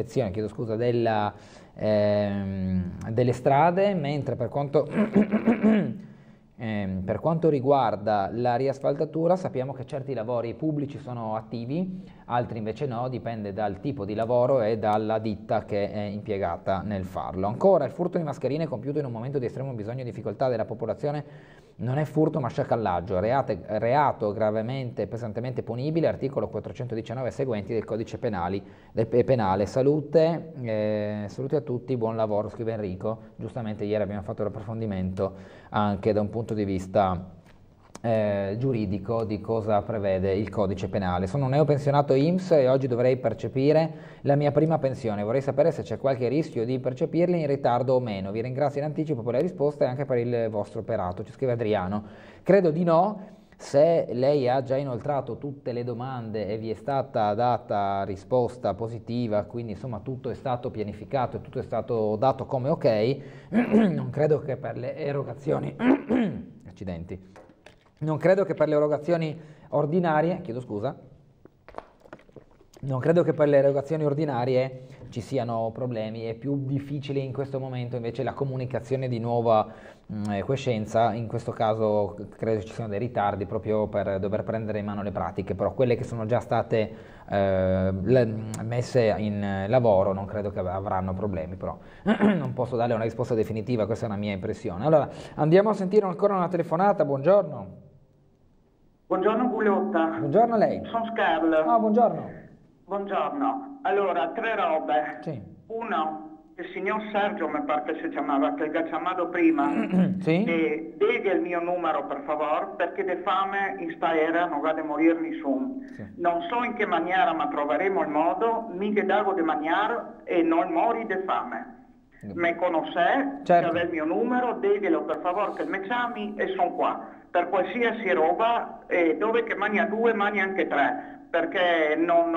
delle strade, mentre per quanto riguarda la riasfaltatura sappiamo che certi lavori pubblici sono attivi, altri invece no, dipende dal tipo di lavoro e dalla ditta che è impiegata nel farlo. Ancora, il furto di mascherine compiuto in un momento di estremo bisogno e difficoltà della popolazione non è furto ma sciacallaggio, reato gravemente e pesantemente punibile, articolo 419 e seguenti del codice penale. Salute a tutti, buon lavoro, scrive Enrico. Giustamente ieri abbiamo fatto l'approfondimento anche da un punto di vista giuridico di cosa prevede il codice penale. Sono un neopensionato INPS e oggi dovrei percepire la mia prima pensione. Vorrei sapere se c'è qualche rischio di percepirla in ritardo o meno. Vi ringrazio in anticipo per le risposte e anche per il vostro operato. Ci scrive Adriano. Credo di no. Se lei ha già inoltrato tutte le domande e vi è stata data risposta positiva, quindi insomma tutto è stato pianificato e tutto è stato dato come ok, non credo che per le erogazioni non credo che per le erogazioni ordinarie, non credo che per le erogazioni ordinarie ci siano problemi. È più difficile in questo momento invece la comunicazione di nuova quiescenza. In questo caso credo ci siano dei ritardi proprio per dover prendere in mano le pratiche, però quelle che sono già state messe in lavoro non credo che avranno problemi, però non posso dare una risposta definitiva, questa è una mia impressione. Allora andiamo a sentire ancora una telefonata. Buongiorno. Buongiorno Gugliotta. Buongiorno a lei. Sono Scarl. Buongiorno. Buongiorno. Allora, tre robe. Sì. Uno, il signor Sergio, mi pare che si chiamava, che ha chiamato prima, sì? e diga il mio numero per favore, perché di fame in sta era non va a morirmi su. Sì. Non so in che maniera, ma troveremo il modo, mi che dago di mangiare e non mori di fame. Me conosce, certo. Aveva il mio numero, diglielo per favore che mi chiami e sono qua. Per qualsiasi roba, dove che mangia due, mangia anche tre, perché non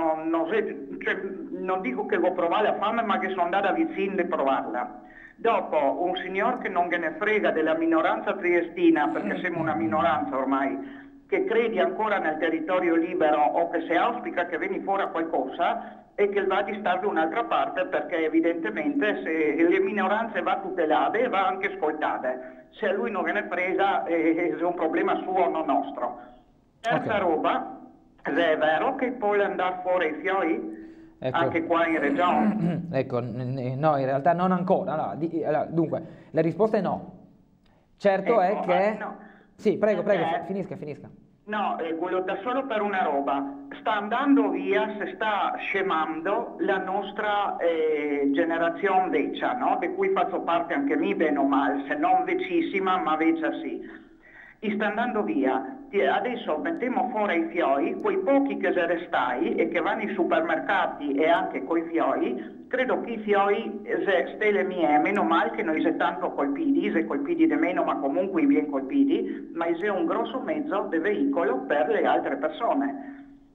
dico che devo provare la fame, ma che sono andata vicino di provarla. Dopo, un signor che non gliene ne frega della minoranza triestina, perché siamo una minoranza ormai, che credi ancora nel territorio libero o che se auspica che vieni fuori a qualcosa e che va di stare da un'altra parte, perché evidentemente se le minoranze va tutelate va anche ascoltate. Se a lui non gliene frega è un problema suo, non nostro. Terza roba, se è vero che puoi andare fuori i fiori, ecco, anche qua in regione? Ecco, no, in realtà non ancora. Allora, dunque, la risposta è no. Certo, ecco, è che... No. Sì, prego, finisca. No, quello da solo per una roba. Sta andando via, si sta scemando la nostra generazione vecchia, no? Di cui faccio parte anche me, bene o male, se non vecchissima, ma vecchia sì. E sta andando via. Adesso mettiamo fuori i fiori, quei pochi che se restai e che vanno ai supermercati e anche coi fiori, credo che i fiori, se stelle mie, meno male che noi siamo tanto colpiti, se colpiti di meno, ma comunque ben colpiti, ma è un grosso mezzo di veicolo per le altre persone.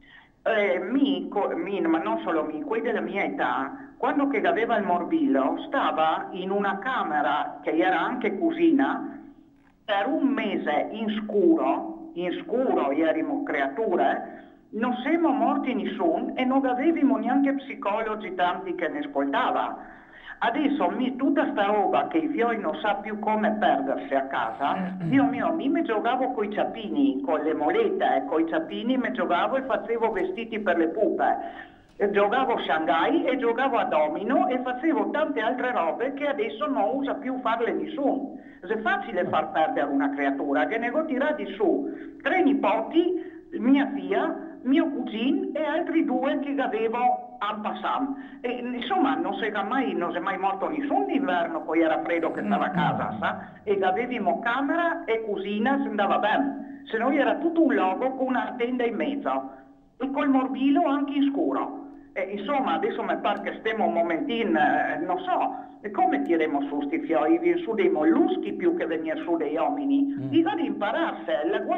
ma non solo quelli della mia età, quando che aveva il morbillo, stava in una camera che era anche cucina, per un mese in scuro, erimo creature, non siamo morti nessuno e non avevamo neanche psicologi tanti che ne ascoltava. Adesso tutta sta roba che i fioi non sa più come perdersi a casa, Dio mio, mi giocavo coi ciappini, con le molette, coi ciappini mi giocavo e facevo vestiti per le pupe. E giocavo Shanghai e giocavo a domino e facevo tante altre robe che adesso non usa più farle nessuno. È facile far perdere una creatura che ne tirà di su 3 nipoti, mia figlia, mio cugino e altri 2 che avevo en passant. E, insomma, non si è mai morto nessuno d'inverno, poi era freddo che stava a casa, sa? E avevamo camera e cucina, si andava bene. Se no era tutto un logo con una tenda in mezzo e col morbillo anche in scuro. Insomma, adesso mi pare che stiamo un momentino, non so, come tireremo su sti fioi? Viene su dei molluschi più che venire su dei uomini. Bisogna impararsi,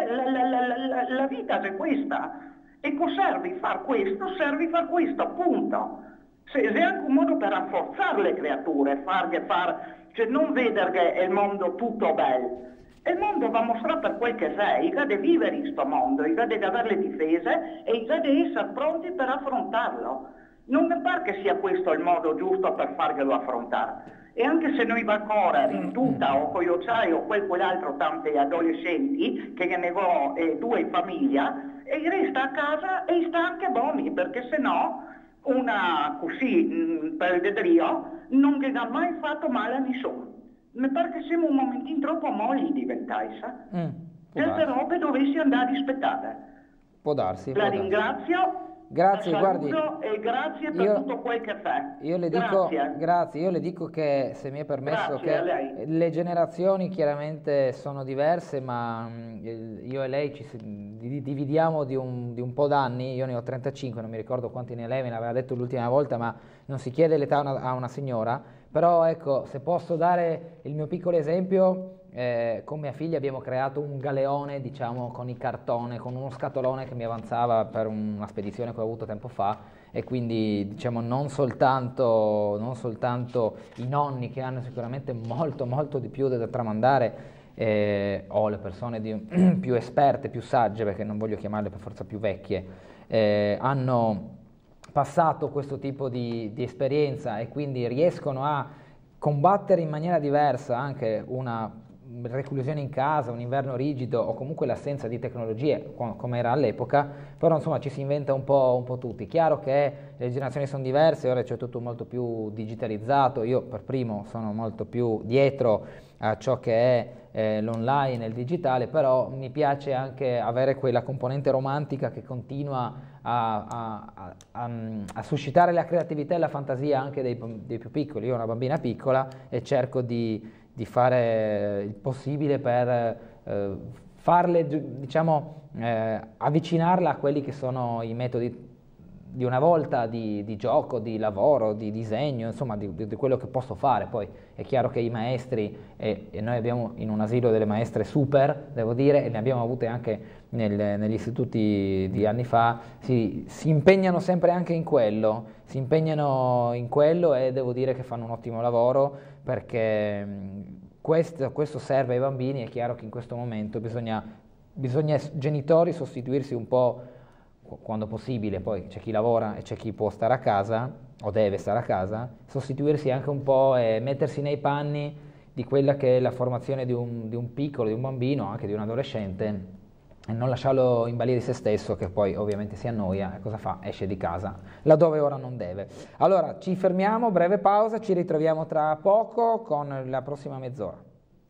la vita è questa. E cosa serve far questo? Serve far questo, appunto. Se è anche un modo per rafforzare le creature, cioè non vedere che è il mondo tutto bello. E il mondo va mostrato per quel che sei, deve vivere in questo mondo, deve avere le difese e deve essere pronti per affrontarlo. Non mi pare che sia questo il modo giusto per farglielo affrontare. E anche se noi va a correre in tutta o con gli occhiali o quell'altro tanti adolescenti che ne ho 2 in famiglia, e resta a casa e sta anche buoni, perché se no una così per il dedrio non gli ha mai fatto male a nessuno. Mi pare che siamo un momentino troppo molli diventai, sa? Certe robe dovessi andare rispettate. Può darsi. La ringrazio. Grazie, guardi, e grazie per tutto quel che fa. Io le dico che, se mi è permesso, che le generazioni chiaramente sono diverse, ma io e lei ci dividiamo di un po' d'anni. Io ne ho 35, non mi ricordo quanti ne lei me ne aveva detto l'ultima volta, ma non si chiede l'età a una signora. Però ecco, se posso dare il mio piccolo esempio, con mia figlia abbiamo creato un galeone, diciamo, con i cartone, con uno scatolone che mi avanzava per una spedizione che ho avuto tempo fa, e quindi diciamo non soltanto i nonni, che hanno sicuramente molto di più da tramandare, o le persone più esperte, più sagge, perché non voglio chiamarle per forza più vecchie, hanno passato questo tipo di esperienza e quindi riescono a combattere in maniera diversa anche una reclusione in casa, un inverno rigido o comunque l'assenza di tecnologie come era all'epoca. Però insomma ci si inventa un po' tutti. Chiaro che le generazioni sono diverse, ora c'è tutto molto più digitalizzato, io per primo sono molto più dietro a ciò che è l'online e il digitale, però mi piace anche avere quella componente romantica che continua a suscitare la creatività e la fantasia anche dei più piccoli. Io ho una bambina piccola e cerco di fare il possibile per farle, diciamo, avvicinarla a quelli che sono i metodi di una volta di gioco, di lavoro, di disegno, insomma di quello che posso fare. Poi è chiaro che i maestri, e noi abbiamo in un asilo delle maestre super, devo dire, e ne abbiamo avute anche negli istituti di anni fa, si impegnano sempre anche in quello, e devo dire che fanno un ottimo lavoro, perché questo serve ai bambini. È chiaro che in questo momento bisogna genitori sostituirsi un po' quando possibile, poi c'è chi lavora e c'è chi può stare a casa o deve stare a casa, sostituirsi anche un po' e mettersi nei panni di quella che è la formazione di un piccolo, di un bambino, anche di un adolescente, e non lasciarlo in balia di se stesso, che poi ovviamente si annoia e cosa fa? Esce di casa, laddove ora non deve. Allora ci fermiamo, breve pausa, ci ritroviamo tra poco con la prossima mezz'ora.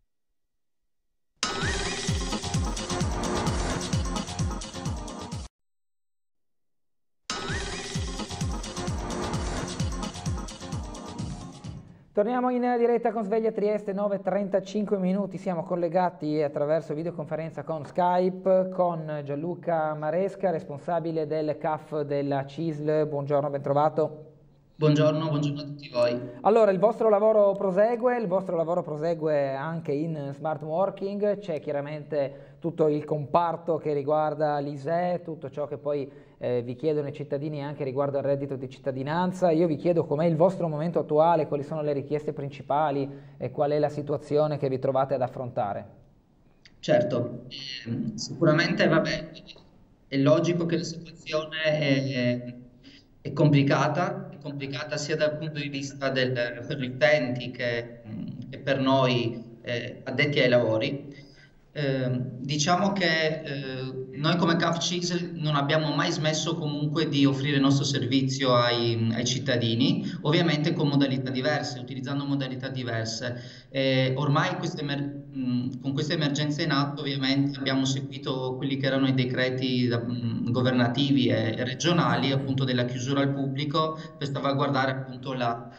Torniamo in diretta con Sveglia Trieste, 9:35 minuti, siamo collegati attraverso videoconferenza con Skype con Gianluca Maresca, responsabile del CAF della CISL. Buongiorno, ben trovato. Buongiorno a tutti voi. Allora, il vostro lavoro prosegue anche in smart working, c'è chiaramente tutto il comparto che riguarda l'ISEE, tutto ciò che poi vi chiedono i cittadini anche riguardo al reddito di cittadinanza. Io vi chiedo com'è il vostro momento attuale, quali sono le richieste principali e qual è la situazione che vi trovate ad affrontare. Certo, sicuramente è logico che la situazione è complicata sia dal punto di vista per gli utenti che per noi addetti ai lavori. Diciamo che noi come CAF CISL non abbiamo mai smesso comunque di offrire il nostro servizio ai cittadini, ovviamente con modalità diverse, utilizzando modalità diverse. Ormai con queste emergenze in atto ovviamente abbiamo seguito quelli che erano i decreti governativi e regionali appunto della chiusura al pubblico per salvaguardare appunto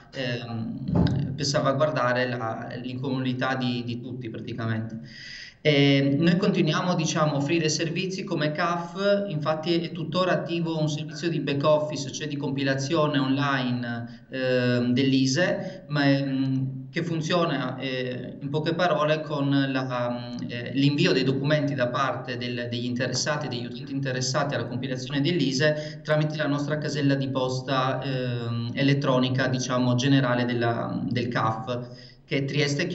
l'incolumità di tutti praticamente. Noi continuiamo a offrire servizi come CAF, infatti è tuttora attivo un servizio di back office, cioè di compilazione online dell'ISEE, che funziona in poche parole con l'invio dei documenti da parte degli utenti interessati alla compilazione dell'ISEE tramite la nostra casella di posta elettronica generale del CAF, che è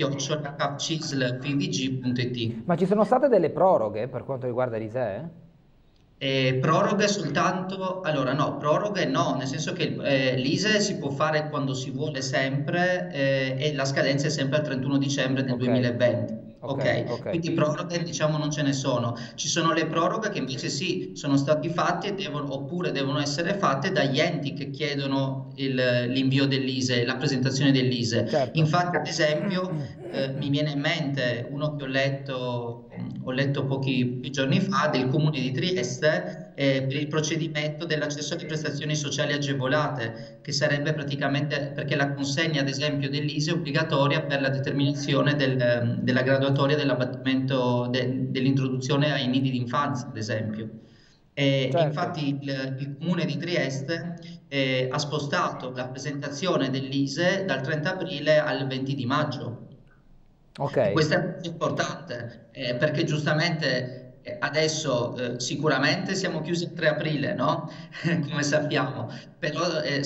trieste@cafcisl.pvg.it. Ma ci sono state delle proroghe per quanto riguarda l'ISEE? Proroghe soltanto, allora no, proroghe no, nel senso che l'ISEE si può fare quando si vuole sempre e la scadenza è sempre al 31 dicembre del 2020. Ok, quindi proroghe non ce ne sono. Ci sono le proroghe che invece sì, sono stati fatti oppure devono essere fatte dagli enti che chiedono l'invio dell'ISEE, la presentazione dell'ISEE. Certo. Infatti, ad esempio, mi viene in mente uno che ho letto pochi giorni fa del Comune di Trieste per il procedimento dell'accesso alle prestazioni sociali agevolate, che sarebbe praticamente perché la consegna ad esempio dell'ISEE è obbligatoria per la determinazione della graduatoria dell'abbattimento dell'introduzione ai nidi d'infanzia ad esempio. Certo. Infatti il Comune di Trieste ha spostato la presentazione dell'ISEE dal 30 aprile al 20 di maggio. Questo è importante perché giustamente adesso sicuramente siamo chiusi il 3 aprile, no? Come sappiamo, però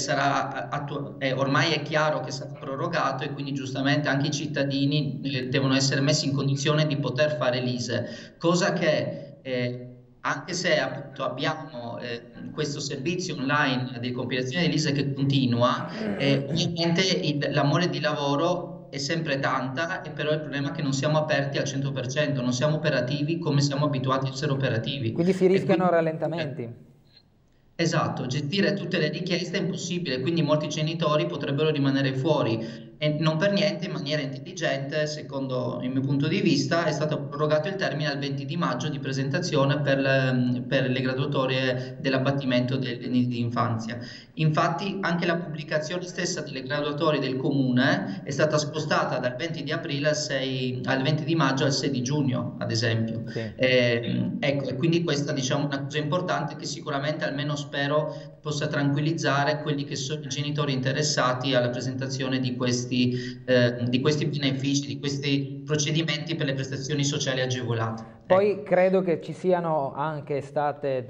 ormai è chiaro che sarà prorogato e quindi giustamente anche i cittadini devono essere messi in condizione di poter fare l'ISEE, cosa che anche se appunto abbiamo questo servizio online di compilazione dell'ISEE che continua, ovviamente la mole di lavoro è sempre tanta, e però il problema è che non siamo aperti al 100%, non siamo operativi come siamo abituati a essere operativi. Quindi si rischiano rallentamenti. Esatto, gestire tutte le richieste è impossibile, quindi molti genitori potrebbero rimanere fuori e non per niente in maniera intelligente, secondo il mio punto di vista, è stato prorogato il termine al 20 di maggio di presentazione per le graduatorie dell'abbattimento dei nidi di infanzia. Infatti anche la pubblicazione stessa delle graduatorie del Comune è stata spostata dal 20 di aprile al 20 di maggio al 6 di giugno, ad esempio. Sì. Ecco, e quindi questa è una cosa importante che sicuramente almeno spero possa tranquillizzare quelli che sono i genitori interessati alla presentazione di questi benefici, di questi procedimenti per le prestazioni sociali agevolate. Poi credo che ci siano anche state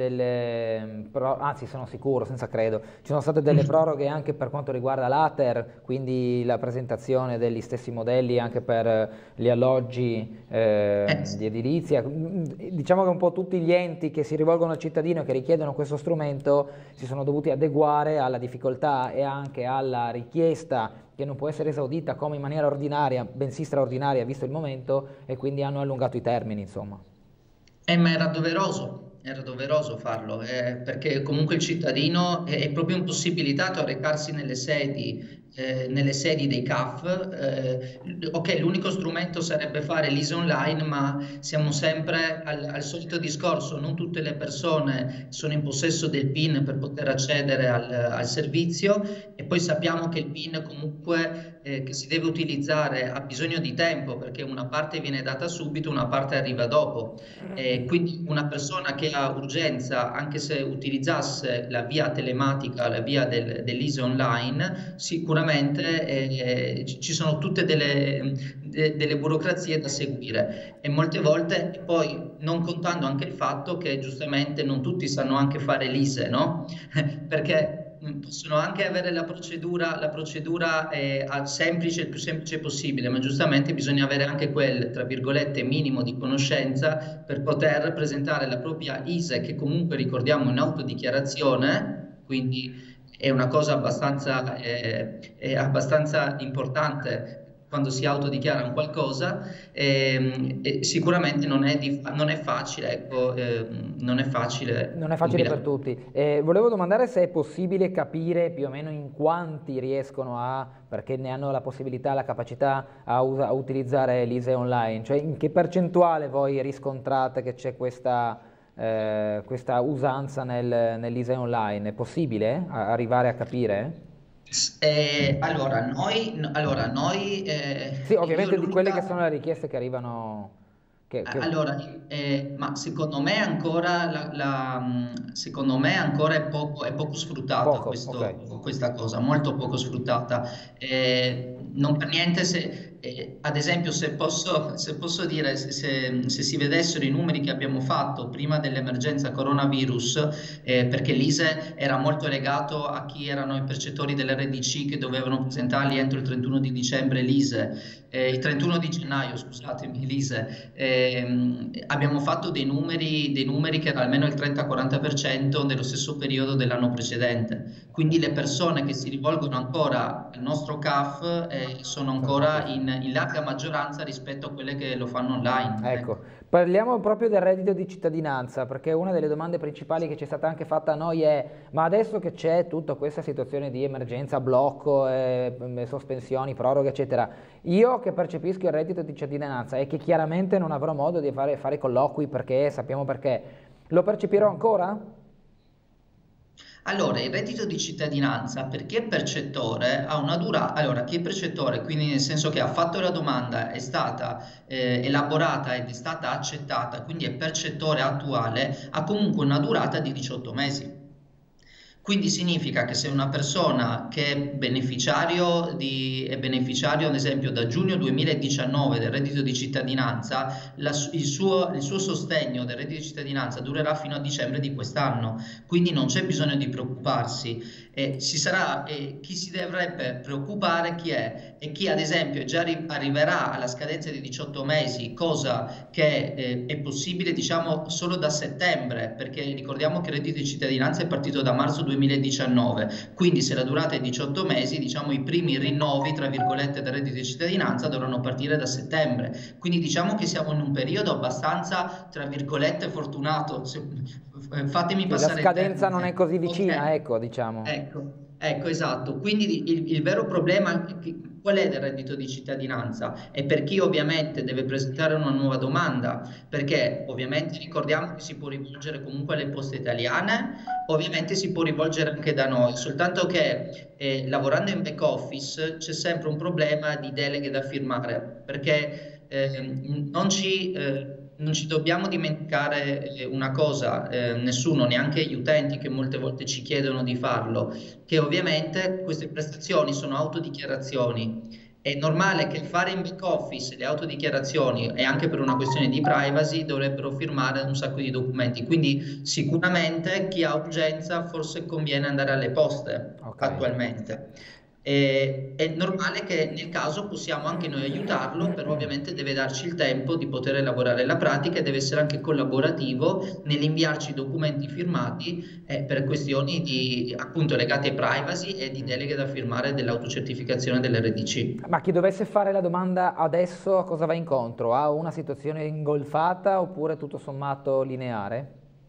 anzi sono sicuro, senza credo, ci sono state delle proroghe anche per quanto riguarda l'ATER, quindi la presentazione degli stessi modelli anche per gli alloggi di edilizia. Diciamo che un po' tutti gli enti che si rivolgono al cittadino e che richiedono questo strumento si sono dovuti adeguare alla difficoltà e anche alla richiesta che non può essere esaudita come in maniera ordinaria, bensì straordinaria visto il momento, e quindi hanno allungato i termini, insomma. Ma era doveroso farlo, perché comunque il cittadino è proprio impossibilitato a recarsi nelle sedi nelle sedi dei CAF. Ok, l'unico strumento sarebbe fare l'ISE online, ma siamo sempre al solito discorso: non tutte le persone sono in possesso del PIN per poter accedere al servizio, e poi sappiamo che il PIN comunque che si deve utilizzare ha bisogno di tempo, perché una parte viene data subito, una parte arriva dopo, quindi una persona che ha urgenza, anche se utilizzasse la via telematica, la via dell'ISE online, sicuramente ci sono tutte delle burocrazie da seguire, e molte volte, poi non contando anche il fatto che giustamente non tutti sanno anche fare l'ISE, no? Perché possono anche avere la procedura semplice, il più semplice possibile, ma giustamente bisogna avere anche quel, tra virgolette, minimo di conoscenza per poter presentare la propria ISE, che comunque ricordiamo in autodichiarazione, quindi è una cosa abbastanza importante quando si autodichiara un qualcosa, sicuramente non è facile, ecco, non è facile per tutti. Volevo domandare se è possibile capire più o meno in quanti riescono perché ne hanno la possibilità, la capacità a utilizzare l'ISE online, cioè in che percentuale voi riscontrate che c'è questa usanza nell'ISE online. È possibile arrivare a capire? Allora noi sì, ovviamente di quelle che sono le richieste che arrivano. Allora, ma secondo me ancora è poco sfruttata questa cosa, molto poco sfruttata. Non per niente, ad esempio, se posso dire, se si vedessero i numeri che abbiamo fatto prima dell'emergenza coronavirus, perché l'ISE era molto legato a chi erano i percettori dell'RDC che dovevano presentarli entro il 31 di dicembre l'ISE, il 31 di gennaio, scusatemi, l'ISE, abbiamo fatto dei numeri che erano almeno il 30-40% dello stesso periodo dell'anno precedente. Quindi le persone che si rivolgono ancora al nostro CAF sono ancora in larga maggioranza rispetto a quelle che lo fanno online. Ecco, parliamo proprio del reddito di cittadinanza, perché una delle domande principali che ci è stata anche fatta a noi è: ma adesso che c'è tutta questa situazione di emergenza, blocco, sospensioni, proroghe eccetera, io che percepisco il reddito di cittadinanza e che chiaramente non avrò modo di fare colloqui, perché sappiamo perché, lo percepirò ancora? Allora, il reddito di cittadinanza, per chi è percettore, ha una durata. Allora, chi è percettore, quindi nel senso che ha fatto la domanda, è stata elaborata ed è stata accettata, quindi è percettore attuale, ha comunque una durata di 18 mesi. Quindi significa che se una persona che è beneficiario ad esempio da giugno 2019 del reddito di cittadinanza, il suo sostegno del reddito di cittadinanza durerà fino a dicembre di quest'anno, quindi non c'è bisogno di preoccuparsi. Chi si dovrebbe preoccupare chi è? E chi ad esempio già arriverà alla scadenza di 18 mesi, cosa che è possibile diciamo solo da settembre, perché ricordiamo che il reddito di cittadinanza è partito da marzo 2019, quindi se la durata è 18 mesi, diciamo i primi rinnovi tra virgolette del reddito di cittadinanza dovranno partire da settembre, quindi diciamo che siamo in un periodo abbastanza tra virgolette fortunato, fatemi passare la scadenza non è così vicina, okay. Ecco, diciamo. Ecco, esatto. Quindi il vero problema qual è del reddito di cittadinanza? È per chi ovviamente deve presentare una nuova domanda, perché ovviamente ricordiamo che si può rivolgere comunque alle poste italiane, ovviamente si può rivolgere anche da noi, soltanto che lavorando in back office c'è sempre un problema di deleghe da firmare, perché non ci dobbiamo dimenticare una cosa, nessuno, neanche gli utenti che molte volte ci chiedono di farlo, che ovviamente queste prestazioni sono autodichiarazioni. È normale che fare in back office le autodichiarazioni, e anche per una questione di privacy, dovrebbero firmare un sacco di documenti, quindi sicuramente chi ha urgenza forse conviene andare alle poste attualmente. È normale che nel caso possiamo anche noi aiutarlo, però ovviamente deve darci il tempo di poter elaborare la pratica e deve essere anche collaborativo nell'inviarci i documenti firmati per questioni appunto legate ai privacy e di deleghe da firmare dell'autocertificazione dell'RDC. Ma chi dovesse fare la domanda adesso a cosa va incontro? Ha una situazione ingolfata oppure tutto sommato lineare?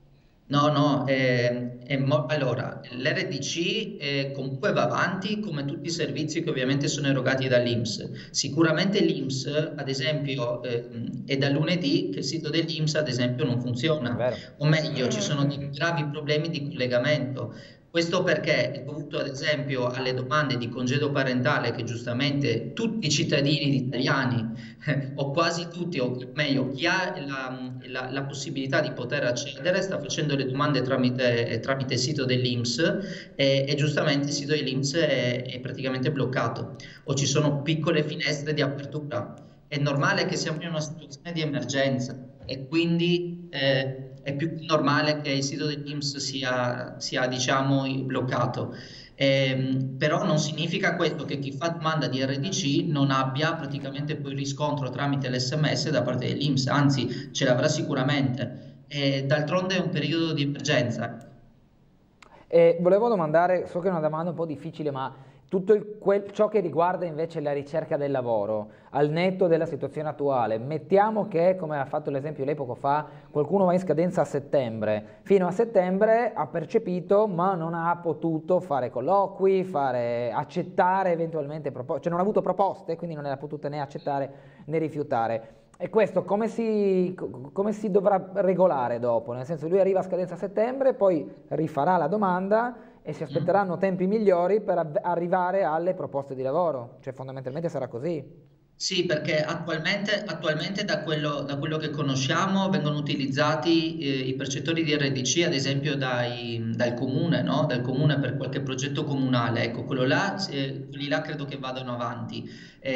No, allora, l'RDC comunque va avanti come tutti i servizi che ovviamente sono erogati dall'INPS. Sicuramente l'INPS, ad esempio, è da lunedì che il sito dell'INPS, ad esempio, non funziona, o meglio, ci sono dei gravi problemi di collegamento. Questo perché è dovuto ad esempio alle domande di congedo parentale che giustamente tutti i cittadini italiani, o quasi tutti, o meglio, chi ha la possibilità di poter accedere, sta facendo le domande tramite il sito dell'INPS e giustamente il sito dell'INPS è praticamente bloccato, o ci sono piccole finestre di apertura. È normale che siamo in una situazione di emergenza e quindi è più normale che il sito dell'INPS sia diciamo bloccato. Però non significa questo che chi fa domanda di RDC non abbia praticamente poi riscontro tramite l'SMS da parte dell'INPS, anzi ce l'avrà sicuramente. D'altronde è un periodo di emergenza. Volevo domandare, so che è una domanda un po' difficile, ma tutto ciò che riguarda invece la ricerca del lavoro, al netto della situazione attuale, mettiamo che, come ha fatto l'esempio lei poco fa, qualcuno va in scadenza a settembre, fino a settembre ha percepito ma non ha potuto fare colloqui, accettare eventualmente proposte, cioè non ha avuto proposte, quindi non le ha potute né accettare né rifiutare. E questo come si dovrà regolare dopo? Nel senso, lui arriva a scadenza a settembre, poi rifarà la domanda e si aspetteranno tempi migliori per arrivare alle proposte di lavoro, cioè fondamentalmente sarà così. Sì, perché attualmente da quello che conosciamo vengono utilizzati i percettori di RDC, ad esempio dal comune, no? Dal comune per qualche progetto comunale. Ecco, quelli là credo che vadano avanti.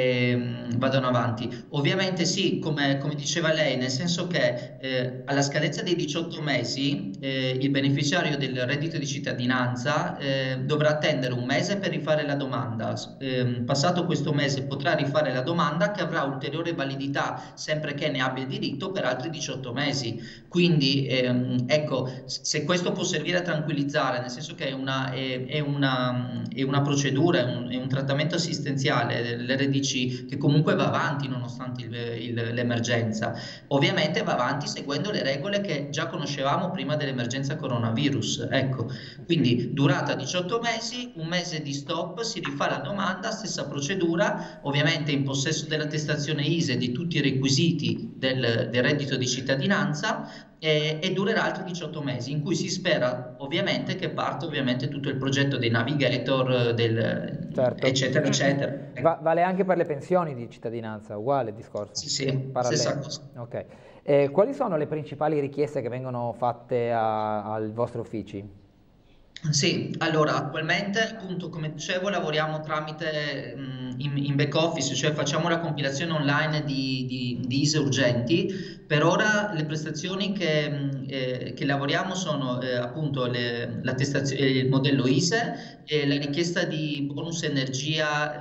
Ovviamente sì, come diceva lei, nel senso che alla scadenza dei 18 mesi il beneficiario del reddito di cittadinanza dovrà attendere un mese per rifare la domanda. Passato questo mese potrà rifare la domanda, che avrà ulteriore validità sempre che ne abbia diritto per altri 18 mesi. Quindi ecco, se questo può servire a tranquillizzare, nel senso che è una procedura, è un trattamento assistenziale, l'RDC, che comunque va avanti nonostante l'emergenza. Ovviamente va avanti seguendo le regole che già conoscevamo prima dell'emergenza coronavirus. Ecco, quindi durata 18 mesi, un mese di stop, si rifà la domanda, stessa procedura, ovviamente in possesso dell'attestazione ISEE di tutti i requisiti del reddito di cittadinanza, e durerà altri 18 mesi, in cui si spera ovviamente che parte tutto il progetto dei navigator, certo, eccetera eccetera. Vale anche per le pensioni di cittadinanza, uguale il discorso? Sì, stessa cosa. Ok. Quali sono le principali richieste che vengono fatte ai vostri uffici? Sì, allora attualmente appunto come dicevo lavoriamo tramite in back office, cioè facciamo la compilazione online di ISEE urgenti. Per ora le prestazioni che lavoriamo sono appunto il modello ISEE e la richiesta di bonus energia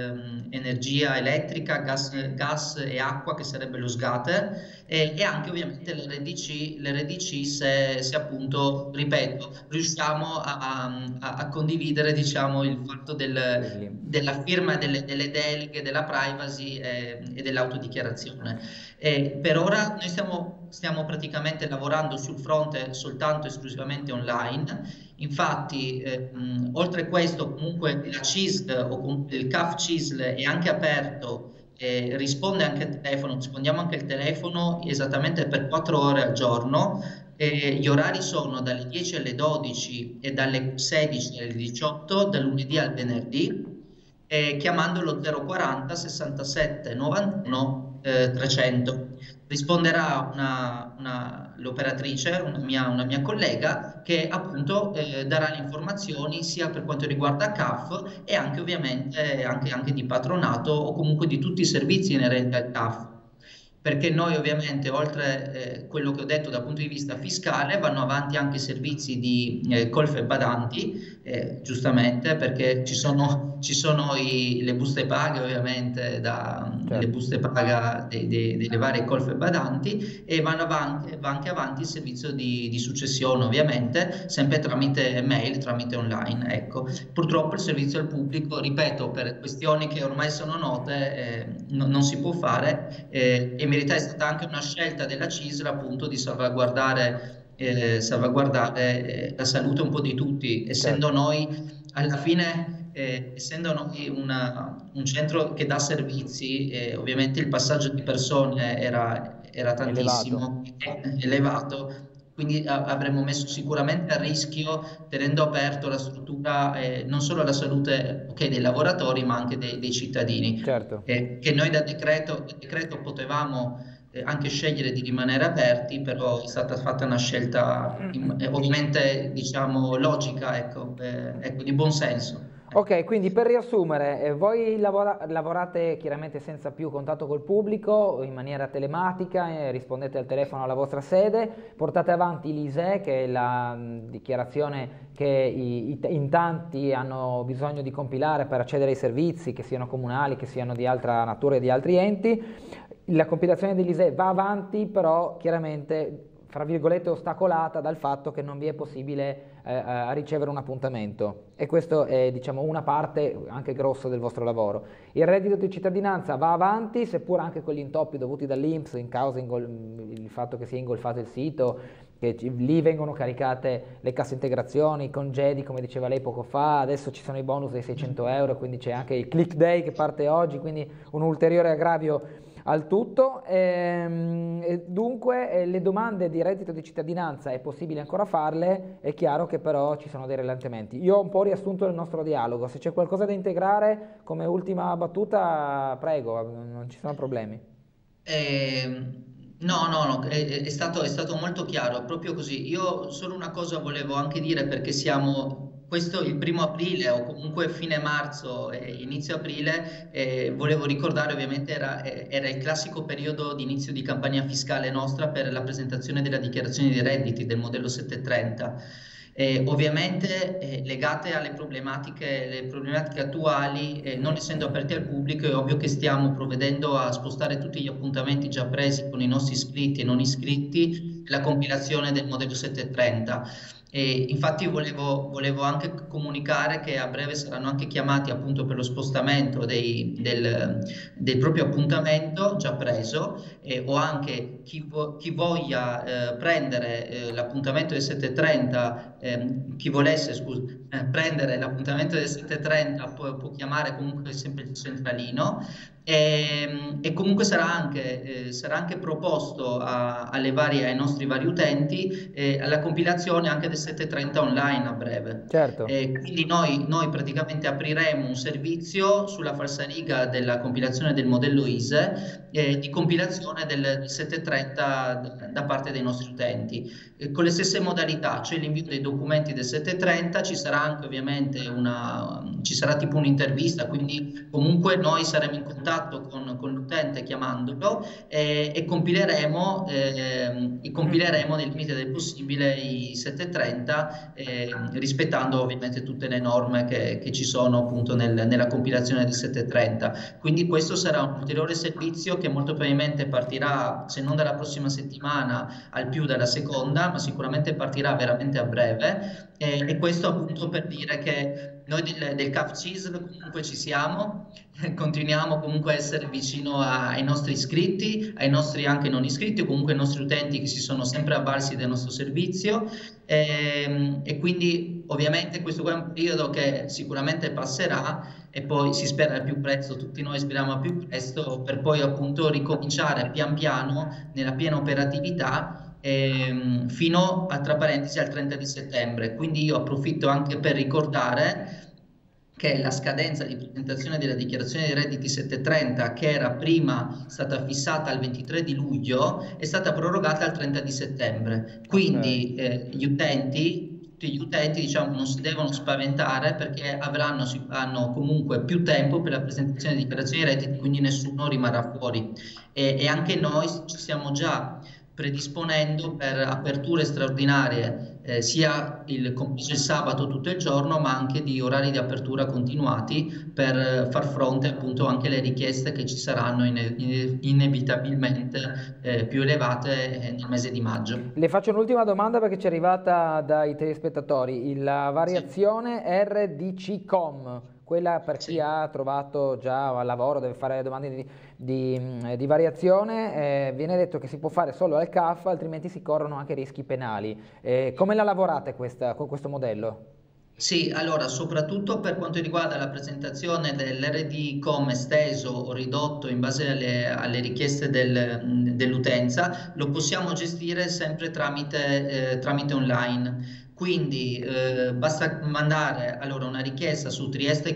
elettrica, gas e acqua, che sarebbe lo SGATE, e anche ovviamente l'RDC se appunto, ripeto, riusciamo a condividere diciamo il fatto della firma delle deleghe, della privacy e dell'autodichiarazione. Per ora noi stiamo praticamente lavorando sul fronte soltanto esclusivamente online. Infatti oltre a questo comunque la CISL o comunque il CAF CISL è anche aperto, risponde anche al telefono, rispondiamo anche al telefono esattamente per 4 ore al giorno. Gli orari sono dalle 10 alle 12 e dalle 16 alle 18 dal lunedì al venerdì, chiamando lo 040 67 91 300. Risponderà l'operatrice, una mia collega, che appunto darà le informazioni sia per quanto riguarda CAF e anche ovviamente anche di patronato o comunque di tutti i servizi inerenti al CAF. Perché noi ovviamente oltre quello che ho detto dal punto di vista fiscale vanno avanti anche i servizi di colf e badanti, giustamente perché ci sono le buste paga ovviamente, certo, le buste paga delle varie colf e badanti, e va anche avanti il servizio di successione ovviamente, sempre tramite mail, tramite online. Ecco. Purtroppo il servizio al pubblico, ripeto, per questioni che ormai sono note, non si può fare, e in verità è stata anche una scelta della CISL appunto di salvaguardare salvaguardare la salute un po' di tutti, essendo noi alla fine, essendo noi un centro che dà servizi, ovviamente il passaggio di persone era tantissimo, elevato. Quindi avremmo messo sicuramente a rischio, tenendo aperto la struttura, non solo la salute dei lavoratori, ma anche dei cittadini. Certo. Che noi da decreto potevamo anche scegliere di rimanere aperti, però è stata fatta una scelta ovviamente, diciamo, logica, di buon senso. Ok, quindi per riassumere, voi lavorate chiaramente senza più contatto col pubblico, in maniera telematica, rispondete al telefono alla vostra sede, portate avanti l'ISEE, che è la dichiarazione che in tanti hanno bisogno di compilare per accedere ai servizi, che siano comunali, che siano di altra natura e di altri enti. La compilazione dell'ISEE va avanti, però chiaramente, fra virgolette, ostacolata dal fatto che non vi è possibile a ricevere un appuntamento, e questo è, diciamo, una parte anche grossa del vostro lavoro. Il reddito di cittadinanza va avanti, seppur anche con gli intoppi dovuti dall'INPS in causa il fatto che sia ingolfato il sito, che lì vengono caricate le casse integrazioni, i congedi, come diceva lei poco fa, adesso ci sono i bonus dei 600 euro, quindi c'è anche il click day che parte oggi, quindi un ulteriore aggravio al tutto. Dunque le domande di reddito di cittadinanza è possibile ancora farle, è chiaro che però ci sono dei rallentamenti. Io ho un po' riassunto il nostro dialogo, se c'è qualcosa da integrare come ultima battuta, prego, non ci sono problemi. No, è stato molto chiaro, proprio così. Io solo una cosa volevo anche dire, perché questo il 1° aprile o comunque fine marzo e inizio aprile, volevo ricordare, ovviamente era il classico periodo di inizio di campagna fiscale nostra per la presentazione della dichiarazione dei redditi del modello 730. Ovviamente legate alle problematiche attuali, non essendo aperti al pubblico, è ovvio che stiamo provvedendo a spostare tutti gli appuntamenti già presi con i nostri iscritti e non iscritti, la compilazione del modello 730. Infatti volevo anche comunicare che a breve saranno anche chiamati appunto per lo spostamento del proprio appuntamento già preso, o anche chi voglia prendere l'appuntamento del 730, chi volesse prendere l'appuntamento del 730 può chiamare comunque sempre il centralino. E comunque sarà anche proposto ai nostri vari utenti alla compilazione anche del 730 online a breve. Certo. Quindi noi praticamente apriremo un servizio sulla falsariga della compilazione del modello ISEE, di compilazione del 730 da parte dei nostri utenti, con le stesse modalità, cioè l'invio dei documenti del 730. Ci sarà anche ovviamente ci sarà tipo un'intervista, quindi comunque noi saremo in contatto con l'utente chiamandolo, e compileremo nel limite del possibile i 730, rispettando ovviamente tutte le norme che ci sono appunto nella compilazione del 730. Quindi questo sarà un ulteriore servizio che molto probabilmente partirà, se non dalla prossima settimana, al più dalla seconda, ma sicuramente partirà veramente a breve, e questo appunto per dire che noi del CAF CISL comunque ci siamo, continuiamo comunque a essere vicino ai nostri iscritti, ai nostri anche non iscritti, o comunque ai nostri utenti che si sono sempre avvalsi del nostro servizio, e quindi ovviamente questo è un periodo che sicuramente passerà, e poi si spera al più presto, tutti noi speriamo al più presto, per poi appunto ricominciare pian piano nella piena operatività, fino a, tra parentesi, al 30 di settembre. Quindi io approfitto anche per ricordare che la scadenza di presentazione della dichiarazione dei redditi 730, che era prima stata fissata al 23 di luglio, è stata prorogata al 30 di settembre. Quindi tutti gli utenti, diciamo, non si devono spaventare, perché hanno comunque più tempo per la presentazione di dichiarazioni dei redditi, quindi nessuno rimarrà fuori. E anche noi ci stiamo già predisponendo per aperture straordinarie, sia compreso il sabato tutto il giorno, ma anche di orari di apertura continuati, per far fronte appunto anche alle richieste che ci saranno inevitabilmente più elevate nel mese di maggio. Le faccio un'ultima domanda, perché ci è arrivata dai telespettatori: la variazione RDC-COM, quella per chi ha trovato già lavoro, deve fare domande di variazione, viene detto che si può fare solo al CAF, altrimenti si corrono anche rischi penali. Come la lavorate con questo modello? Sì, allora soprattutto per quanto riguarda la presentazione dell'RD.com esteso o ridotto in base alle richieste dell'utenza, lo possiamo gestire sempre tramite online. Quindi basta mandare allora una richiesta su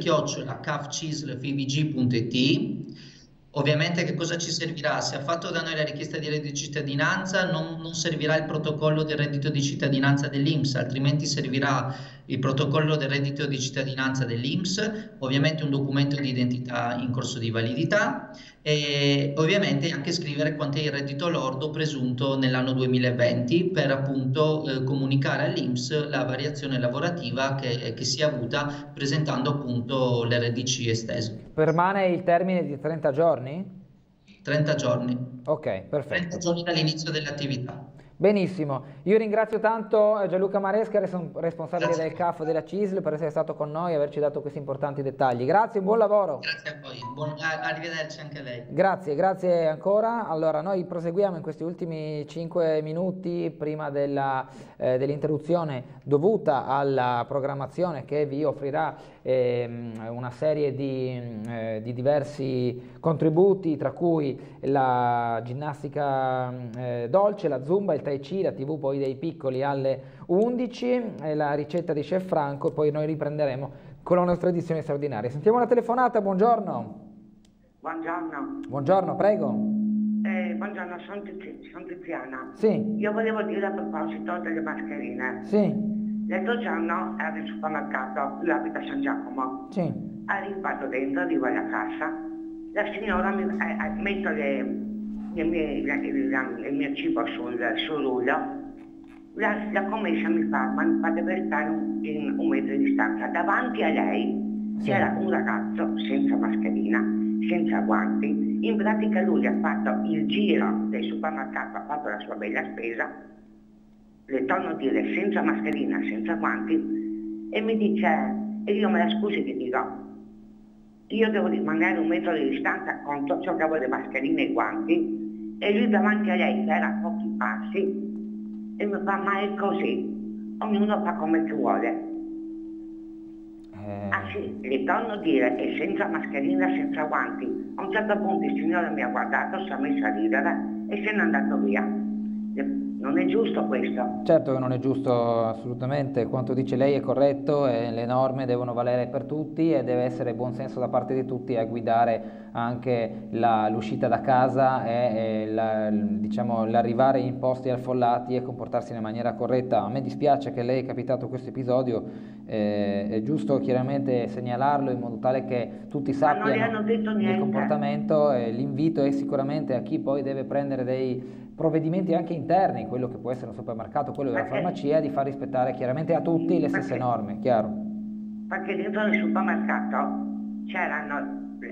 trieste@cafcisl.fvg.it. Ovviamente che cosa ci servirà? Se ha fatto da noi la richiesta di reddito di cittadinanza non servirà il protocollo del reddito di cittadinanza dell'INPS, altrimenti servirà il protocollo del reddito di cittadinanza dell'INPS, ovviamente un documento di identità in corso di validità e ovviamente anche scrivere quanto è il reddito lordo presunto nell'anno 2020 per appunto comunicare all'INPS la variazione lavorativa che si è avuta presentando appunto l'RDC esteso. Permane il termine di 30 giorni? 30 giorni. Ok, perfetto. 30 giorni dall'inizio dell'attività. Benissimo, io ringrazio tanto Gianluca Maresca, responsabile del CAF della CISL, per essere stato con noi e averci dato questi importanti dettagli. Grazie, buon lavoro. Grazie a voi, arrivederci anche a lei. Grazie ancora. Allora, noi proseguiamo in questi ultimi 5 minuti prima dell'interruzione dovuta alla programmazione che vi offrirà una serie di diversi contributi, tra cui la ginnastica dolce, la zumba, il tai chi, la TV poi dei piccoli alle 11, la ricetta di Chef Franco, e poi noi riprenderemo con la nostra edizione straordinaria. Sentiamo la telefonata, buongiorno. Buongiorno. Buongiorno, prego. Buongiorno, sono Tiziana. Sì. Io volevo dire a proposito delle mascherine. Sì. L'altro giorno ero al supermercato, lui abita a San Giacomo. Sì. Arrivato dentro, arrivo alla cassa, la signora mette il mio cibo sul rullo, la commessa mi fa, ma mi fate restare in un metro di distanza. Davanti a lei c'era un ragazzo senza mascherina, senza guanti. In pratica lui ha fatto il giro del supermercato, ha fatto la sua bella spesa, le torno a dire senza mascherina, senza guanti, e mi dice, e io me la scusi che dico, io devo rimanere un metro di distanza con tutto ciò che avevo le mascherine e i guanti, e lui davanti a lei che era a pochi passi, e mi fa, ma è così, ognuno fa come ci vuole. Ah sì, le torno a dire, e senza mascherina, senza guanti. A un certo punto il signore mi ha guardato, si è messo a ridere e se n'è andato via. Non è giusto questo? Certo che non è giusto, assolutamente, quanto dice lei è corretto e le norme devono valere per tutti e deve essere buon senso da parte di tutti a guidare anche l'uscita da casa e l'arrivare in posti affollati e comportarsi in maniera corretta. A me dispiace che lei è capitato questo episodio, è giusto chiaramente segnalarlo in modo tale che tutti sappiano il comportamento. L'invito è sicuramente a chi poi deve prendere dei provvedimenti anche interni, quello che può essere un supermercato, quello della farmacia, di far rispettare chiaramente a tutti le stesse norme, chiaro? Perché dentro il supermercato c'era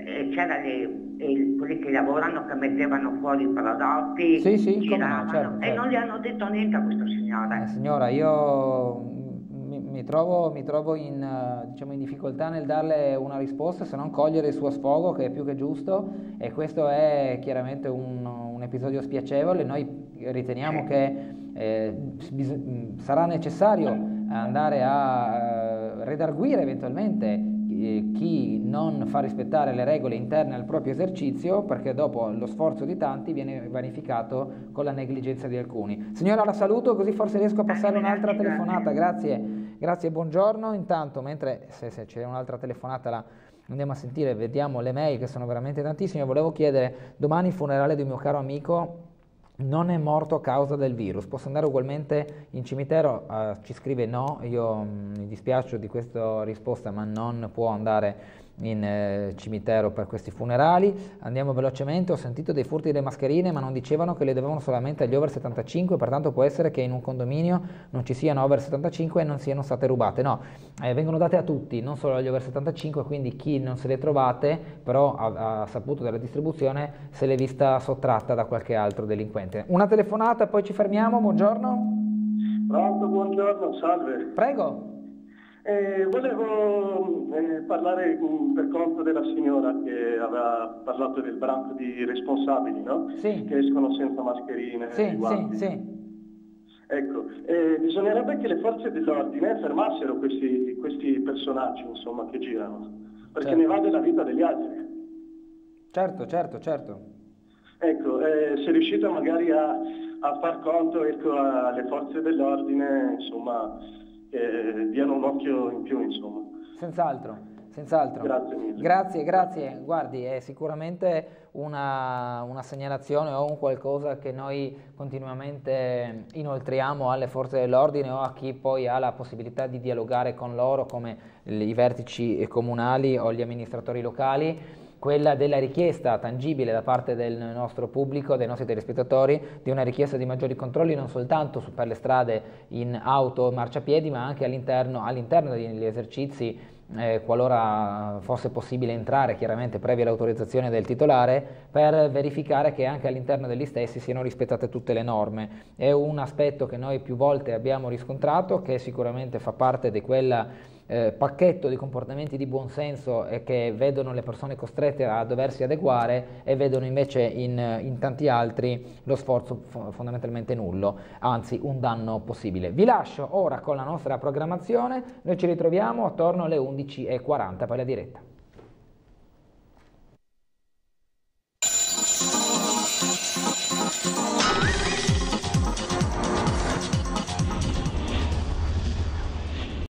quelli che lavorano che mettevano fuori i prodotti, giravano, certo. E non gli hanno detto niente a questo signore. Signora, io mi trovo in difficoltà nel darle una risposta, se non cogliere il suo sfogo, che è più che giusto, e questo è chiaramente un episodio spiacevole. Noi riteniamo che sarà necessario andare a redarguire eventualmente chi non fa rispettare le regole interne al proprio esercizio, perché dopo lo sforzo di tanti viene vanificato con la negligenza di alcuni. Signora, la saluto, così forse riesco a passare un'altra telefonata. Grazie, buongiorno. Intanto, mentre se c'è un'altra telefonata la andiamo a sentire, vediamo le mail che sono veramente tantissime. Volevo chiedere, domani il funerale di un mio caro amico non è morto a causa del virus, posso andare ugualmente in cimitero? Ci scrive no, io mi dispiace di questa risposta, ma non può andare in cimitero per questi funerali. Andiamo velocemente. Ho sentito dei furti delle mascherine, ma non dicevano che le dovevano solamente agli over 75, pertanto può essere che in un condominio non ci siano over 75 e non siano state rubate. No, vengono date a tutti, non solo agli over 75, quindi chi non se le trovate però ha saputo della distribuzione se l'è vista sottratta da qualche altro delinquente. Una telefonata, poi ci fermiamo. Buongiorno. Pronto, buongiorno, salve. Prego. Volevo parlare per conto della signora che aveva parlato del branco di responsabili, no? Sì. Che escono senza mascherine. Sì. Ecco, bisognerebbe che le forze dell'ordine fermassero questi personaggi, insomma, che girano, perché ne va della vita degli altri. Certo. Ecco, se riuscite magari a far conto, ecco, alle forze dell'ordine, insomma, che diano un occhio in più, insomma. Senz'altro. Grazie mille. Grazie. Guardi, è sicuramente una segnalazione o un qualcosa che noi continuamente inoltriamo alle forze dell'ordine o a chi poi ha la possibilità di dialogare con loro, come i vertici comunali o gli amministratori locali, quella della richiesta tangibile da parte del nostro pubblico, dei nostri telespettatori, di una richiesta di maggiori controlli non soltanto per le strade in auto e marciapiedi, ma anche all'interno degli esercizi, qualora fosse possibile entrare, chiaramente previa l'autorizzazione del titolare, per verificare che anche all'interno degli stessi siano rispettate tutte le norme. È un aspetto che noi più volte abbiamo riscontrato, che sicuramente fa parte di quella pacchetto di comportamenti di buonsenso e che vedono le persone costrette a doversi adeguare e vedono invece in tanti altri lo sforzo fondamentalmente nullo, anzi un danno possibile. Vi lascio ora con la nostra programmazione, noi ci ritroviamo attorno alle 11:40 per la diretta.